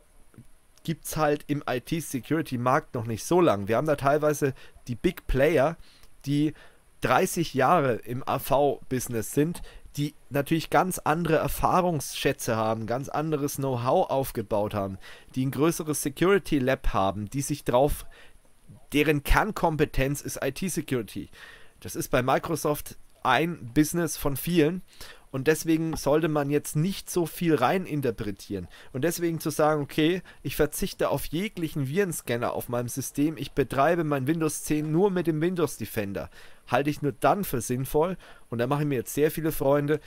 gibt es halt im IT-Security-Markt noch nicht so lang. Wir haben da teilweise die Big Player, die 30 Jahre im AV-Business sind, die natürlich ganz andere Erfahrungsschätze haben, ganz anderes Know-how aufgebaut haben, die ein größeres Security-Lab haben, die sich drauf, deren Kernkompetenz ist IT-Security. Das ist bei Microsoft ein Business von vielen und deswegen sollte man jetzt nicht so viel rein interpretieren. Und deswegen zu sagen, okay, ich verzichte auf jeglichen Virenscanner auf meinem System, ich betreibe mein Windows 10 nur mit dem Windows Defender, halte ich nur dann für sinnvoll, und da mache ich mir jetzt sehr viele Freunde,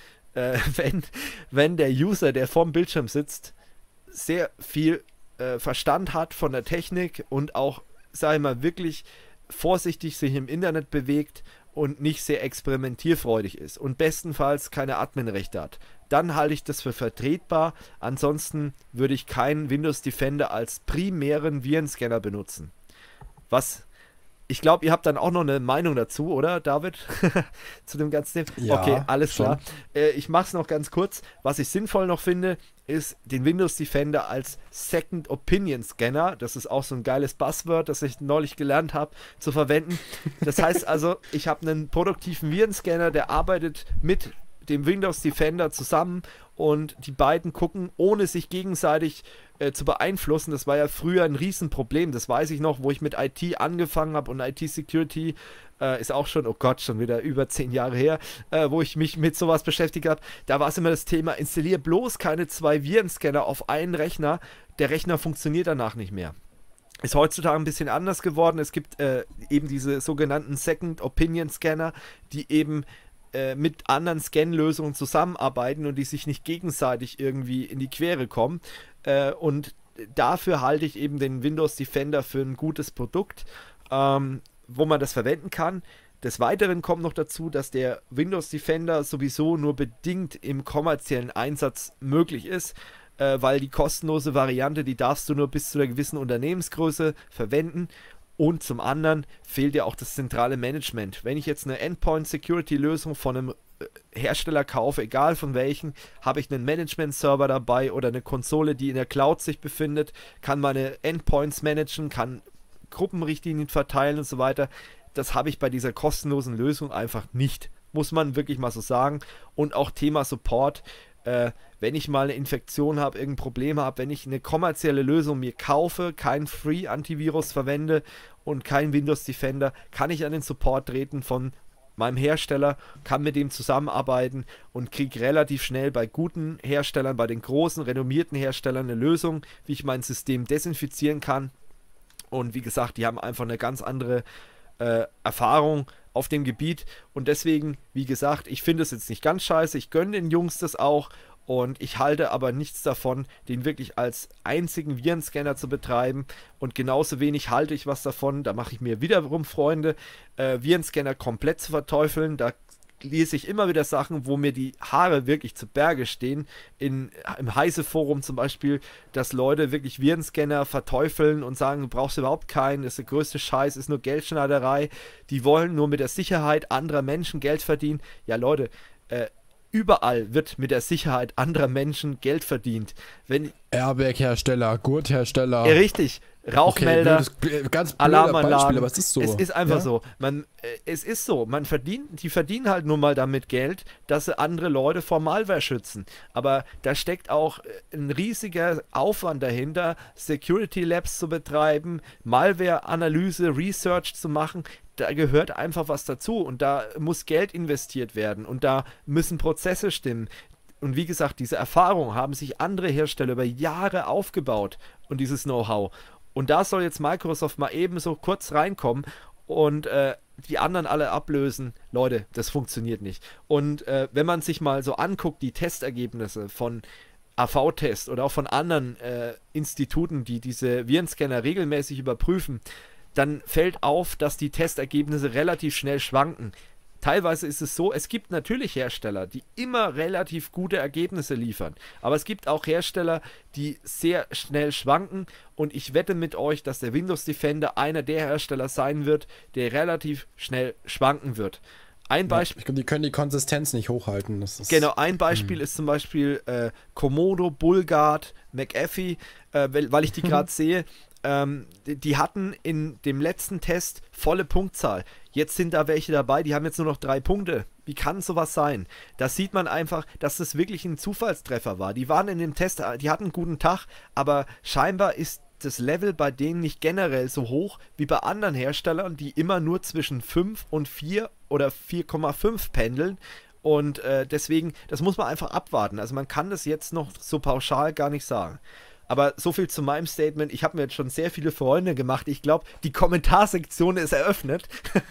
wenn der User, der vorm Bildschirm sitzt, sehr viel Verstand hat von der Technik und auch, sage ich mal, wirklich vorsichtig sich im Internet bewegt und nicht sehr experimentierfreudig ist und bestenfalls keine Adminrechte hat. Dann halte ich das für vertretbar. Ansonsten würde ich keinen Windows Defender als primären Virenscanner benutzen. Ich glaube, ihr habt dann auch noch eine Meinung dazu, oder, David? Zu dem ganzen Thema? Ja, okay, alles schon. klar. Ich mache es noch ganz kurz. Was ich sinnvoll noch finde, ist den Windows Defender als Second Opinion Scanner, das ist auch so ein geiles Buzzword, das ich neulich gelernt habe, zu verwenden. Das heißt also, ich habe einen produktiven Virenscanner, der arbeitet mit dem Windows Defender zusammen und die beiden gucken, ohne sich gegenseitig zu beeinflussen. Das war ja früher ein Riesenproblem, das weiß ich noch, wo ich mit IT angefangen habe, und IT-Security ist auch schon, oh Gott, schon wieder über 10 Jahre her, wo ich mich mit sowas beschäftigt habe. Da war es immer das Thema, installiere bloß keine 2 Virenscanner auf einen Rechner, der Rechner funktioniert danach nicht mehr. Ist heutzutage ein bisschen anders geworden. Es gibt eben diese sogenannten Second Opinion Scanner, die eben mit anderen Scan-Lösungen zusammenarbeiten und die sich nicht gegenseitig irgendwie in die Quere kommen. Und dafür halte ich eben den Windows Defender für ein gutes Produkt, wo man das verwenden kann. Des Weiteren kommt noch dazu, dass der Windows Defender sowieso nur bedingt im kommerziellen Einsatz möglich ist, weil die kostenlose Variante, die darfst du nur bis zu einer gewissen Unternehmensgröße verwenden. Und zum anderen fehlt ja auch das zentrale Management. Wenn ich jetzt eine Endpoint-Security-Lösung von einem Hersteller kaufe, egal von welchen, habe ich einen Management-Server dabei oder eine Konsole, die in der Cloud sich befindet, kann meine Endpoints managen, kann Gruppenrichtlinien verteilen und so weiter. Das habe ich bei dieser kostenlosen Lösung einfach nicht. Muss man wirklich mal so sagen. Und auch Thema Support. Wenn ich mal eine Infektion habe, irgendein Problem habe, wenn ich eine kommerzielle Lösung mir kaufe, kein Free-Antivirus verwende und kein Windows Defender, kann ich an den Support treten von meinem Hersteller, kann mit dem zusammenarbeiten und kriege relativ schnell bei guten Herstellern, bei den großen, renommierten Herstellern eine Lösung, wie ich mein System desinfizieren kann. Und wie gesagt, die haben einfach eine ganz andere Erfahrung auf dem Gebiet, und deswegen, wie gesagt, ich finde es jetzt nicht ganz scheiße, ich gönne den Jungs das auch, und ich halte aber nichts davon, den wirklich als einzigen Virenscanner zu betreiben, und genauso wenig halte ich was davon, da mache ich mir wiederum Freunde, Virenscanner komplett zu verteufeln. Da lese ich immer wieder Sachen, wo mir die Haare wirklich zu Berge stehen. Im Heise-Forum zum Beispiel, dass Leute wirklich Virenscanner verteufeln und sagen, du brauchst überhaupt keinen, das ist der größte Scheiß, ist nur Geldschneiderei. Die wollen nur mit der Sicherheit anderer Menschen Geld verdienen. Ja, Leute, überall wird mit der Sicherheit anderer Menschen Geld verdient. Wenn Airbag-Hersteller, Gurthersteller. Ja, richtig. Rauchmelder, okay, ganz Alarmanlagen. Beispiel, aber es ist so. Es ist einfach Ja? so. Es ist so. Die verdienen halt nur mal damit Geld, dass sie andere Leute vor Malware schützen. Aber da steckt auch ein riesiger Aufwand dahinter, Security Labs zu betreiben, Malware-Analyse, Research zu machen. Da gehört einfach was dazu, und da muss Geld investiert werden, und da müssen Prozesse stimmen. Und wie gesagt, diese Erfahrung haben sich andere Hersteller über Jahre aufgebaut, und dieses Know-how. Und da soll jetzt Microsoft mal eben so kurz reinkommen und die anderen alle ablösen. Leute, das funktioniert nicht. Und wenn man sich mal so anguckt, die Testergebnisse von AV-Test oder auch von anderen Instituten, die diese Virenscanner regelmäßig überprüfen, dann fällt auf, dass die Testergebnisse relativ schnell schwanken. Teilweise ist es so, es gibt natürlich Hersteller, die immer relativ gute Ergebnisse liefern, aber es gibt auch Hersteller, die sehr schnell schwanken, und ich wette mit euch, dass der Windows Defender einer der Hersteller sein wird, der relativ schnell schwanken wird. Ein Beispiel. Ich glaube, die können die Konsistenz nicht hochhalten. Das ist Genau, ein Beispiel ist zum Beispiel Komodo, Bullguard, McAfee, weil ich die gerade sehe. Die hatten in dem letzten Test volle Punktzahl. Jetzt sind da welche dabei, die haben jetzt nur noch 3 Punkte. Wie kann sowas sein? Da sieht man einfach, dass das wirklich ein Zufallstreffer war. Die waren in dem Test, die hatten einen guten Tag, aber scheinbar ist das Level bei denen nicht generell so hoch wie bei anderen Herstellern, die immer nur zwischen 5 und 4 oder 4,5 pendeln. Und deswegen, das muss man einfach abwarten. Also man kann das jetzt noch so pauschal gar nicht sagen. Aber so viel zu meinem Statement. Ich habe mir jetzt schon sehr viele Freunde gemacht. Ich glaube, die Kommentarsektion ist eröffnet.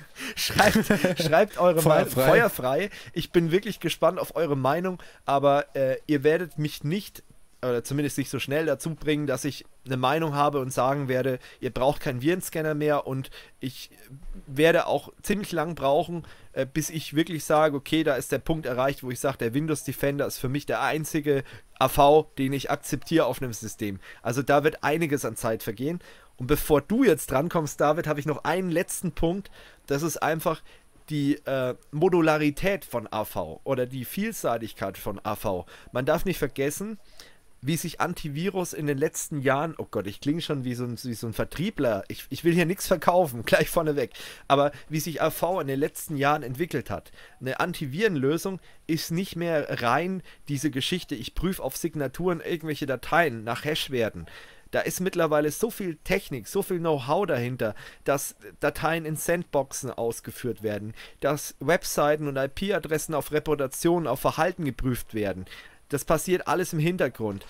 schreibt eure Meinung feuerfrei. Ich bin wirklich gespannt auf eure Meinung. Aber ihr werdet mich nicht, oder zumindest nicht so schnell dazu bringen, dass ich eine Meinung habe und sagen werde, ihr braucht keinen Virenscanner mehr. Und ich werde auch ziemlich lang brauchen, bis ich wirklich sage, okay, da ist der Punkt erreicht, wo ich sage, der Windows Defender ist für mich der einzige AV, den ich akzeptiere auf einem System. Also da wird einiges an Zeit vergehen. Und bevor du jetzt drankommst, David, habe ich noch einen letzten Punkt. Das ist einfach die Modularität von AV oder die Vielseitigkeit von AV. Man darf nicht vergessen, wie sich Antivirus in den letzten Jahren, oh Gott, ich klinge schon wie so ein Vertriebler, ich will hier nichts verkaufen, gleich vorneweg, aber wie sich AV in den letzten Jahren entwickelt hat. Eine Antivirenlösung ist nicht mehr rein diese Geschichte, ich prüfe auf Signaturen irgendwelche Dateien nach Hashwerten. Da ist mittlerweile so viel Technik, so viel Know-how dahinter, dass Dateien in Sandboxen ausgeführt werden, dass Webseiten und IP-Adressen auf Reputation, auf Verhalten geprüft werden. Das passiert alles im Hintergrund,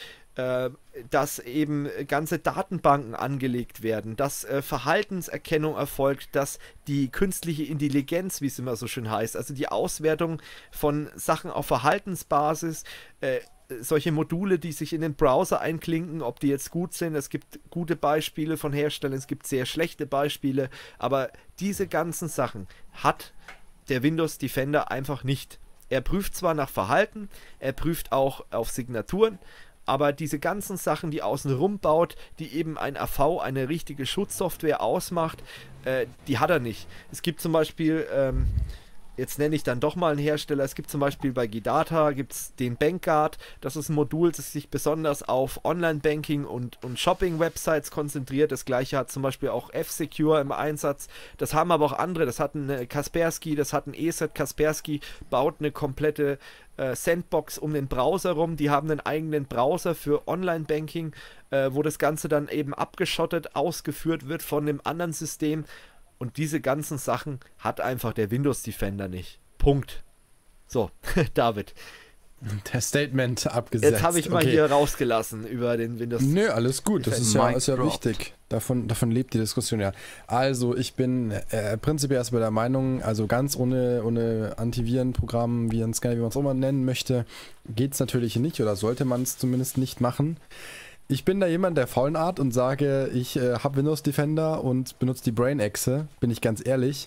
dass eben ganze Datenbanken angelegt werden, dass Verhaltenserkennung erfolgt, dass die künstliche Intelligenz, wie es immer so schön heißt, also die Auswertung von Sachen auf Verhaltensbasis, solche Module, die sich in den Browser einklinken, ob die jetzt gut sind, es gibt gute Beispiele von Herstellern, es gibt sehr schlechte Beispiele, aber diese ganzen Sachen hat der Windows Defender einfach nicht. Er prüft zwar nach Verhalten, er prüft auch auf Signaturen, aber diese ganzen Sachen, die außenrum baut, die eben ein AV, eine richtige Schutzsoftware ausmacht, die hat er nicht. Es gibt zum Beispiel, jetzt nenne ich dann doch mal einen Hersteller, es gibt zum Beispiel bei Gidata, gibt es den BankGuard, das ist ein Modul, das sich besonders auf Online-Banking und Shopping-Websites konzentriert. Das gleiche hat zum Beispiel auch F-Secure im Einsatz. Das haben aber auch andere, das hat ein Kaspersky, das hat ein ESET. Kaspersky baut eine komplette Sandbox um den Browser rum, die haben einen eigenen Browser für Online-Banking, wo das Ganze dann eben abgeschottet ausgeführt wird von dem anderen System. Und diese ganzen Sachen hat einfach der Windows Defender nicht. Punkt. So, David. Der Statement abgesetzt. Jetzt habe ich mal hier rausgelassen über den Windows Defender. Nö, alles gut. Das ist ja wichtig. Davon lebt die Diskussion ja. Also ich bin prinzipiell erst bei der Meinung, also ganz ohne Antivirenprogramm, Virenscanner, wie man es auch mal nennen möchte, geht es natürlich nicht oder sollte man es zumindest nicht machen. Ich bin da jemand der faulen Art und sage, ich habe Windows Defender und benutze die Brain-Echse, bin ich ganz ehrlich.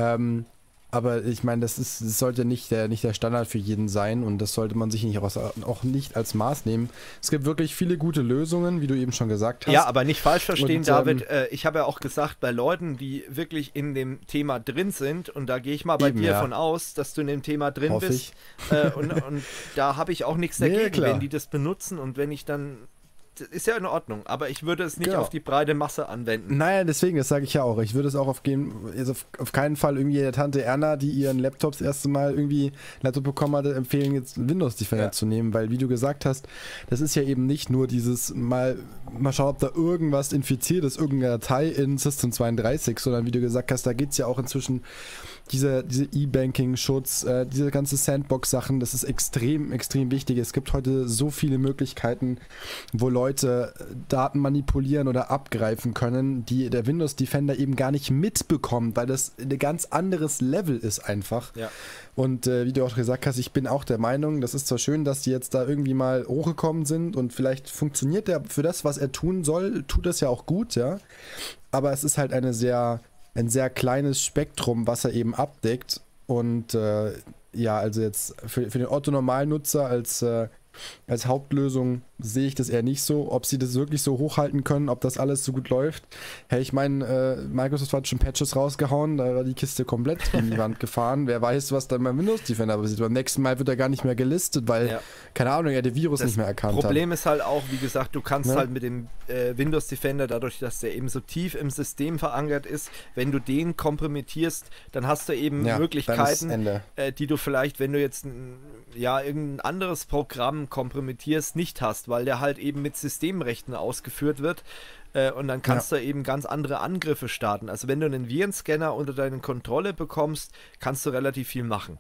Aber ich meine, das sollte nicht der Standard für jeden sein und das sollte man sich auch nicht als Maß nehmen. Es gibt wirklich viele gute Lösungen, wie du eben schon gesagt hast. Ja, aber nicht falsch verstehen, und, David. Ich habe ja auch gesagt, bei Leuten, die wirklich in dem Thema drin sind, und da gehe ich mal bei dir von aus, dass du in dem Thema drin bist. Und da habe ich auch nichts dagegen, wenn die das benutzen und wenn ich dann... Ist ja in Ordnung, aber ich würde es nicht auf die breite Masse anwenden. Naja, deswegen, das sage ich ja auch. Ich würde es auch auf keinen Fall irgendwie der Tante Erna, die ihren Laptop das erste Mal irgendwie Laptop bekommen hatte, empfehlen, jetzt Windows Defender zu nehmen, weil, wie du gesagt hast, das ist ja eben nicht nur dieses mal schauen, ob da irgendwas infiziert ist, irgendeine Datei in System 32, sondern wie du gesagt hast, da geht es ja auch inzwischen diese E-Banking-Schutz, diese ganze Sandbox-Sachen, das ist extrem, extrem wichtig. Es gibt heute so viele Möglichkeiten, wo Leute Daten manipulieren oder abgreifen können, die der Windows Defender eben gar nicht mitbekommt, weil das ein ganz anderes Level ist einfach. Ja. Und wie du auch gesagt hast, ich bin auch der Meinung, das ist zwar schön, dass die jetzt da irgendwie mal hochgekommen sind und vielleicht funktioniert der für das, was er tun soll, tut das ja auch gut, ja. Aber es ist halt ein sehr kleines Spektrum, was er eben abdeckt. Und also jetzt für den Otto-Normalnutzer als Hauptlösung sehe ich das eher nicht so. Ob sie das wirklich so hochhalten können, ob das alles so gut läuft. Hey, ich meine, Microsoft hat schon Patches rausgehauen, da war die Kiste komplett in die Wand gefahren. Wer weiß, was dann beim Windows Defender passiert. Beim nächsten Mal wird er gar nicht mehr gelistet, weil, keine Ahnung, er den Virus nicht mehr erkannt hat. Das Problem ist halt auch, wie gesagt, du kannst halt mit dem Windows Defender, dadurch, dass der eben so tief im System verankert ist, wenn du den kompromittierst, dann hast du eben Möglichkeiten, die du vielleicht, wenn du jetzt irgendein anderes Programm kompromittierst, nicht hast, weil der halt eben mit Systemrechten ausgeführt wird und dann kannst du eben ganz andere Angriffe starten. Also wenn du einen Virenscanner unter deine Kontrolle bekommst, kannst du relativ viel machen.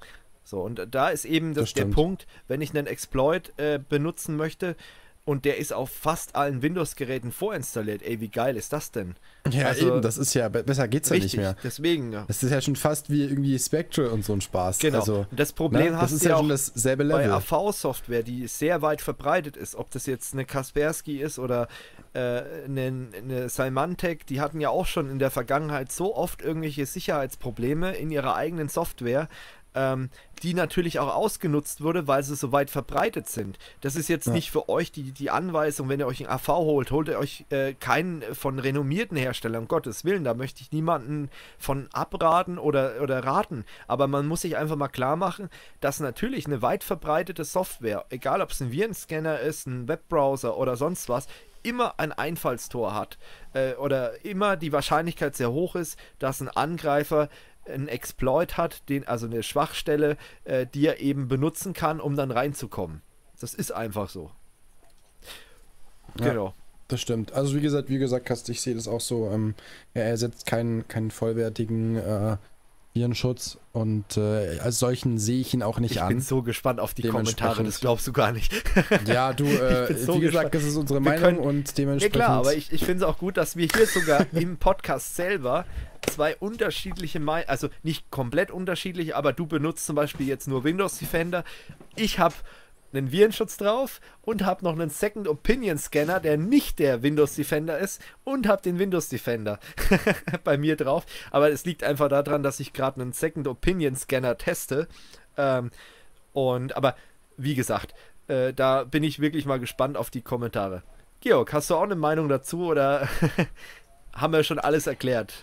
So, und da ist eben der stimmt. Punkt, wenn ich einen Exploit benutzen möchte und der ist auf fast allen Windows-Geräten vorinstalliert, ey, wie geil ist das denn? Ja, Also, eben, das ist ja, besser geht's ja richtig, nicht mehr. deswegen. Das ist ja schon fast wie irgendwie Spectral und so ein Spaß. Genau. Also, Und das Problem das hast ist du ja auch schon dasselbe bei Level. AV-Software, die sehr weit verbreitet ist, ob das jetzt eine Kaspersky ist oder eine Symantec, die hatten ja auch schon in der Vergangenheit so oft irgendwelche Sicherheitsprobleme in ihrer eigenen Software, die natürlich auch ausgenutzt wurde, weil sie so weit verbreitet sind. Das ist jetzt nicht für euch die Anweisung, wenn ihr euch ein AV holt, holt ihr euch keinen von renommierten Herstellern, um Gottes Willen, da möchte ich niemanden von abraten oder raten, aber man muss sich einfach mal klar machen, dass natürlich eine weit verbreitete Software, egal ob es ein Virenscanner ist, ein Webbrowser oder sonst was, immer ein Einfallstor hat oder immer die Wahrscheinlichkeit sehr hoch ist, dass ein Angreifer einen Exploit hat, also eine Schwachstelle, die er eben benutzen kann, um dann reinzukommen. Das ist einfach so. Ja, Genau. das stimmt. Also wie gesagt, Kast, ich sehe das auch so. Er ersetzt keinen vollwertigen Virenschutz und als solchen sehe ich ihn auch nicht Ich an. bin so gespannt auf die Kommentare, Dementsprechend- das glaubst du gar nicht. Ja, du, bin so wie gesagt, gespannt. das ist unsere Wir Meinung können- und Ja dementsprechend. klar, aber ich finde es auch gut, dass wir hier sogar im Podcast selber zwei unterschiedliche Meinungen, also nicht komplett unterschiedliche, aber du benutzt zum Beispiel jetzt nur Windows Defender. Ich habe einen Virenschutz drauf und habe noch einen Second Opinion Scanner, der nicht der Windows Defender ist, und habe den Windows Defender bei mir drauf. Aber es liegt einfach daran, dass ich gerade einen Second Opinion Scanner teste. Aber wie gesagt, da bin ich wirklich mal gespannt auf die Kommentare. Georg, hast du auch eine Meinung dazu oder haben wir schon alles erklärt?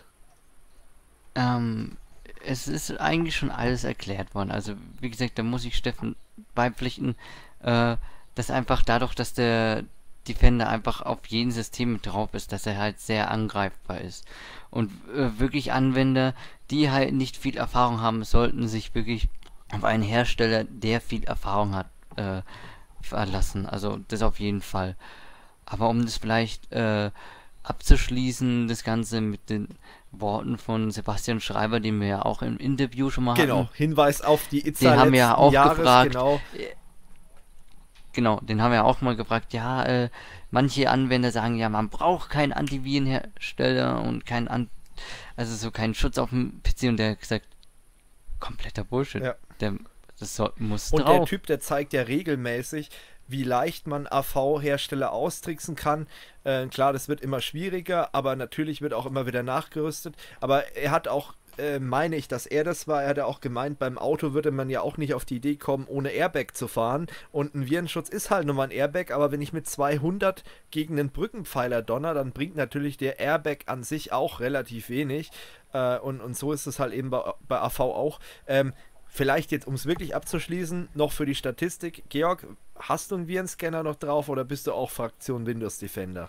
Es ist eigentlich schon alles erklärt worden. Also, wie gesagt, da muss ich Steffen beipflichten, dass einfach dadurch, dass der Defender einfach auf jedem System mit drauf ist, dass er halt sehr angreifbar ist. Und wirklich Anwender, die halt nicht viel Erfahrung haben, sollten sich wirklich auf einen Hersteller, der viel Erfahrung hat, verlassen. Also, das auf jeden Fall. Aber um das vielleicht abzuschließen, das Ganze mit den Worten von Sebastian Schreiber, den wir ja auch im Interview schon mal Genau, hatten. Hinweis auf die Itza Den haben wir ja letzten auch Jahres, gefragt. genau. Genau, den haben wir ja auch mal gefragt. Ja, manche Anwender sagen ja, man braucht keinen Antivirenhersteller und also keinen Schutz auf dem PC, und der hat gesagt, kompletter Bullshit. Ja. Muss Und drauf. der Typ, der zeigt ja regelmäßig, wie leicht man AV-Hersteller austricksen kann. Klar, das wird immer schwieriger, aber natürlich wird auch immer wieder nachgerüstet. Aber er hat auch, meine ich, dass er das war, er hat ja auch gemeint, beim Auto würde man ja auch nicht auf die Idee kommen, ohne Airbag zu fahren. Und ein Virenschutz ist halt nur mal ein Airbag, aber wenn ich mit 200 gegen einen Brückenpfeiler donner, dann bringt natürlich der Airbag an sich auch relativ wenig. Und so ist es halt eben bei AV auch. Vielleicht jetzt, um es wirklich abzuschließen, noch für die Statistik. Georg, hast du einen Virenscanner noch drauf oder bist du auch Fraktion Windows Defender?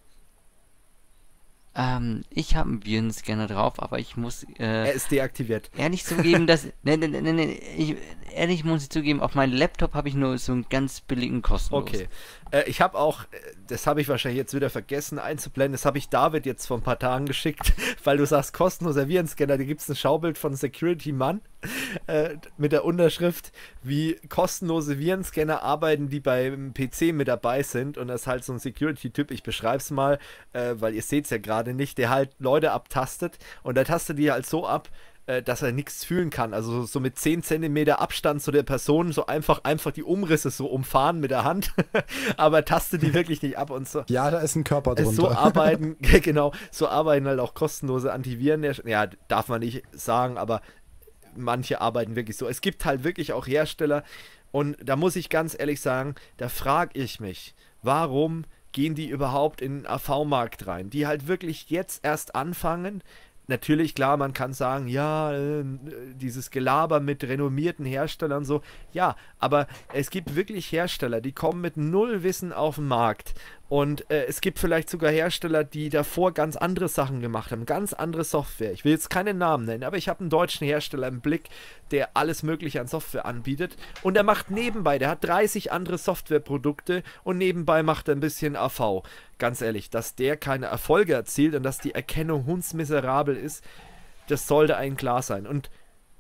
Ich habe einen Virenscanner drauf, aber ich muss Er ist deaktiviert. ehrlich zugeben, dass. Ehrlich muss ich zugeben, auf meinem Laptop habe ich nur so einen ganz billigen kostenlos. Okay. Ich habe auch, das habe ich wahrscheinlich jetzt wieder vergessen einzublenden, das habe ich David jetzt vor ein paar Tagen geschickt, weil du sagst, kostenloser Virenscanner, da gibt es ein Schaubild von Security Mann mit der Unterschrift, wie kostenlose Virenscanner arbeiten, die beim PC mit dabei sind, und das ist halt so ein Security-Typ, ich beschreibe es mal, weil ihr seht es ja gerade nicht, der halt Leute abtastet, und der tastet die halt so ab, dass er nichts fühlen kann. Also so mit 10 cm Abstand zu der Person, so einfach die Umrisse so umfahren mit der Hand, aber tastet die wirklich nicht ab und so. Ja, da ist ein Körper drunter. So arbeiten, genau, so arbeiten halt auch kostenlose Antiviren. Ja, darf man nicht sagen, aber manche arbeiten wirklich so. Es gibt halt wirklich auch Hersteller, und da muss ich ganz ehrlich sagen, da frage ich mich, warum gehen die überhaupt in den AV-Markt rein, die halt wirklich jetzt erst anfangen. Natürlich, klar, man kann sagen, ja, dieses Gelaber mit renommierten Herstellern so, ja, aber es gibt wirklich Hersteller, die kommen mit null Wissen auf den Markt, und es gibt vielleicht sogar Hersteller, die davor ganz andere Sachen gemacht haben, ganz andere Software. Ich will jetzt keinen Namen nennen, aber ich habe einen deutschen Hersteller im Blick, der alles mögliche an Software anbietet, und er macht nebenbei, der hat 30 andere Softwareprodukte, und nebenbei macht er ein bisschen AV. Ganz ehrlich, dass der keine Erfolge erzielt und dass die Erkennung hundsmiserabel ist, das sollte einem klar sein. Und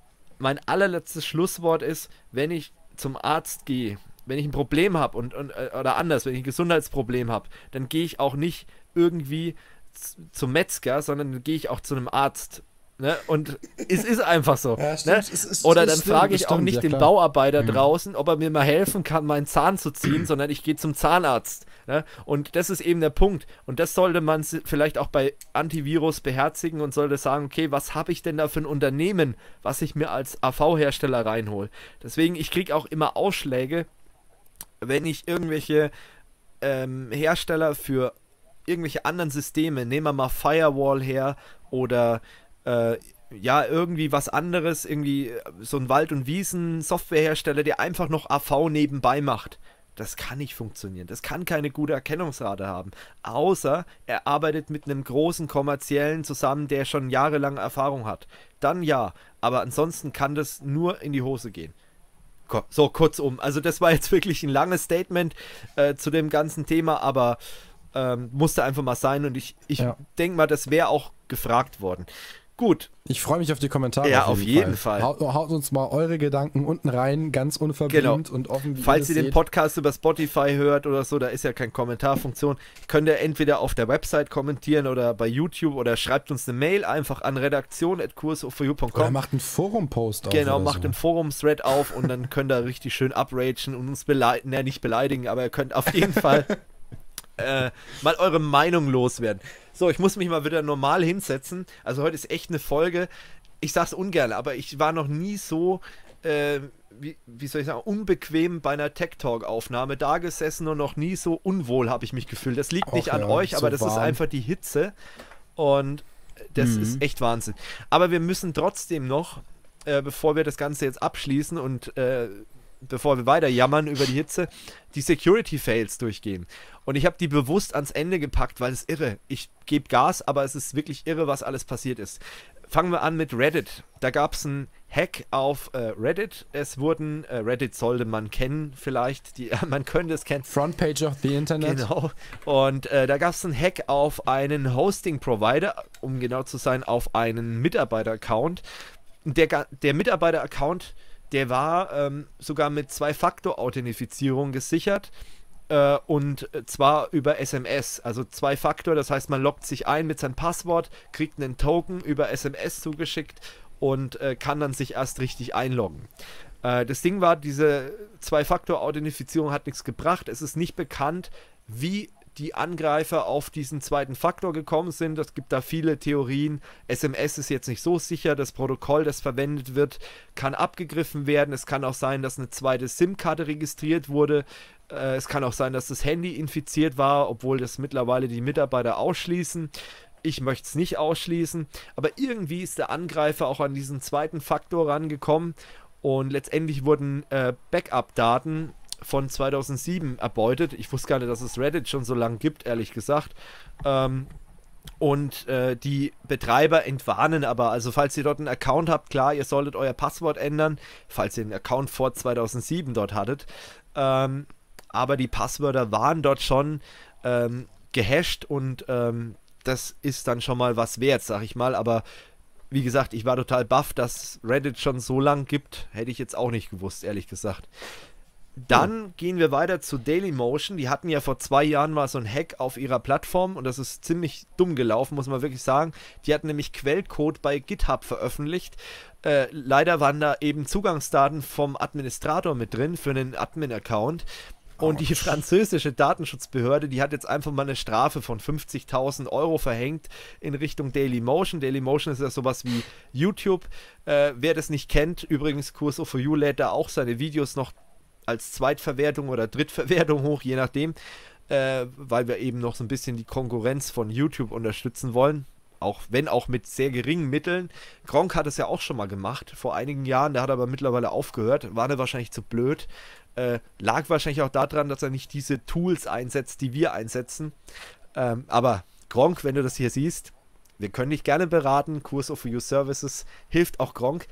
mein allerletztes Schlusswort ist, wenn ich zum Arzt gehe, wenn ich ein Problem habe oder anders, wenn ich ein Gesundheitsproblem habe, dann gehe ich auch nicht irgendwie zum Metzger, sondern dann gehe ich auch zu einem Arzt. Ne? Und es ist einfach so. Ja, ne? Oder dann frage ich auch nicht den klar. Bauarbeiter draußen, ob er mir mal helfen kann, meinen Zahn zu ziehen, sondern ich gehe zum Zahnarzt. Ne? Und das ist eben der Punkt. Und das sollte man vielleicht auch bei Antivirus beherzigen und sollte sagen, okay, was habe ich denn da für ein Unternehmen, was ich mir als AV-Hersteller reinhole. Deswegen, ich kriege auch immer Ausschläge, wenn ich irgendwelche Hersteller für irgendwelche anderen Systeme, nehmen wir mal Firewall her oder ja, irgendwie was anderes, irgendwie so ein Wald- und Wiesen-Softwarehersteller, der einfach noch AV nebenbei macht. Das kann nicht funktionieren. Das kann keine gute Erkennungsrate haben. Außer er arbeitet mit einem großen kommerziellen zusammen, der schon jahrelang Erfahrung hat. Dann ja. Aber ansonsten kann das nur in die Hose gehen. So, kurzum. Also das war jetzt wirklich ein langes Statement zu dem ganzen Thema, aber musste einfach mal sein und ich denke mal, das wäre auch gefragt worden. Gut. Ich freue mich auf die Kommentare. Ja, auf jeden Fall. Haut uns mal eure Gedanken unten rein, ganz unverblümt und offen. Falls ihr den Podcast über Spotify hört oder so, da ist ja keine Kommentarfunktion, könnt ihr entweder auf der Website kommentieren oder bei YouTube oder schreibt uns eine Mail einfach an redaktion@kursoforyou.com. Oder macht einen Forum-Post auf. Genau, macht einen Forum-Thread auf und dann könnt ihr richtig schön upragen und uns nicht beleidigen, aber ihr könnt auf jeden Fall mal eure Meinung loswerden. So, ich muss mich mal wieder normal hinsetzen. Also heute ist echt eine Folge. Ich sag's ungern, aber ich war noch nie so, wie soll ich sagen, unbequem bei einer Tech-Talk-Aufnahme da gesessen und noch nie so unwohl habe ich mich gefühlt. Das liegt nicht an euch, aber das ist einfach die Hitze und das ist echt Wahnsinn. Aber wir müssen trotzdem noch, bevor wir das Ganze jetzt abschließen und bevor wir weiter jammern über die Hitze, die Security-Fails durchgehen. Und ich habe die bewusst ans Ende gepackt, weil es irre. Ich gebe Gas, aber es ist wirklich irre, was alles passiert ist. Fangen wir an mit Reddit. Da gab es einen Hack auf Reddit. Es wurden, Reddit sollte man kennen vielleicht, man könnte es kennen. Frontpage of the Internet. Genau. Und da gab es einen Hack auf einen Hosting-Provider, um genau zu sein, auf einen Mitarbeiter-Account. Der Mitarbeiter-Account, der war sogar mit Zwei-Faktor-Authentifizierung gesichert. Und zwar über SMS, also Zwei-Faktor, das heißt, man loggt sich ein mit seinem Passwort, kriegt einen Token über SMS zugeschickt und kann dann sich erst richtig einloggen. Das Ding war, diese Zwei-Faktor-Authentifizierung hat nichts gebracht. Es ist nicht bekannt, wie die Angreifer auf diesen zweiten Faktor gekommen sind. Es gibt da viele Theorien. SMS ist jetzt nicht so sicher. Das Protokoll, das verwendet wird, kann abgegriffen werden. Es kann auch sein, dass eine zweite SIM-Karte registriert wurde. Es kann auch sein, dass das Handy infiziert war, obwohl das mittlerweile die Mitarbeiter ausschließen. Ich möchte es nicht ausschließen. Aber irgendwie ist der Angreifer auch an diesen zweiten Faktor rangekommen. Und letztendlich wurden Backup-Daten von 2007 erbeutet. Ich wusste gar nicht, dass es Reddit schon so lange gibt, ehrlich gesagt. Und die Betreiber entwarnen aber, also falls ihr dort einen Account habt, klar, ihr solltet euer Passwort ändern, falls ihr einen Account vor 2007 dort hattet. Aber die Passwörter waren dort schon gehasht und das ist dann schon mal was wert, sag ich mal. Aber wie gesagt, ich war total baff, dass Reddit schon so lang gibt. Hätte ich jetzt auch nicht gewusst, ehrlich gesagt. Dann gehen wir weiter zu Dailymotion. Die hatten ja vor 2 Jahren mal so ein Hack auf ihrer Plattform und das ist ziemlich dumm gelaufen, muss man wirklich sagen. Die hatten nämlich Quellcode bei GitHub veröffentlicht. Leider waren da eben Zugangsdaten vom Administrator mit drin für einen Admin-Account. Und die französische Datenschutzbehörde, die hat jetzt einfach mal eine Strafe von 50.000 € verhängt in Richtung Dailymotion. Dailymotion ist ja sowas wie YouTube. Wer das nicht kennt, übrigens Kurs4U lädt da auch seine Videos noch als Zweitverwertung oder Drittverwertung hoch, je nachdem, weil wir eben noch so ein bisschen die Konkurrenz von YouTube unterstützen wollen, auch wenn auch mit sehr geringen Mitteln. Gronkh hat es ja auch schon mal gemacht, vor einigen Jahren, der hat aber mittlerweile aufgehört, war der wahrscheinlich zu blöd, lag wahrscheinlich auch daran, dass er nicht diese Tools einsetzt, die wir einsetzen, aber Gronkh, wenn du das hier siehst, wir können dich gerne beraten, Kurs4U Services hilft auch Gronkh.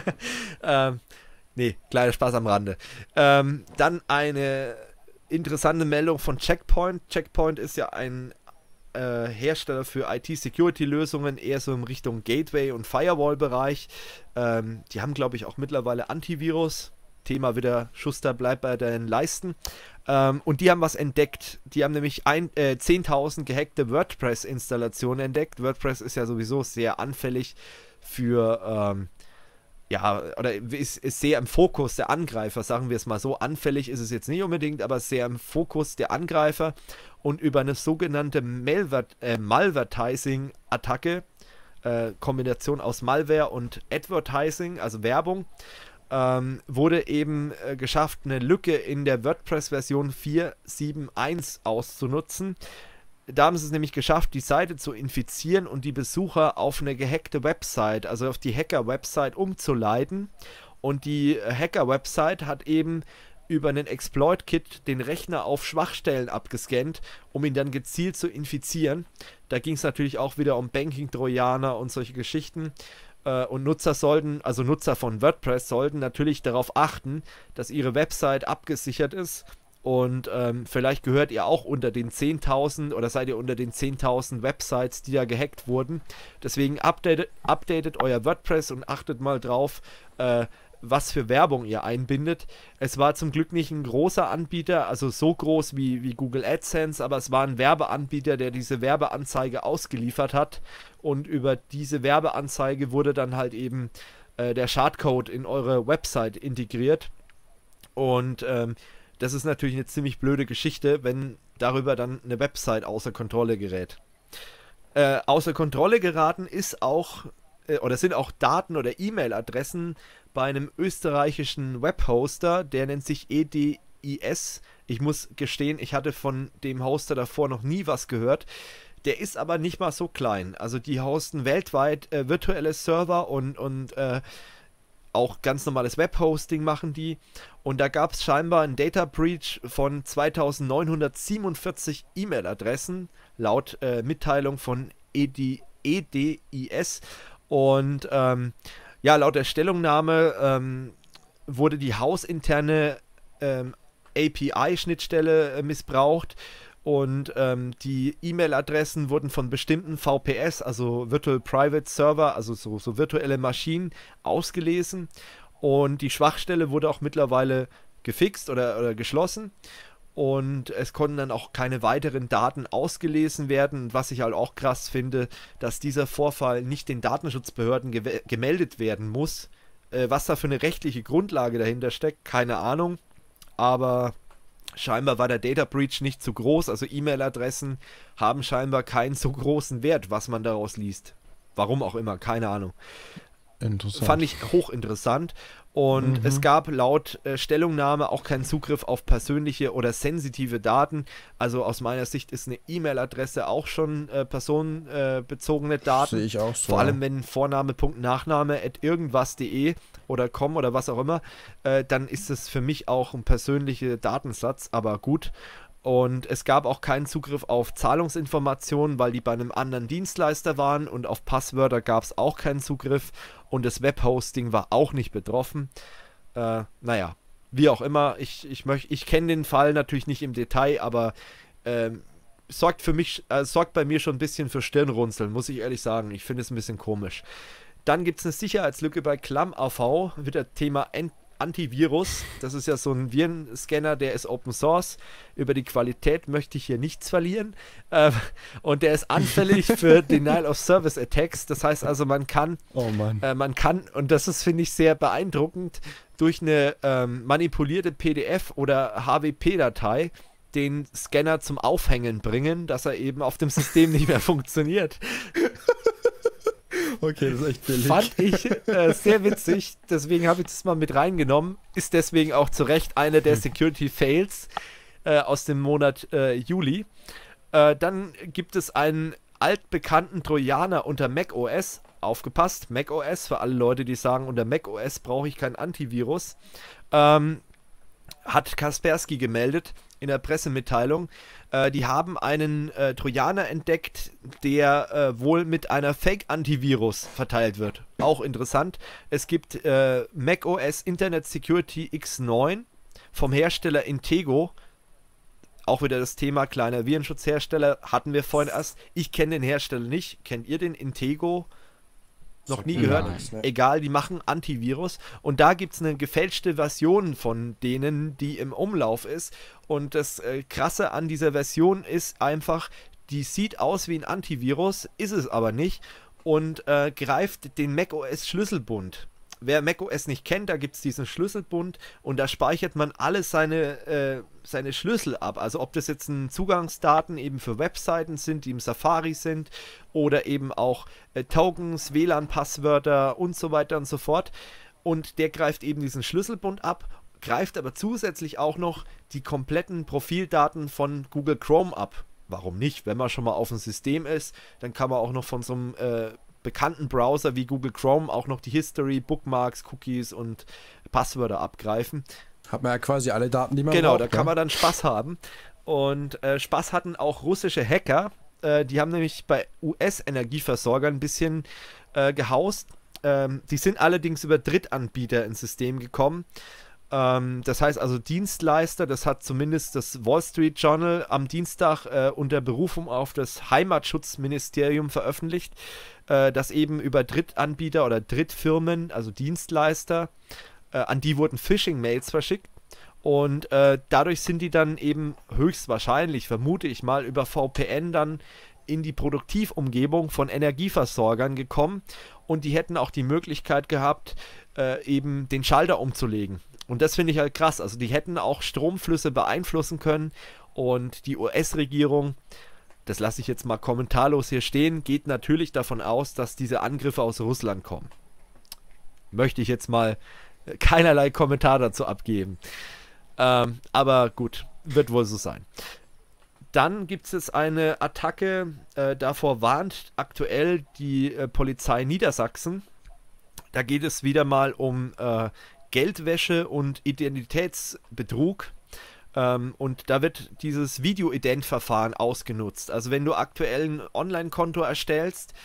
Nee, kleiner Spaß am Rande. Dann eine interessante Meldung von Checkpoint. Checkpoint ist ja ein Hersteller für IT-Security-Lösungen, eher so in Richtung Gateway- und Firewall-Bereich. Die haben, glaube ich, auch mittlerweile Antivirus. Thema wieder, Schuster bleibt bei deinen Leisten. Und die haben was entdeckt. Die haben nämlich 10.000 gehackte WordPress-Installationen entdeckt. WordPress ist ja sowieso sehr anfällig für, oder ist sehr im Fokus der Angreifer, sagen wir es mal so. Anfällig ist es jetzt nicht unbedingt, aber sehr im Fokus der Angreifer. Und über eine sogenannte Malvertising-Attacke, Kombination aus Malware und Advertising, also Werbung, wurde eben geschafft, eine Lücke in der WordPress-Version 4.7.1 auszunutzen. Da haben sie es nämlich geschafft, die Seite zu infizieren und die Besucher auf eine gehackte Website, also auf die Hacker-Website umzuleiten. Und die Hacker-Website hat eben über einen Exploit-Kit den Rechner auf Schwachstellen abgescannt, um ihn dann gezielt zu infizieren. Da ging es natürlich auch wieder um Banking-Trojaner und solche Geschichten. Und Nutzer von WordPress sollten natürlich darauf achten, dass ihre Website abgesichert ist. Und vielleicht gehört ihr auch unter den 10.000 oder seid ihr unter den 10.000 Websites, die da gehackt wurden. Deswegen updatet euer WordPress und achtet mal drauf, was für Werbung ihr einbindet. Es war zum Glück nicht ein großer Anbieter, also so groß wie Google AdSense, aber es war ein Werbeanbieter, der diese Werbeanzeige ausgeliefert hat. Und über diese Werbeanzeige wurde dann halt eben der Schadcode in eure Website integriert. Und das ist natürlich eine ziemlich blöde Geschichte, wenn darüber dann eine Website außer Kontrolle gerät. Außer Kontrolle geraten ist auch, oder sind auch Daten oder E-Mail-Adressen bei einem österreichischen Webhoster, der nennt sich EDIS. Ich muss gestehen, ich hatte von dem Hoster davor noch nie was gehört. Der ist aber nicht mal so klein. Also die hosten weltweit virtuelle Server und auch ganz normales Webhosting machen die. Und da gab es scheinbar einen Data Breach von 2.947 E-Mail-Adressen, laut Mitteilung von EDIS. Und laut der Stellungnahme wurde die hausinterne API-Schnittstelle missbraucht. Und die E-Mail-Adressen wurden von bestimmten VPS, also Virtual Private Server, also so virtuelle Maschinen, ausgelesen. Und die Schwachstelle wurde auch mittlerweile gefixt oder geschlossen. Und es konnten dann auch keine weiteren Daten ausgelesen werden. Und was ich halt auch krass finde, dass dieser Vorfall nicht den Datenschutzbehörden gemeldet werden muss. Was da für eine rechtliche Grundlage dahinter steckt, keine Ahnung. Aber scheinbar war der Data Breach nicht zu groß, also E-Mail-Adressen haben scheinbar keinen so großen Wert, was man daraus liest. Warum auch immer, keine Ahnung. Interessant. Fand ich hochinteressant. Und es gab laut Stellungnahme auch keinen Zugriff auf persönliche oder sensitive Daten. Also aus meiner Sicht ist eine E-Mail-Adresse auch schon personenbezogene Daten. Sehe ich auch so. Vor allem wenn Vorname, Punkt, Nachname @irgendwas.de oder com oder was auch immer, dann ist es für mich auch ein persönlicher Datensatz, aber gut. Und es gab auch keinen Zugriff auf Zahlungsinformationen, weil die bei einem anderen Dienstleister waren, und auf Passwörter gab es auch keinen Zugriff und das Webhosting war auch nicht betroffen. Naja, wie auch immer, ich kenne den Fall natürlich nicht im Detail, aber sorgt bei mir schon ein bisschen für Stirnrunzeln, muss ich ehrlich sagen. Ich finde es ein bisschen komisch. Dann gibt es eine Sicherheitslücke bei ClamAV, wieder Thema Antivirus. Das ist ja so ein Virenscanner, der ist Open Source. Über die Qualität möchte ich hier nichts verlieren. Und der ist anfällig für Denial of Service Attacks. Das heißt also, man kann, und das ist, finde ich, sehr beeindruckend, durch eine manipulierte PDF oder HWP-Datei den Scanner zum Aufhängen bringen, dass er eben auf dem System nicht mehr funktioniert. Okay, das ist echt billig. Fand ich sehr witzig, deswegen habe ich das mal mit reingenommen. Ist deswegen auch zu Recht einer der Security Fails aus dem Monat Juli. Dann gibt es einen altbekannten Trojaner unter macOS. Aufgepasst, macOS, für alle Leute, die sagen, unter macOS brauche ich kein Antivirus. Hat Kaspersky gemeldet in der Pressemitteilung. Die haben einen Trojaner entdeckt, der wohl mit einer Fake-Antivirus verteilt wird. Auch interessant. Es gibt macOS Internet Security X9 vom Hersteller Intego. auch wieder das Thema kleiner Virenschutzhersteller hatten wir vorhin erst. Ich kenne den Hersteller nicht. Kennt ihr den? Intego? Noch nie gehört. Egal, die machen Antivirus. Und da gibt es eine gefälschte Version von denen, die im Umlauf ist. Und das Krasse an dieser Version ist einfach, die sieht aus wie ein Antivirus, ist es aber nicht. Und greift den macOS-Schlüsselbund. Wer macOS nicht kennt, da gibt es diesen Schlüsselbund und da speichert man alle seine Schlüssel ab. Also ob das jetzt Zugangsdaten eben für Webseiten sind, die im Safari sind oder eben auch Tokens, WLAN-Passwörter und so weiter und so fort. Und der greift eben diesen Schlüsselbund ab, greift aber zusätzlich auch noch die kompletten Profildaten von Google Chrome ab. Warum nicht? Wenn man schon mal auf dem System ist, dann kann man auch noch von so einem bekannten Browser wie Google Chrome auch noch die History, Bookmarks, Cookies und Passwörter abgreifen. Hat man ja quasi alle Daten, die man braucht. Genau, da kann man dann Spaß haben. Und Spaß hatten auch russische Hacker. Die haben nämlich bei US-Energieversorgern ein bisschen gehaust. Die sind allerdings über Drittanbieter ins System gekommen. Das heißt also Dienstleister, das hat zumindest das Wall Street Journal am Dienstag unter Berufung auf das Heimatschutzministerium veröffentlicht, dass eben über Drittanbieter oder Drittfirmen, also Dienstleister, an die wurden Phishing-Mails verschickt und dadurch sind die dann eben höchstwahrscheinlich, vermute ich mal, über VPN dann in die Produktivumgebung von Energieversorgern gekommen und die hätten auch die Möglichkeit gehabt, eben den Schalter umzulegen. Und das finde ich halt krass. Also die hätten auch Stromflüsse beeinflussen können und die US-Regierung, das lasse ich jetzt mal kommentarlos hier stehen, geht natürlich davon aus, dass diese Angriffe aus Russland kommen. Möchte ich jetzt mal keinerlei Kommentar dazu abgeben. Aber gut, wird wohl so sein. Dann gibt es eine Attacke, davor warnt aktuell die Polizei Niedersachsen. Da geht es wieder mal um Geldwäsche und Identitätsbetrug. Und da wird dieses Video-Ident-Verfahren ausgenutzt. Also wenn du aktuell ein Online-Konto erstellst,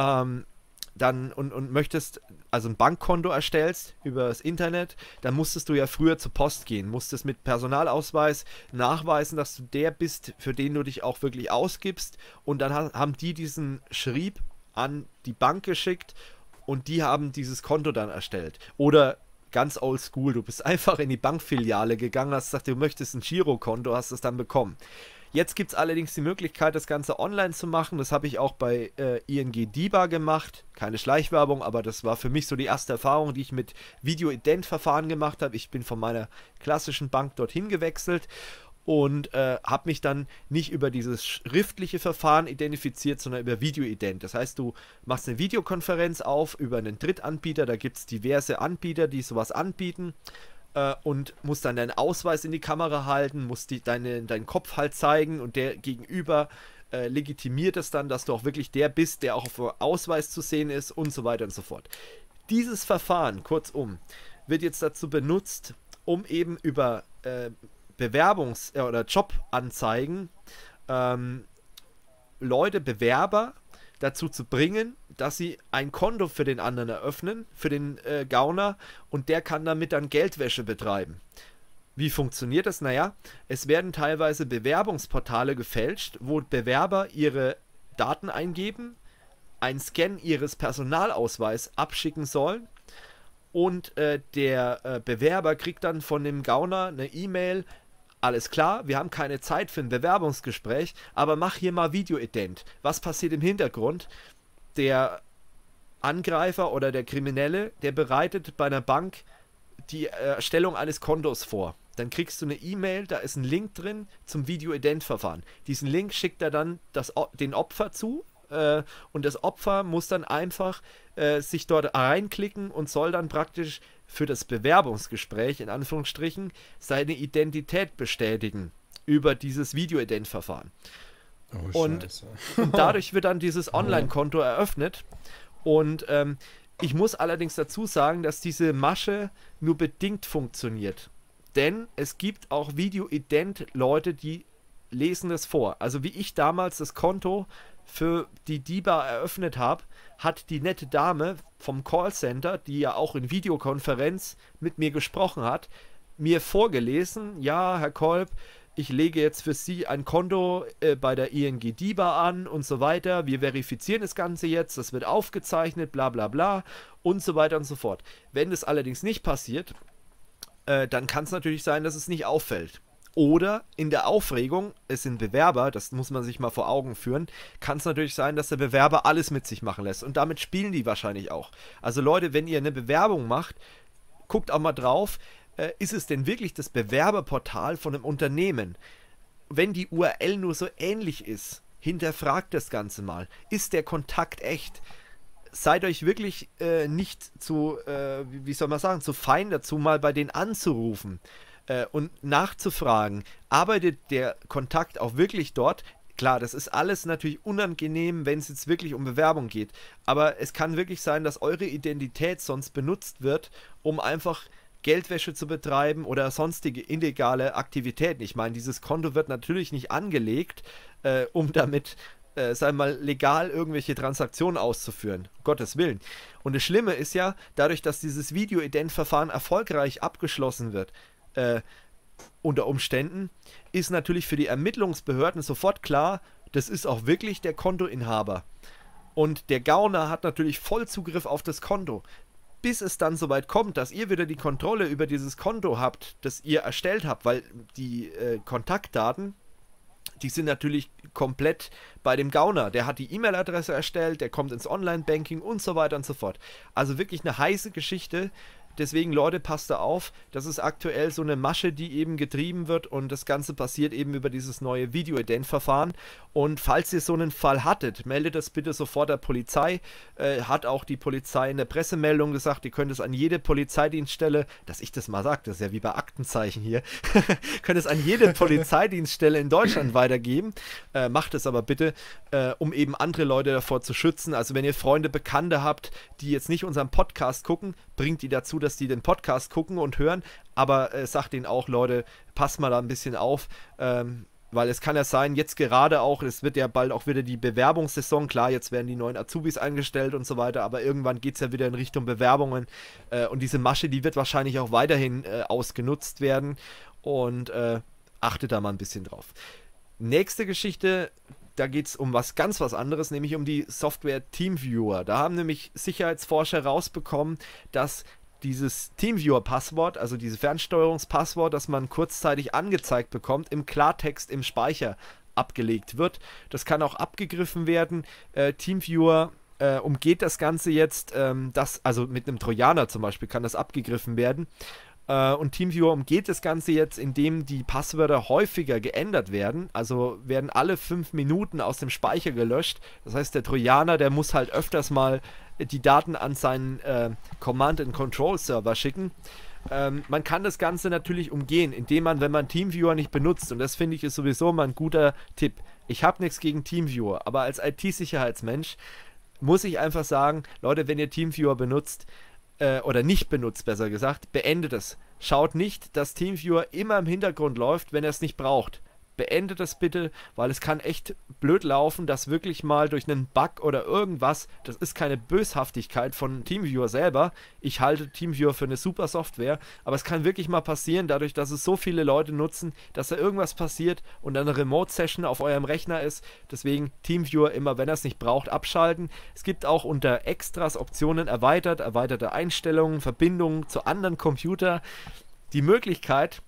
dann und möchtest, also ein Bankkonto erstellst über das Internet, dann musstest du ja früher zur Post gehen, musstest mit Personalausweis nachweisen, dass du der bist, für den du dich auch wirklich ausgibst. Und dann haben die diesen Schrieb an die Bank geschickt und die haben dieses Konto dann erstellt. Oder ganz oldschool, du bist einfach in die Bankfiliale gegangen, hast gesagt, du möchtest ein Girokonto, hast es dann bekommen. Jetzt gibt es allerdings die Möglichkeit, das Ganze online zu machen. Das habe ich auch bei ING DiBa gemacht. Keine Schleichwerbung, aber das war für mich so die erste Erfahrung, die ich mit Video-Ident-Verfahren gemacht habe. Ich bin von meiner klassischen Bank dorthin gewechselt und habe mich dann nicht über dieses schriftliche Verfahren identifiziert, sondern über Video-Ident. Das heißt, du machst eine Videokonferenz auf über einen Drittanbieter, da gibt es diverse Anbieter, die sowas anbieten und musst dann deinen Ausweis in die Kamera halten, musst deinen Kopf halt zeigen und der Gegenüber legitimiert es dann, dass du auch wirklich der bist, der auch auf dem Ausweis zu sehen ist und so weiter und so fort. Dieses Verfahren, kurzum, wird jetzt dazu benutzt, um eben über Bewerbungs- oder Jobanzeigen Bewerber dazu zu bringen, dass sie ein Konto für den anderen eröffnen, für den Gauner, und der kann damit dann Geldwäsche betreiben. Wie funktioniert das? Naja, es werden teilweise Bewerbungsportale gefälscht, wo Bewerber ihre Daten eingeben, einen Scan ihres Personalausweis abschicken sollen und der Bewerber kriegt dann von dem Gauner eine E-Mail: Alles klar, wir haben keine Zeit für ein Bewerbungsgespräch, aber mach hier mal Video-Ident. Was passiert im Hintergrund? Der Angreifer oder der Kriminelle, der bereitet bei einer Bank die Erstellung eines Kontos vor. Dann kriegst du eine E-Mail, da ist ein Link drin zum Video-Ident-Verfahren. Diesen Link schickt er dann den Opfer zu und das Opfer muss dann einfach sich dort reinklicken und soll dann praktisch für das Bewerbungsgespräch, in Anführungsstrichen, seine Identität bestätigen über dieses Video-Ident-Verfahren. Oh, und dadurch wird dann dieses Online-Konto eröffnet. Und ich muss allerdings dazu sagen, dass diese Masche nur bedingt funktioniert. Denn es gibt auch Video-Ident-Leute, die lesen das vor. Also wie ich damals das Konto für die DiBa eröffnet habe, hat die nette Dame vom Callcenter, die ja auch in Videokonferenz mit mir gesprochen hat, mir vorgelesen: Ja, Herr Kolb, ich lege jetzt für Sie ein Konto bei der ING DiBa an und so weiter, wir verifizieren das Ganze jetzt, das wird aufgezeichnet, bla bla bla und so weiter und so fort. Wenn das allerdings nicht passiert, dann kann es natürlich sein, dass es nicht auffällt. Oder in der Aufregung, es sind Bewerber, das muss man sich mal vor Augen führen, kann es natürlich sein, dass der Bewerber alles mit sich machen lässt. Und damit spielen die wahrscheinlich auch. Also Leute, wenn ihr eine Bewerbung macht, guckt auch mal drauf, ist es denn wirklich das Bewerberportal von einem Unternehmen? Wenn die URL nur so ähnlich ist, hinterfragt das Ganze mal. Ist der Kontakt echt? Seid euch wirklich nicht zu, wie soll man sagen, zu fein dazu, mal bei denen anzurufen. Und nachzufragen, arbeitet der Kontakt auch wirklich dort? Klar, das ist alles natürlich unangenehm, wenn es jetzt wirklich um Bewerbung geht, aber es kann wirklich sein, dass eure Identität sonst benutzt wird, um einfach Geldwäsche zu betreiben oder sonstige illegale Aktivitäten. Ich meine, dieses Konto wird natürlich nicht angelegt, um damit, sagen wir mal, legal irgendwelche Transaktionen auszuführen. Um Gottes Willen. Und das Schlimme ist ja, dadurch, dass dieses Video-Ident-Verfahren erfolgreich abgeschlossen wird, unter Umständen, ist natürlich für die Ermittlungsbehörden sofort klar, das ist auch wirklich der Kontoinhaber. Und der Gauner hat natürlich Vollzugriff auf das Konto. Bis es dann soweit kommt, dass ihr wieder die Kontrolle über dieses Konto habt, das ihr erstellt habt, weil die Kontaktdaten, die sind natürlich komplett bei dem Gauner. Der hat die E-Mail-Adresse erstellt, der kommt ins Online-Banking und so weiter und so fort. Also wirklich eine heiße Geschichte. Deswegen, Leute, passt da auf. Das ist aktuell so eine Masche, die eben getrieben wird und das Ganze passiert eben über dieses neue Video-Ident-Verfahren. Und falls ihr so einen Fall hattet, meldet das bitte sofort der Polizei. Hat auch die Polizei in der Pressemeldung gesagt, ihr könnt es an jede Polizeidienststelle, dass ich das mal sage, das ist ja wie bei Aktenzeichen hier, könnt es an jede Polizeidienststelle in Deutschland weitergeben. Macht es aber bitte, um eben andere Leute davor zu schützen. Also wenn ihr Freunde, Bekannte habt, die jetzt nicht unseren Podcast gucken, bringt die dazu, dass die den Podcast gucken und hören, aber sagt denen auch, Leute, passt mal da ein bisschen auf, weil es kann ja sein, jetzt gerade auch, es wird ja bald auch wieder die Bewerbungssaison, klar, jetzt werden die neuen Azubis eingestellt und so weiter, aber irgendwann geht es ja wieder in Richtung Bewerbungen und diese Masche, die wird wahrscheinlich auch weiterhin ausgenutzt werden und achtet da mal ein bisschen drauf. Nächste Geschichte, da geht es um was anderes, nämlich um die Software TeamViewer. Da haben nämlich Sicherheitsforscher rausbekommen, dass dieses TeamViewer-Passwort, also dieses Fernsteuerungspasswort, das man kurzzeitig angezeigt bekommt, im Klartext im Speicher abgelegt wird. Das kann auch abgegriffen werden. TeamViewer umgeht das Ganze jetzt, also mit einem Trojaner zum Beispiel kann das abgegriffen werden. Und TeamViewer umgeht das Ganze jetzt, indem die Passwörter häufiger geändert werden. Also werden alle 5 Minuten aus dem Speicher gelöscht. Das heißt, der Trojaner, der muss halt öfters mal die Daten an seinen Command-and-Control-Server schicken. Man kann das Ganze natürlich umgehen, indem man, wenn man TeamViewer nicht benutzt, und das finde ich ist sowieso mal ein guter Tipp. Ich habe nichts gegen TeamViewer, aber als IT-Sicherheitsmensch muss ich einfach sagen, Leute, wenn ihr TeamViewer benutzt, oder nicht benutzt, besser gesagt, beendet es. Schaut nicht, dass TeamViewer immer im Hintergrund läuft, wenn er es nicht braucht. Beendet es bitte, weil es kann echt blöd laufen, dass wirklich mal durch einen Bug oder irgendwas, das ist keine Böshaftigkeit von TeamViewer selber, ich halte TeamViewer für eine super Software, aber es kann wirklich mal passieren, dadurch, dass es so viele Leute nutzen, dass da irgendwas passiert und dann eine Remote-Session auf eurem Rechner ist. Deswegen TeamViewer immer, wenn er es nicht braucht, abschalten. Es gibt auch unter Extras Optionen erweiterte Einstellungen, Verbindungen zu anderen Computern, die Möglichkeit,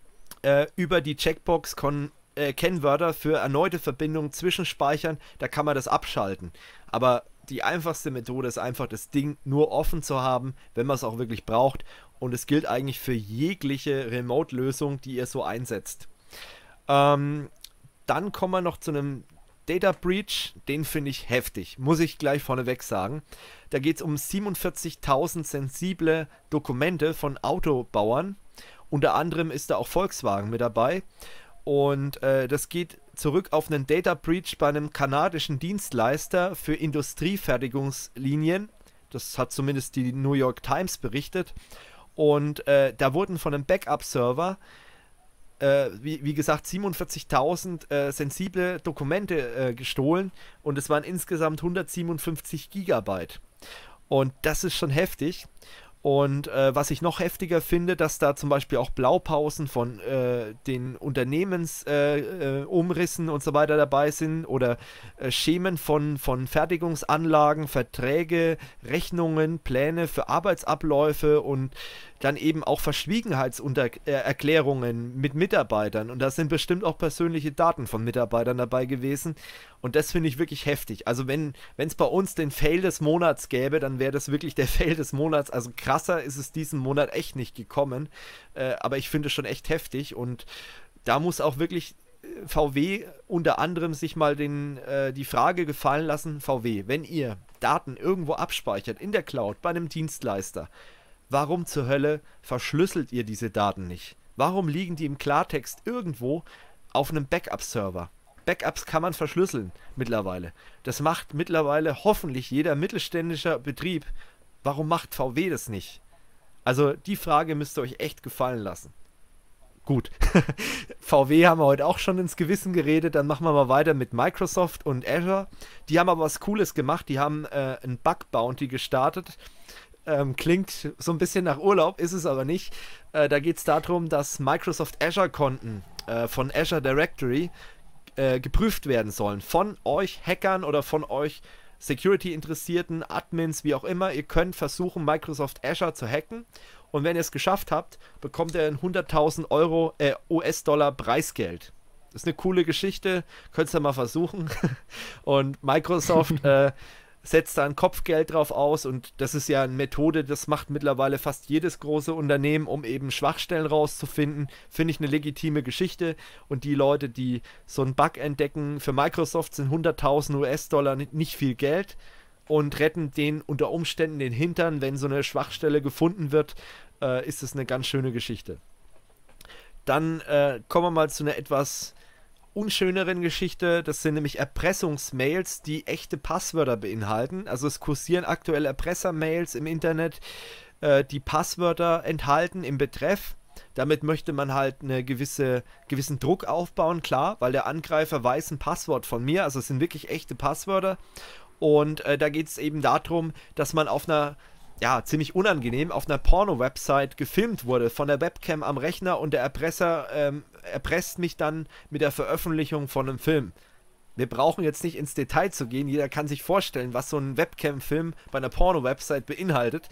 über die Checkbox Kennwörter für erneute Verbindungen zwischenspeichern, da kann man das abschalten. Aber die einfachste Methode ist einfach, das Ding nur offen zu haben, wenn man es auch wirklich braucht. Und es gilt eigentlich für jegliche Remote-Lösung, die ihr so einsetzt. Dann kommen wir noch zu einem Data Breach, den finde ich heftig, muss ich gleich vorneweg sagen. Da geht es um 47.000 sensible Dokumente von Autobauern. Unter anderem ist da auch Volkswagen mit dabei. Und das geht zurück auf einen Data Breach bei einem kanadischen Dienstleister für Industriefertigungslinien. Das hat zumindest die New York Times berichtet. Und da wurden von einem Backup-Server, wie gesagt, 47.000 sensible Dokumente gestohlen. Und es waren insgesamt 157 Gigabyte. Und das ist schon heftig. Und was ich noch heftiger finde, dass da zum Beispiel auch Blaupausen von den Unternehmensumrissen und so weiter dabei sind oder Schemen von Fertigungsanlagen, Verträge, Rechnungen, Pläne für Arbeitsabläufe und dann eben auch Verschwiegenheitserklärungen mit Mitarbeitern. Und da sind bestimmt auch persönliche Daten von Mitarbeitern dabei gewesen. Und das finde ich wirklich heftig. Also wenn es bei uns den Fail des Monats gäbe, dann wäre das wirklich der Fail des Monats. Also krasser ist es diesen Monat echt nicht gekommen. Aber ich finde es schon echt heftig. Und da muss auch wirklich VW unter anderem sich mal die Frage gefallen lassen, VW, wenn ihr Daten irgendwo abspeichert in der Cloud bei einem Dienstleister, warum zur Hölle verschlüsselt ihr diese Daten nicht? Warum liegen die im Klartext irgendwo auf einem Backup-Server? Backups kann man verschlüsseln mittlerweile. Das macht mittlerweile hoffentlich jeder mittelständischer Betrieb. Warum macht VW das nicht? Also die Frage müsst ihr euch echt gefallen lassen. Gut, VW haben wir heute auch schon ins Gewissen geredet, dann machen wir mal weiter mit Microsoft und Azure. Die haben aber was Cooles gemacht, die haben ein Bug-Bounty gestartet. Klingt so ein bisschen nach Urlaub, ist es aber nicht. Da geht es darum, dass Microsoft Azure-Konten von Azure Directory geprüft werden sollen. Von euch Hackern oder von euch Security-interessierten Admins, wie auch immer. Ihr könnt versuchen, Microsoft Azure zu hacken. Und wenn ihr es geschafft habt, bekommt ihr ein 100.000 US-Dollar Preisgeld. Das ist eine coole Geschichte, könnt ihr mal versuchen. Und Microsoft setzt da ein Kopfgeld drauf aus und das ist ja eine Methode, das macht mittlerweile fast jedes große Unternehmen, um eben Schwachstellen rauszufinden. Finde ich eine legitime Geschichte und die Leute, die so einen Bug entdecken, für Microsoft sind 100.000 US-Dollar nicht viel Geld und retten denen unter Umständen den Hintern, wenn so eine Schwachstelle gefunden wird, ist es eine ganz schöne Geschichte. Dann kommen wir mal zu einer etwas unschöneren Geschichte, das sind nämlich Erpressungsmails, die echte Passwörter beinhalten. Also es kursieren aktuell Erpressermails im Internet, die Passwörter enthalten im Betreff. Damit möchte man halt gewissen Druck aufbauen, klar, weil der Angreifer weiß ein Passwort von mir, also es sind wirklich echte Passwörter. Und da geht es eben darum, dass man auf einer ziemlich unangenehm, auf einer Porno-Website gefilmt wurde von der Webcam am Rechner und der Erpresser erpresst mich dann mit der Veröffentlichung von einem Film. Wir brauchen jetzt nicht ins Detail zu gehen, jeder kann sich vorstellen, was so ein Webcam-Film bei einer Porno-Website beinhaltet.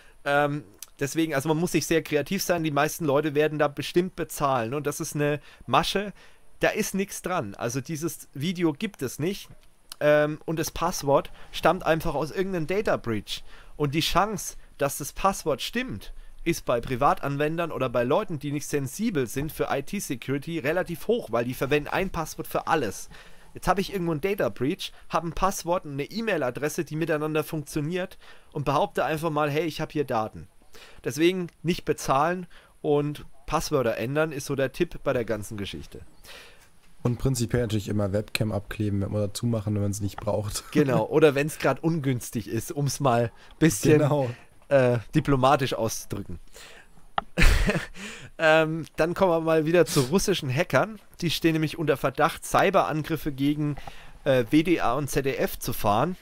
Deswegen, also man muss sich sehr kreativ sein, die meisten Leute werden da bestimmt bezahlen und das ist eine Masche, da ist nichts dran. Also dieses Video gibt es nicht und das Passwort stammt einfach aus irgendeinem Data Breach. Und die Chance, dass das Passwort stimmt, ist bei Privatanwendern oder bei Leuten, die nicht sensibel sind für IT-Security, relativ hoch, weil die verwenden ein Passwort für alles. Jetzt habe ich irgendwo einen Data Breach, habe ein Passwort und eine E-Mail-Adresse, die miteinander funktioniert und behaupte einfach mal, hey, ich habe hier Daten. Deswegen nicht bezahlen und Passwörter ändern ist so der Tipp bei der ganzen Geschichte. Und prinzipiell natürlich immer Webcam abkleben, wenn man dazu machen, wenn man es nicht braucht. Genau, oder wenn es gerade ungünstig ist, um es mal ein bisschen diplomatisch auszudrücken. Dann kommen wir mal wieder zu russischen Hackern. Die stehen nämlich unter Verdacht, Cyberangriffe gegen WDR und ZDF zu fahren.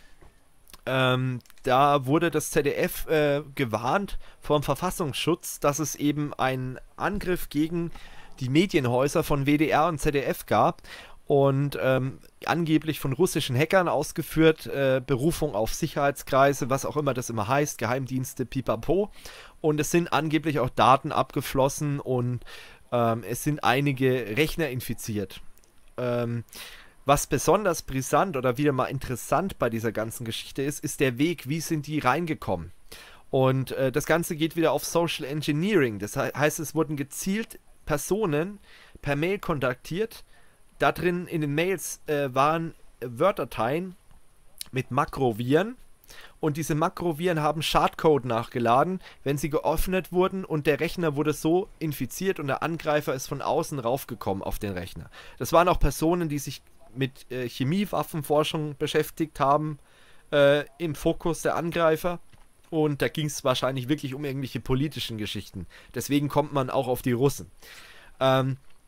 Da wurde das ZDF gewarnt vom Verfassungsschutz, dass es eben einen Angriff gegen die Medienhäuser von WDR und ZDF gab und angeblich von russischen Hackern ausgeführt, Berufung auf Sicherheitskreise, was auch immer das immer heißt, Geheimdienste, pipapo. Und es sind angeblich auch Daten abgeflossen und es sind einige Rechner infiziert. Was besonders brisant oder wieder mal interessant bei dieser ganzen Geschichte ist der Weg, wie sind die reingekommen. Und das Ganze geht wieder auf Social Engineering. Das heißt, es wurden gezielt Personen per Mail kontaktiert. Da drin in den Mails waren Word-Dateien mit Makroviren und diese Makroviren haben Schadcode nachgeladen, wenn sie geöffnet wurden und der Rechner wurde so infiziert und der Angreifer ist von außen raufgekommen auf den Rechner. Das waren auch Personen, die sich mit Chemiewaffenforschung beschäftigt haben, im Fokus der Angreifer. Und da ging es wahrscheinlich wirklich um irgendwelche politischen Geschichten. Deswegen kommt man auch auf die Russen.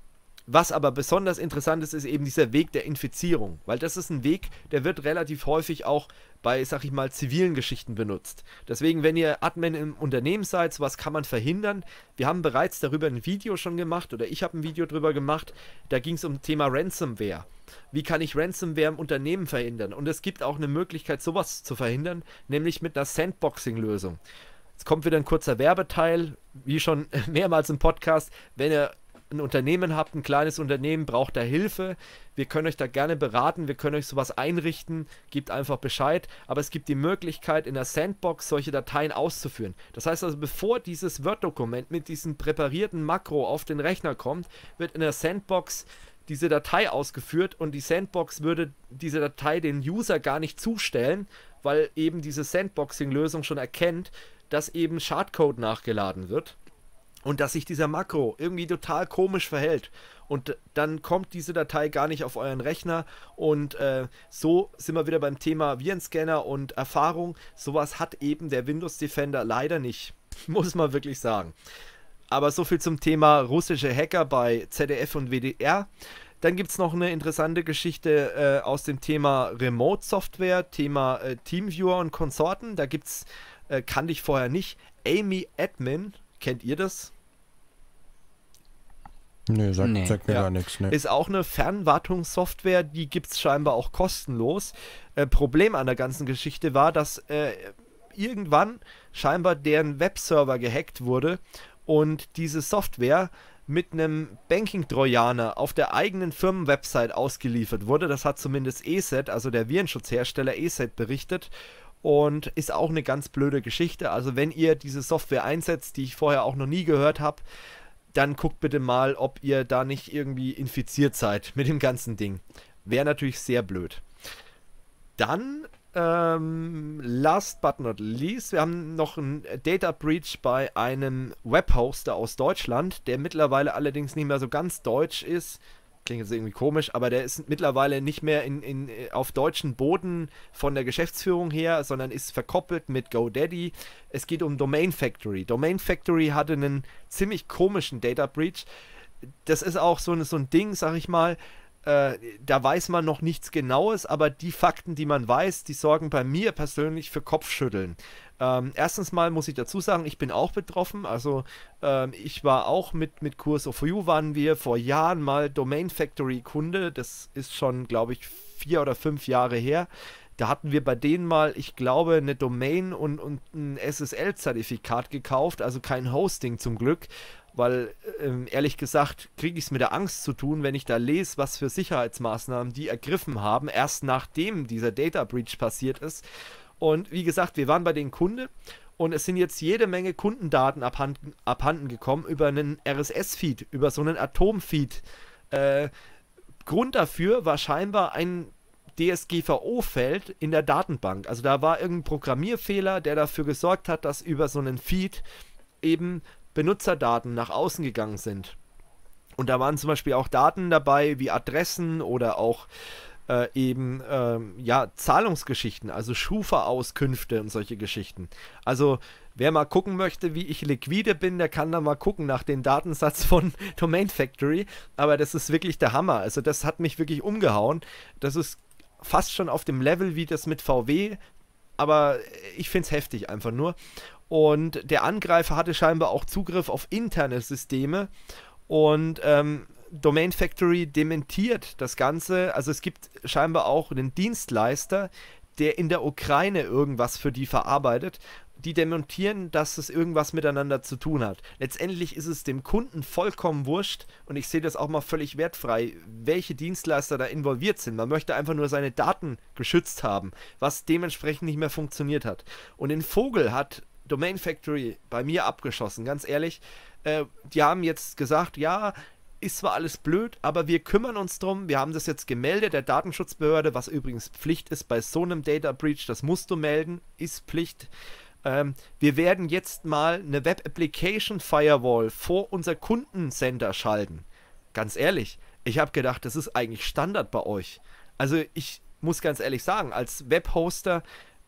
Was aber besonders interessant ist, ist eben dieser Weg der Infizierung, weil das ist ein Weg, der wird relativ häufig auch bei, sag ich mal, zivilen Geschichten benutzt. Deswegen, wenn ihr Admin im Unternehmen seid, sowas kann man verhindern. Wir haben bereits darüber ein Video schon gemacht, oder ich habe ein Video darüber gemacht, da ging es um das Thema Ransomware. Wie kann ich Ransomware im Unternehmen verhindern? Und es gibt auch eine Möglichkeit, sowas zu verhindern, nämlich mit einer Sandboxing-Lösung. Jetzt kommt wieder ein kurzer Werbeteil, wie schon mehrmals im Podcast. Wenn ihr ein Unternehmen habt, ein kleines Unternehmen, braucht da Hilfe, wir können euch da gerne beraten, wir können euch sowas einrichten, gebt einfach Bescheid, aber es gibt die Möglichkeit, in der Sandbox solche Dateien auszuführen. Das heißt also, bevor dieses Word-Dokument mit diesem präparierten Makro auf den Rechner kommt, wird in der Sandbox diese Datei ausgeführt und die Sandbox würde diese Datei den User gar nicht zustellen, weil eben diese Sandboxing-Lösung schon erkennt, dass eben Schadcode nachgeladen wird. Und dass sich dieser Makro irgendwie total komisch verhält. Und dann kommt diese Datei gar nicht auf euren Rechner. Und so sind wir wieder beim Thema Virenscanner und Erfahrung. Sowas hat eben der Windows Defender leider nicht. Muss man wirklich sagen. Aber so viel zum Thema russische Hacker bei ZDF und WDR. Dann gibt es noch eine interessante Geschichte aus dem Thema Remote-Software, Thema Teamviewer und Konsorten. Da gibt es, kannte ich vorher nicht, Amy Admin. Kennt ihr das? Nee, sagt mir gar nichts. Nee. Ist auch eine Fernwartungssoftware, die gibt es scheinbar auch kostenlos. Problem an der ganzen Geschichte war, dass irgendwann scheinbar deren Webserver gehackt wurde und diese Software mit einem Banking-Trojaner auf der eigenen Firmenwebsite ausgeliefert wurde. Das hat zumindest ESET, also der Virenschutzhersteller ESET, berichtet. Und ist auch eine ganz blöde Geschichte. Also wenn ihr diese Software einsetzt, die ich vorher auch noch nie gehört habe, dann guckt bitte mal, ob ihr da nicht irgendwie infiziert seid mit dem ganzen Ding. Wäre natürlich sehr blöd. Dann, last but not least, wir haben noch einen Data Breach bei einem Webhoster aus Deutschland, der mittlerweile allerdings nicht mehr so ganz deutsch ist. Klingt jetzt irgendwie komisch, aber der ist mittlerweile nicht mehr auf deutschen Boden von der Geschäftsführung her, sondern ist verkoppelt mit GoDaddy. Es geht um Domain Factory. Domain Factory hatte einen ziemlich komischen Data Breach. Das ist auch so ein Ding, sag ich mal, da weiß man noch nichts Genaues, aber die Fakten, die man weiß, die sorgen bei mir persönlich für Kopfschütteln. Erstens mal muss ich dazu sagen, ich bin auch betroffen, also ich war auch mit Kurs4U waren wir vor Jahren mal Domain Factory Kunde, das ist schon, glaube ich, 4 oder 5 Jahre her. Da hatten wir bei denen mal, ich glaube, eine Domain und ein SSL-Zertifikat gekauft, also kein Hosting zum Glück, weil ehrlich gesagt kriege ich es mit der Angst zu tun, wenn ich da lese, was für Sicherheitsmaßnahmen die ergriffen haben, erst nachdem dieser Data Breach passiert ist. Und wie gesagt, wir waren bei den Kunden und es sind jetzt jede Menge Kundendaten abhanden gekommen über einen RSS-Feed, über so einen Atom-Feed. Grund dafür war scheinbar ein DSGVO-Feld in der Datenbank. Also da war irgendein Programmierfehler, der dafür gesorgt hat, dass über so einen Feed eben Benutzerdaten nach außen gegangen sind. Und da waren zum Beispiel auch Daten dabei wie Adressen oder auch Zahlungsgeschichten, also Schufa-Auskünfte und solche Geschichten. Also wer mal gucken möchte, wie ich liquide bin, der kann da mal gucken nach dem Datensatz von Domain Factory, aber das ist wirklich der Hammer. Also das hat mich wirklich umgehauen. Das ist fast schon auf dem Level wie das mit VW, aber ich finde es heftig einfach nur. Und der Angreifer hatte scheinbar auch Zugriff auf interne Systeme und Domain Factory dementiert das Ganze. Also es gibt scheinbar auch einen Dienstleister, der in der Ukraine irgendwas für die verarbeitet. Die dementieren, dass es irgendwas miteinander zu tun hat. Letztendlich ist es dem Kunden vollkommen wurscht und ich sehe das auch mal völlig wertfrei, welche Dienstleister da involviert sind. Man möchte einfach nur seine Daten geschützt haben, was dementsprechend nicht mehr funktioniert hat. Und in Vogel hat Domain Factory bei mir abgeschossen, ganz ehrlich. Die haben jetzt gesagt, ja, ist zwar alles blöd, aber wir kümmern uns drum. Wir haben das jetzt gemeldet der Datenschutzbehörde, was übrigens Pflicht ist bei so einem Data Breach. Das musst du melden, ist Pflicht. Wir werden jetzt mal eine Web Application Firewall vor unser Kundencenter schalten. Ganz ehrlich, ich habe gedacht, das ist eigentlich Standard bei euch. Also ich muss ganz ehrlich sagen, als Webhoster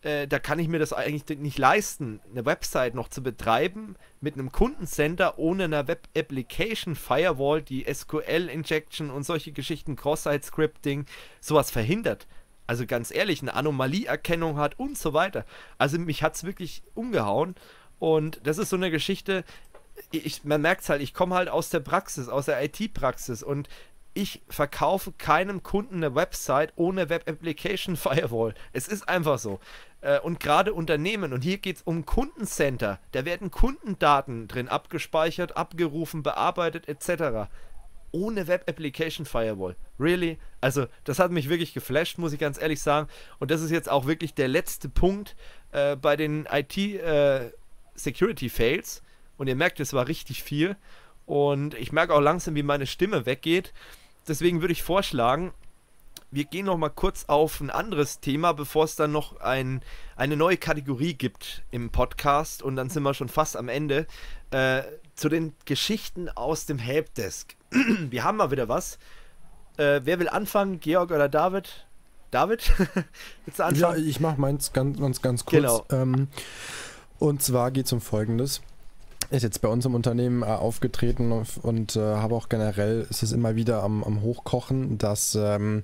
da kann ich mir das eigentlich nicht leisten, eine Website noch zu betreiben mit einem Kundencenter ohne einer Web-Application-Firewall, die SQL-Injection und solche Geschichten, Cross-Site-Scripting, sowas verhindert. Also ganz ehrlich, eine Anomalieerkennung hat und so weiter. Also mich hat es wirklich umgehauen und das ist so eine Geschichte, man merkt es halt, ich komme halt aus der Praxis, aus der IT-Praxis und ich verkaufe keinem Kunden eine Website ohne Web Application Firewall. Es ist einfach so. Und gerade Unternehmen, und hier geht es um Kundencenter, da werden Kundendaten drin abgespeichert, abgerufen, bearbeitet etc. Ohne Web Application Firewall. Really? Also das hat mich wirklich geflasht, muss ich ganz ehrlich sagen. Und das ist jetzt auch wirklich der letzte Punkt bei den IT Security Fails. Und ihr merkt, es war richtig viel. Und ich merke auch langsam, wie meine Stimme weggeht. Deswegen würde ich vorschlagen, wir gehen noch mal kurz auf ein anderes Thema, bevor es dann noch eine neue Kategorie gibt im Podcast. Und dann sind wir schon fast am Ende. Zu den Geschichten aus dem Helpdesk. Wir haben mal wieder was. Wer will anfangen? Georg oder David? David? Willst du anfangen? Ja, ich mache meins ganz kurz. Genau. Und zwar geht es um Folgendes. Ist jetzt bei uns im Unternehmen aufgetreten und habe auch generell, ist es immer wieder am Hochkochen, dass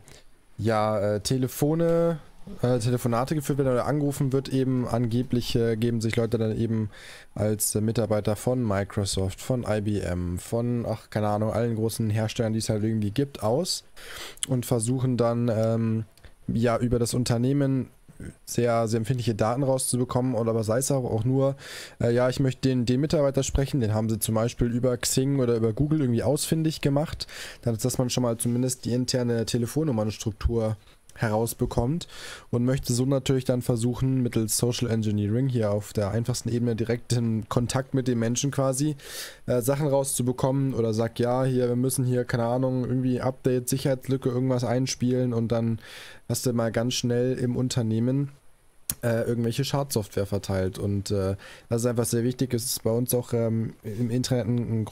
Telefonate geführt werden oder angerufen wird eben, angeblich geben sich Leute dann eben als Mitarbeiter von Microsoft, von IBM, von, keine Ahnung, allen großen Herstellern, die es halt irgendwie gibt, aus und versuchen dann über das Unternehmen sehr, sehr empfindliche Daten rauszubekommen, oder aber sei es auch nur, ich möchte den Mitarbeiter sprechen, den haben sie zum Beispiel über Xing oder über Google irgendwie ausfindig gemacht, dass man schon mal zumindest die interne Telefonnummernstruktur herausbekommt und möchte so natürlich dann versuchen, mittels Social Engineering hier auf der einfachsten Ebene direkt in Kontakt mit dem Menschen quasi Sachen rauszubekommen oder sagt, ja, hier, wir müssen hier, keine Ahnung, irgendwie Update, Sicherheitslücke, irgendwas einspielen und dann hast du mal ganz schnell im Unternehmen irgendwelche Schadsoftware verteilt und das ist einfach sehr wichtig. Es ist bei uns auch im Internet ein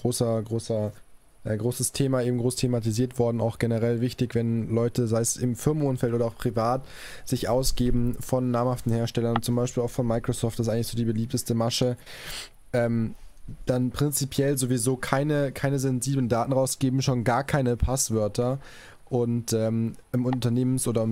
großes Thema, eben groß thematisiert worden, auch generell wichtig, wenn Leute, sei es im Firmenumfeld oder auch privat, sich ausgeben von namhaften Herstellern, zum Beispiel auch von Microsoft, das ist eigentlich so die beliebteste Masche, dann prinzipiell sowieso keine sensiblen Daten rausgeben, schon gar keine Passwörter und im Unternehmens- oder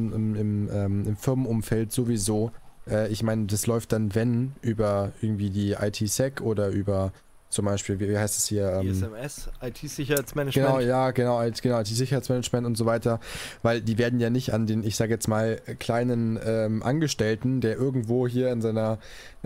im Firmenumfeld sowieso. Ich meine, das läuft dann, wenn, über irgendwie die IT-Sec oder über zum Beispiel, wie heißt es hier? ISMS, IT-Sicherheitsmanagement. Genau, IT-Sicherheitsmanagement und so weiter, weil die werden ja nicht an den, ich sage jetzt mal, kleinen Angestellten, der irgendwo hier in seiner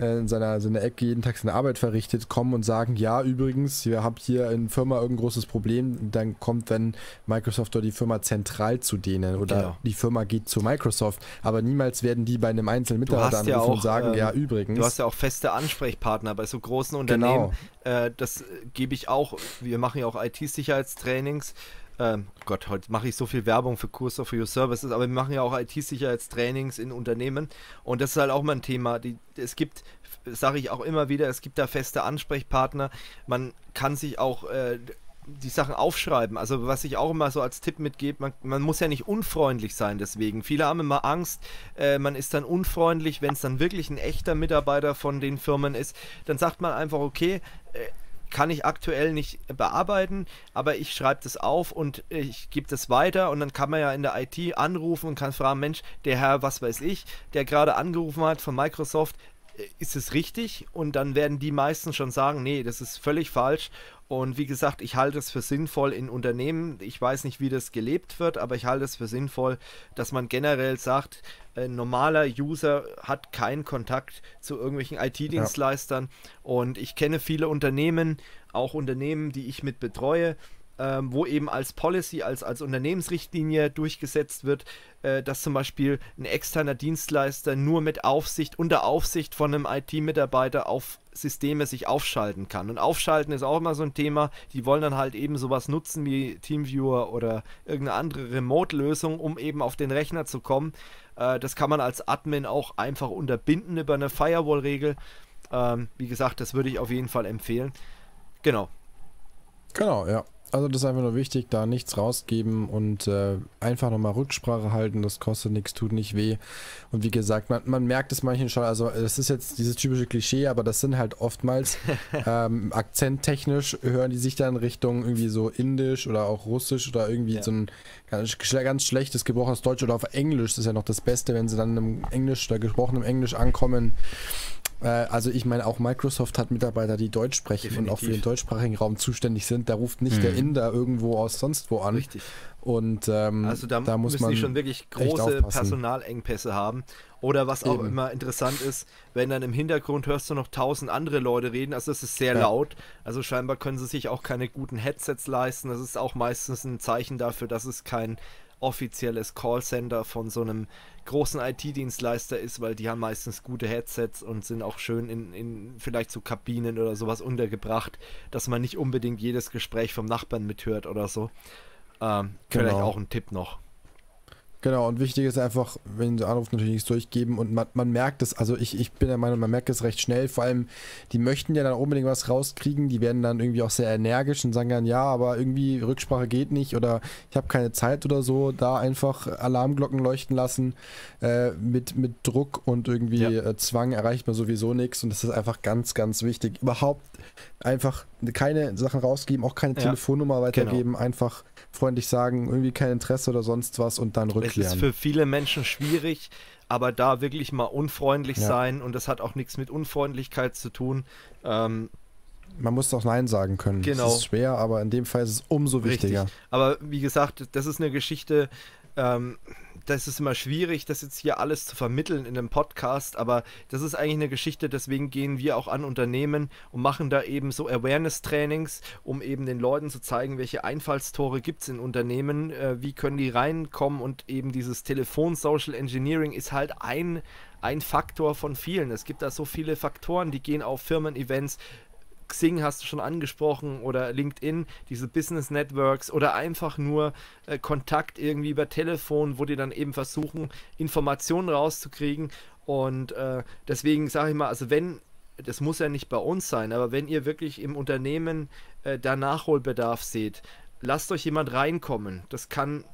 Ecke jeden Tag seine Arbeit verrichtet, kommen und sagen, ja, übrigens, ihr habt hier in Firma irgendein großes Problem, dann kommt dann Microsoft oder die Firma zentral zu denen oder die Firma geht zu Microsoft, aber niemals werden die bei einem einzelnen Mitarbeiter anrufen und sagen, ja, übrigens. Du hast ja auch feste Ansprechpartner bei so großen Unternehmen. Genau. Das gebe ich auch. Wir machen ja auch IT-Sicherheitstrainings. Gott, heute mache ich so viel Werbung für Curse for Your Services, aber wir machen ja auch IT-Sicherheitstrainings in Unternehmen und das ist halt auch mal ein Thema. Es gibt, sage ich auch immer wieder, es gibt da feste Ansprechpartner. Man kann sich auch die Sachen aufschreiben. Also was ich auch immer so als Tipp mitgebe, man muss ja nicht unfreundlich sein deswegen. Viele haben immer Angst, man ist dann unfreundlich, wenn es dann wirklich ein echter Mitarbeiter von den Firmen ist. Dann sagt man einfach, okay, kann ich aktuell nicht bearbeiten, aber ich schreibe das auf und ich gebe das weiter und dann kann man ja in der IT anrufen und kann fragen, Mensch, der Herr, was weiß ich, der gerade angerufen hat von Microsoft, ist es richtig? Und dann werden die meisten schon sagen, nee, das ist völlig falsch. Und wie gesagt, ich halte es für sinnvoll in Unternehmen. Ich weiß nicht, wie das gelebt wird, aber ich halte es für sinnvoll, dass man generell sagt, ein normaler User hat keinen Kontakt zu irgendwelchen IT-Dienstleistern. Ja. Und ich kenne viele Unternehmen, auch Unternehmen, die ich mit betreue, wo eben als Policy, als Unternehmensrichtlinie durchgesetzt wird, dass zum Beispiel ein externer Dienstleister nur mit Aufsicht, unter Aufsicht von einem IT-Mitarbeiter auf Systeme sich aufschalten kann. Und aufschalten ist auch immer so ein Thema, die wollen dann halt eben sowas nutzen wie Teamviewer oder irgendeine andere Remote-Lösung, um eben auf den Rechner zu kommen. Das kann man als Admin auch einfach unterbinden über eine Firewall-Regel. Wie gesagt, das würde ich auf jeden Fall empfehlen. Genau. Genau, ja. Also das ist einfach nur wichtig, da nichts rausgeben und einfach nochmal Rücksprache halten, das kostet nichts, tut nicht weh. Und wie gesagt, man merkt es manchen schon, also das ist jetzt dieses typische Klischee, aber das sind halt oftmals akzenttechnisch hören die sich dann Richtung irgendwie so Indisch oder auch Russisch oder irgendwie so ein ganz schlechtes gebrochenes Deutsch oder auf Englisch, das ist ja noch das Beste, wenn sie dann im Englisch oder gesprochenem Englisch ankommen. Also ich meine, auch Microsoft hat Mitarbeiter, die Deutsch sprechen. Definitiv. Und auch für den deutschsprachigen Raum zuständig sind. Da ruft nicht der Inder irgendwo aus sonst wo an. Richtig. Und also da muss müssen die schon wirklich große Personalengpässe haben. Oder was auch immer interessant ist, wenn dann im Hintergrund hörst du noch 1000 andere Leute reden. Also es ist sehr laut. Also scheinbar können sie sich auch keine guten Headsets leisten. Das ist auch meistens ein Zeichen dafür, dass es kein offizielles Callcenter von so einem großen IT-Dienstleister ist, weil die haben meistens gute Headsets und sind auch schön in vielleicht so Kabinen oder sowas untergebracht, dass man nicht unbedingt jedes Gespräch vom Nachbarn mithört oder so. Vielleicht auch ein Tipp noch. Genau, und wichtig ist einfach, wenn sie anrufen, natürlich nichts durchgeben und man merkt es, also ich bin der Meinung, man merkt es recht schnell, vor allem, die möchten ja dann unbedingt was rauskriegen, die werden dann irgendwie auch sehr energisch und sagen dann, ja, aber irgendwie Rücksprache geht nicht oder ich habe keine Zeit oder so, da einfach Alarmglocken leuchten lassen, mit Druck und irgendwie Zwang erreicht man sowieso nichts und das ist einfach ganz, ganz wichtig. Überhaupt einfach keine Sachen rausgeben, auch keine Telefonnummer weitergeben, einfach freundlich sagen, irgendwie kein Interesse oder sonst was und dann rückklären. Es ist für viele Menschen schwierig, aber da wirklich mal unfreundlich sein und das hat auch nichts mit Unfreundlichkeit zu tun. Man muss auch Nein sagen können. Genau. Das ist schwer, aber in dem Fall ist es umso wichtiger. Richtig. Aber wie gesagt, das ist eine Geschichte, das ist immer schwierig, das jetzt hier alles zu vermitteln in einem Podcast, aber das ist eigentlich eine Geschichte, deswegen gehen wir auch an Unternehmen und machen da eben so Awareness-Trainings, um eben den Leuten zu zeigen, welche Einfallstore gibt es in Unternehmen, wie können die reinkommen und eben dieses Telefon-Social Engineering ist halt ein Faktor von vielen. Es gibt da so viele Faktoren, die gehen auf Firmen-Events. Xing hast du schon angesprochen oder LinkedIn, diese Business Networks oder einfach nur Kontakt irgendwie über Telefon, wo die dann eben versuchen, Informationen rauszukriegen und deswegen sage ich mal, also wenn, das muss ja nicht bei uns sein, aber wenn ihr wirklich im Unternehmen da Nachholbedarf seht, lasst euch jemand reinkommen. Das kann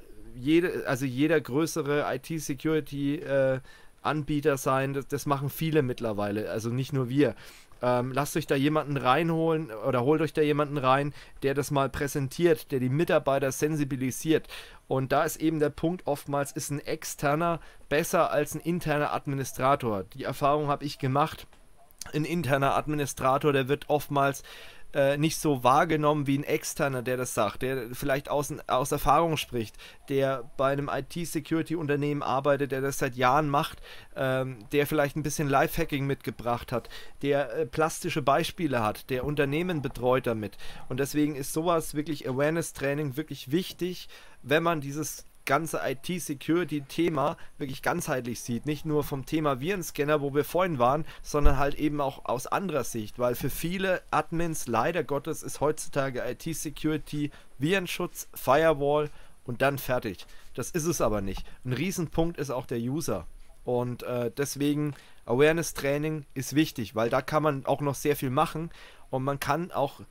jeder größere IT-Security Anbieter sein, das machen viele mittlerweile, also nicht nur wir. Lasst euch da jemanden reinholen oder holt euch da jemanden rein, der das mal präsentiert, der die Mitarbeiter sensibilisiert. Und da ist eben der Punkt, oftmals ist ein externer besser als ein interner Administrator. Die Erfahrung habe ich gemacht. Ein interner Administrator, der wird oftmals nicht so wahrgenommen wie ein externer, der das sagt, der vielleicht aus Erfahrung spricht, der bei einem IT-Security-Unternehmen arbeitet, der das seit Jahren macht, der vielleicht ein bisschen Lifehacking mitgebracht hat, der plastische Beispiele hat, der Unternehmen betreut damit. Und deswegen ist sowas wirklich Awareness-Training wirklich wichtig, wenn man dieses ganze IT-Security-Thema wirklich ganzheitlich sieht. Nicht nur vom Thema Virenscanner, wo wir vorhin waren, sondern halt eben auch aus anderer Sicht, weil für viele Admins, leider Gottes, ist heutzutage IT-Security Virenschutz, Firewall und dann fertig. Das ist es aber nicht. Ein Riesenpunkt ist auch der User. Und deswegen Awareness-Training ist wichtig, weil da kann man auch noch sehr viel machen und man kann auch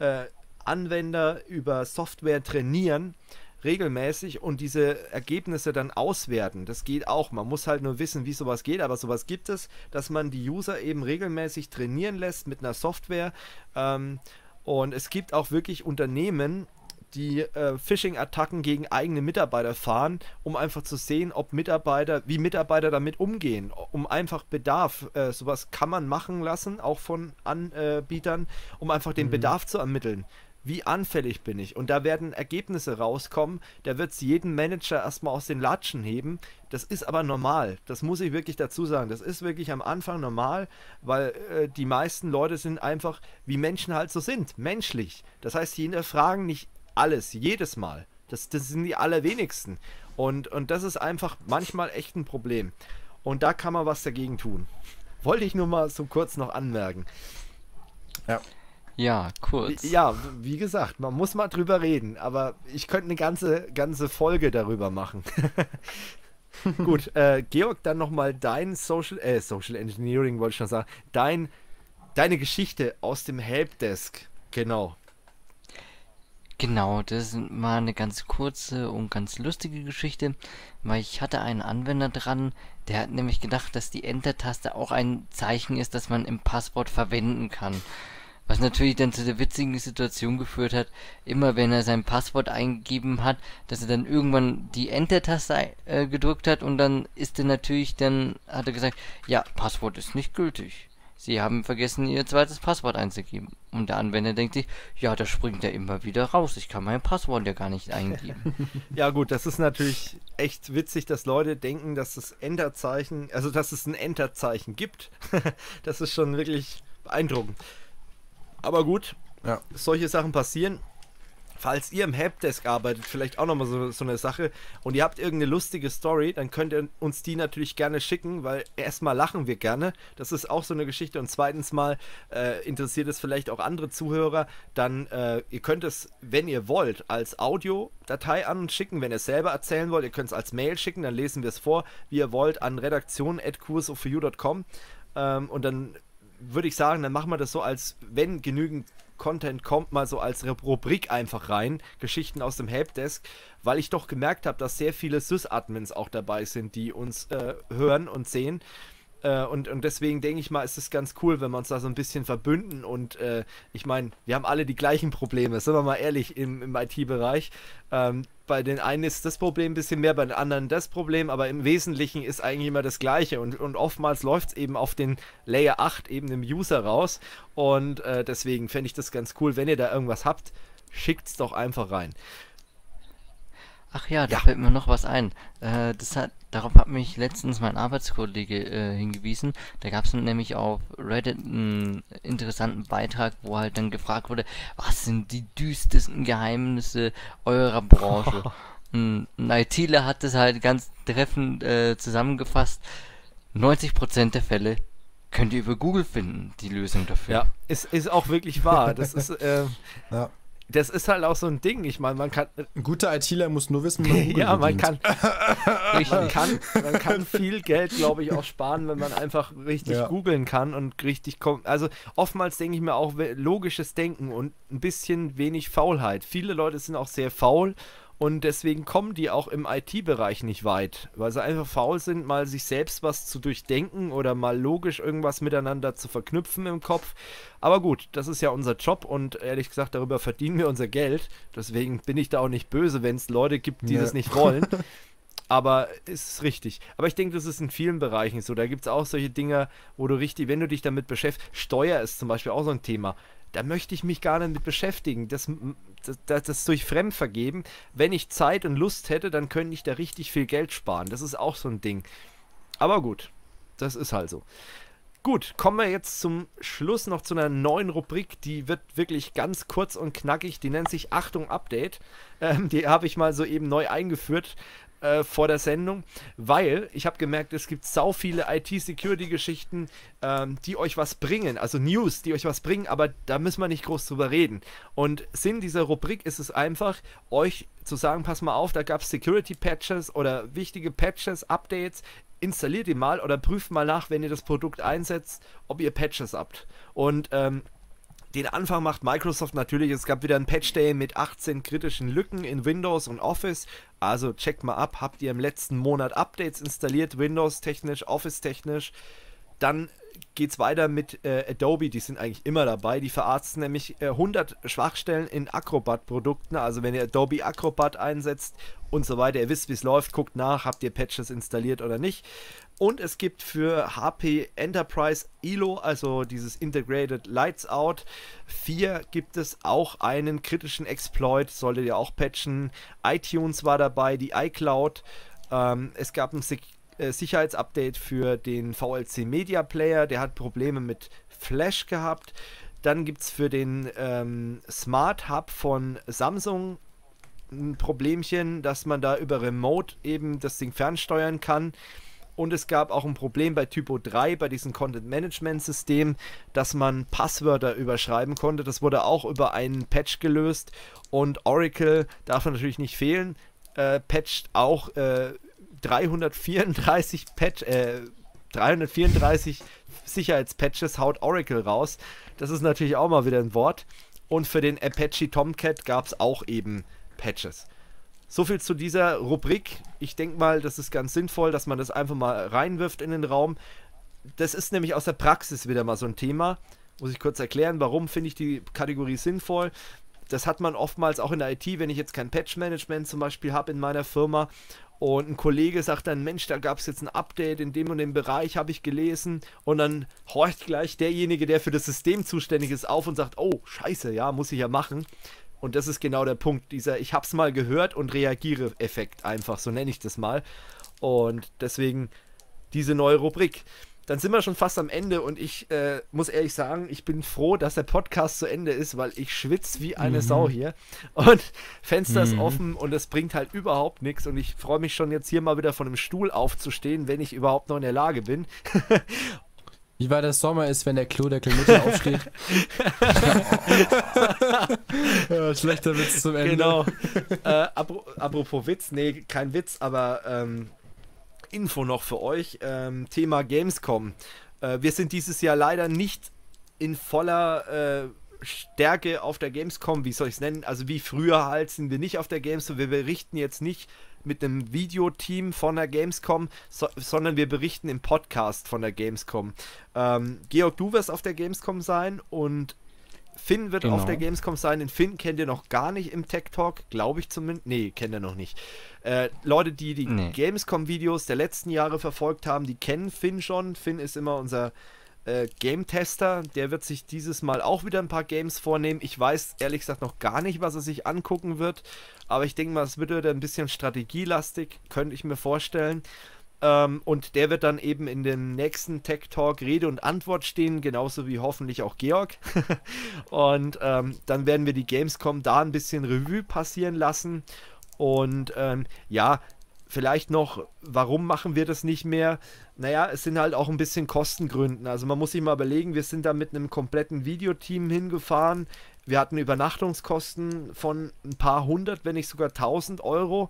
Anwender über Software trainieren, regelmäßig und diese Ergebnisse dann auswerten. Das geht auch. Man muss halt nur wissen, wie sowas geht, aber sowas gibt es, dass man die User eben regelmäßig trainieren lässt mit einer Software. Und es gibt auch wirklich Unternehmen, die Phishing-Attacken gegen eigene Mitarbeiter fahren, um einfach zu sehen, wie Mitarbeiter damit umgehen, um einfach Bedarf, sowas kann man machen lassen, auch von Anbietern, um einfach den Bedarf zu ermitteln. Wie anfällig bin ich? Und da werden Ergebnisse rauskommen, da wird es jeden Manager erstmal aus den Latschen heben. Das ist aber normal, das muss ich wirklich dazu sagen. Das ist wirklich am Anfang normal, weil die meisten Leute sind einfach, wie Menschen halt so sind, menschlich. Das heißt, die hinterfragen nicht alles, jedes Mal. Das sind die allerwenigsten. Und das ist einfach manchmal echt ein Problem. Und da kann man was dagegen tun. Wollte ich nur mal so kurz noch anmerken. Ja. Ja, kurz. Ja, wie gesagt, man muss mal drüber reden, aber ich könnte eine ganze Folge darüber machen. Gut, Georg, dann nochmal dein Social Engineering, wollte ich schon sagen, deine Geschichte aus dem Helpdesk, genau. Genau, das ist mal eine ganz kurze und ganz lustige Geschichte, weil ich hatte einen Anwender dran, der hat nämlich gedacht, dass die Enter-Taste auch ein Zeichen ist, das man im Passwort verwenden kann. Was natürlich dann zu der witzigen Situation geführt hat, immer wenn er sein Passwort eingegeben hat, dass er dann irgendwann die Enter-Taste gedrückt hat und dann ist er natürlich, dann hat er gesagt, ja, Passwort ist nicht gültig. Sie haben vergessen, Ihr zweites Passwort einzugeben. Und der Anwender denkt sich, ja, da springt er immer wieder raus. Ich kann mein Passwort ja gar nicht eingeben. Ja gut, das ist natürlich echt witzig, dass Leute denken, dass das Enterzeichen, also dass es ein Enterzeichen gibt. Das ist schon wirklich beeindruckend. Aber gut, Ja. solche Sachen passieren. Falls ihr im Helpdesk arbeitet, vielleicht auch nochmal so eine Sache und ihr habt irgendeine lustige Story, dann könnt ihr uns die natürlich gerne schicken, weil erstmal lachen wir gerne. Das ist auch so eine Geschichte und zweitens mal interessiert es vielleicht auch andere Zuhörer. Dann, ihr könnt es, wenn ihr wollt, als Audiodatei an uns schicken, wenn ihr es selber erzählen wollt. Ihr könnt es als Mail schicken, dann lesen wir es vor, wie ihr wollt, an redaktion@kursoforyou.com und dann würde ich sagen, dann machen wir das so, als wenn genügend Content kommt, mal so als Rubrik einfach rein, Geschichten aus dem Helpdesk, weil ich doch gemerkt habe, dass sehr viele Sys-Admins auch dabei sind, die uns hören und sehen. Und deswegen denke ich mal, ist es ganz cool, wenn wir uns da so ein bisschen verbünden und ich meine, wir haben alle die gleichen Probleme, sind wir mal ehrlich, im IT-Bereich. Bei den einen ist das Problem ein bisschen mehr, bei den anderen das Problem, aber im Wesentlichen ist eigentlich immer das Gleiche und oftmals läuft es eben auf den Layer 8, eben dem User raus und deswegen fände ich das ganz cool, wenn ihr da irgendwas habt, schickt es doch einfach rein. Ach ja, da Ja. fällt mir noch was ein. Darauf hat mich letztens mein Arbeitskollege hingewiesen. Da gab es nämlich auf Reddit einen interessanten Beitrag, wo halt dann gefragt wurde, was sind die düstersten Geheimnisse eurer Branche? Ein ITler hat das halt ganz treffend zusammengefasst. 90% der Fälle könnt ihr über Google finden, die Lösung dafür. Ja, ist auch wirklich wahr. Ja. Das ist halt auch so ein Ding. Ich meine, man kann. Ein guter ITler muss nur wissen, wie man Google Ja, man bedient. man kann viel Geld, glaube ich, auch sparen, wenn man einfach richtig Ja. googeln kann und richtig kommt. Also oftmals denke ich mir auch logisches Denken und ein bisschen wenig Faulheit. Viele Leute sind auch sehr faul und deswegen kommen die auch im IT-Bereich nicht weit, weil sie einfach faul sind, mal sich selbst was zu durchdenken oder mal logisch irgendwas miteinander zu verknüpfen im Kopf. Aber gut, das ist ja unser Job und ehrlich gesagt, darüber verdienen wir unser Geld. Deswegen bin ich da auch nicht böse, wenn es Leute gibt, die Nee. das nicht wollen. Aber ist richtig. Aber ich denke, das ist in vielen Bereichen so. Da gibt es auch solche Dinge, wo du richtig, wenn du dich damit beschäftigst, Steuer ist zum Beispiel auch so ein Thema. Da möchte ich mich gar nicht mit beschäftigen. Das durch Fremdvergeben. Wenn ich Zeit und Lust hätte, dann könnte ich da richtig viel Geld sparen. Das ist auch so ein Ding. Aber gut, das ist halt so. Gut, kommen wir jetzt zum Schluss noch zu einer neuen Rubrik, die wird wirklich ganz kurz und knackig, die nennt sich Achtung Update. Die habe ich mal so eben neu eingeführt vor der Sendung, weil ich habe gemerkt, es gibt sau viele IT-Security-Geschichten, die euch was bringen, also News, die euch was bringen, aber da müssen wir nicht groß drüber reden. Und Sinn dieser Rubrik ist es einfach, euch zu sagen, pass mal auf, da gab es Security-Patches oder wichtige Patches, Updates, installiert die mal oder prüft mal nach, wenn ihr das Produkt einsetzt, ob ihr Patches habt. Und den Anfang macht Microsoft natürlich. Es gab wieder einen Patch-Day mit 18 kritischen Lücken in Windows und Office. Also checkt mal ab, habt ihr im letzten Monat Updates installiert, Windows-technisch, Office-technisch. Dann geht es weiter mit Adobe, die sind eigentlich immer dabei. Die verarzten nämlich 100 Schwachstellen in Acrobat-Produkten. Also wenn ihr Adobe Acrobat einsetzt und so weiter, ihr wisst, wie es läuft, guckt nach, habt ihr Patches installiert oder nicht. Und es gibt für HP Enterprise ILO, also dieses Integrated Lights Out 4, gibt es auch einen kritischen Exploit, solltet ihr auch patchen. iTunes war dabei, die iCloud. Es gab ein Sicherheitsupdate für den VLC Media Player, der hat Probleme mit Flash gehabt. Dann gibt es für den Smart Hub von Samsung ein Problemchen, dass man da über Remote eben das Ding fernsteuern kann. Und es gab auch ein Problem bei Typo 3, bei diesem Content-Management-System, dass man Passwörter überschreiben konnte. Das wurde auch über einen Patch gelöst. Und Oracle, darf natürlich nicht fehlen, patcht auch 334 Sicherheitspatches, haut Oracle raus. Das ist natürlich auch mal wieder ein Wort. und für den Apache Tomcat gab es auch eben Patches. So viel zu dieser Rubrik. Ich denke mal, das ist ganz sinnvoll, dass man das einfach mal reinwirft in den Raum. Das ist nämlich aus der Praxis wieder mal so ein Thema. Muss ich kurz erklären, warum finde ich die Kategorie sinnvoll. Das hat man oftmals auch in der IT, wenn ich jetzt kein Patch-Management zum Beispiel habe in meiner Firma und ein Kollege sagt dann, Mensch, da gab es jetzt ein Update in dem und dem Bereich, habe ich gelesen, und dann horcht gleich derjenige, der für das System zuständig ist, auf und sagt, oh, scheiße, ja, muss ich ja machen. Und das ist genau der Punkt, dieser Ich hab's mal gehört und reagiere Effekt einfach, so nenne ich das mal. Und deswegen diese neue Rubrik. Dann sind wir schon fast am Ende und ich muss ehrlich sagen, ich bin froh, dass der Podcast zu Ende ist, weil ich schwitze wie eine Sau hier und Fenster ist offen und es bringt halt überhaupt nichts und ich freue mich schon jetzt hier mal wieder von dem Stuhl aufzustehen, wenn ich überhaupt noch in der Lage bin. Wie weit der Sommer ist, wenn der Klodeckel mit aufsteht. Ja, schlechter Witz zum Ende. Genau. Apropos Witz, nee, kein Witz, aber Info noch für euch, Thema Gamescom. Wir sind dieses Jahr leider nicht in voller Stärke auf der Gamescom, wie soll ich es nennen, also wie früher halt sind wir nicht auf der Gamescom, wir berichten jetzt nicht mit einem Videoteam von der Gamescom, sondern wir berichten im Podcast von der Gamescom. Georg, du wirst auf der Gamescom sein und Finn wird auf der Gamescom sein. Den Finn kennt ihr noch gar nicht im Tech Talk, glaube ich zumindest. Nee, kennt ihr noch nicht. Leute, die Gamescom-Videos der letzten Jahre verfolgt haben, die kennen Finn schon. Finn ist immer unser Game-Tester. Der wird sich dieses Mal auch wieder ein paar Games vornehmen. Ich weiß ehrlich gesagt noch gar nicht, was er sich angucken wird. Aber ich denke mal, es wird wieder ein bisschen strategielastig, könnte ich mir vorstellen. Und der wird dann eben in dem nächsten Tech Talk Rede und Antwort stehen, genauso wie hoffentlich auch Georg. Und dann werden wir die Gamescom da ein bisschen Revue passieren lassen. Und ja, vielleicht noch, warum machen wir das nicht mehr? Naja, es sind halt auch ein bisschen Kostengründen. Also man muss sich mal überlegen, wir sind da mit einem kompletten Videoteam hingefahren. Wir hatten Übernachtungskosten von ein paar hundert, wenn nicht sogar 1000 Euro.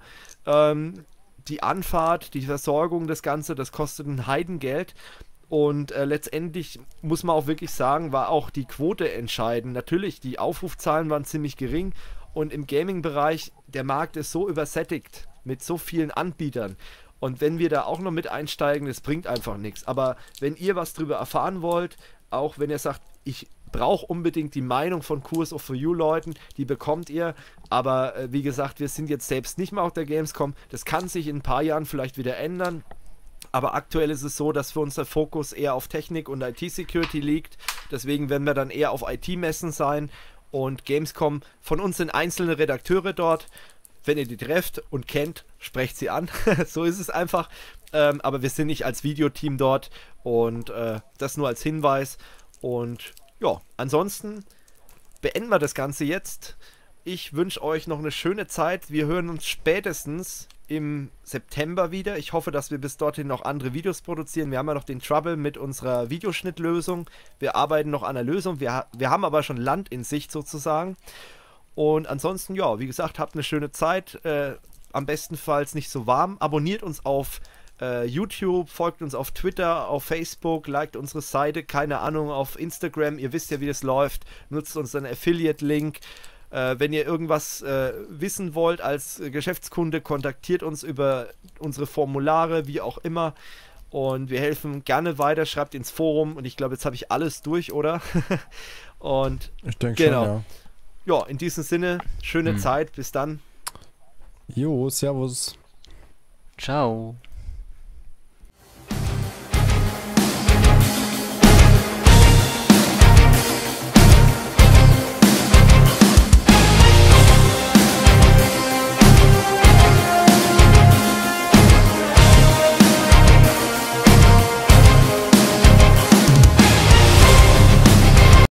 Die Anfahrt, die Versorgung, das Ganze, das kostet ein Heidengeld. Und letztendlich muss man auch wirklich sagen, war auch die Quote entscheidend. Natürlich, die Aufrufzahlen waren ziemlich gering und im Gaming-Bereich, der Markt ist so übersättigt mit so vielen Anbietern. Und wenn wir da auch noch mit einsteigen, das bringt einfach nichts. Aber wenn ihr was drüber erfahren wollt, auch wenn ihr sagt, ich brauche unbedingt die Meinung von Curse of For You Leuten, die bekommt ihr, aber wie gesagt, wir sind jetzt selbst nicht mehr auf der Gamescom, das kann sich in ein paar Jahren vielleicht wieder ändern, aber aktuell ist es so, dass für uns der Fokus eher auf Technik und IT-Security liegt, deswegen werden wir dann eher auf IT-Messen sein und Gamescom, von uns sind einzelne Redakteure dort, wenn ihr die trefft und kennt, sprecht sie an, so ist es einfach, aber wir sind nicht als Videoteam dort und das nur als Hinweis und ja, ansonsten beenden wir das Ganze jetzt. Ich wünsche euch noch eine schöne Zeit. Wir hören uns spätestens im September wieder. Ich hoffe, dass wir bis dorthin noch andere Videos produzieren. Wir haben ja noch den Trouble mit unserer Videoschnittlösung. Wir arbeiten noch an der Lösung. Wir haben aber schon Land in Sicht sozusagen. Und ansonsten, ja, wie gesagt, habt eine schöne Zeit. Am bestenfalls nicht so warm. Abonniert uns auf YouTube, folgt uns auf Twitter, auf Facebook, liked unsere Seite, keine Ahnung, auf Instagram, ihr wisst ja, wie das läuft, nutzt unseren Affiliate-Link. Wenn ihr irgendwas wissen wollt als Geschäftskunde, kontaktiert uns über unsere Formulare, wie auch immer. Und wir helfen gerne weiter, schreibt ins Forum und ich glaube, jetzt habe ich alles durch, oder? Und ich denke genau. schon, ja. Ja, in diesem Sinne, schöne Zeit, bis dann. Jo, servus. Ciao.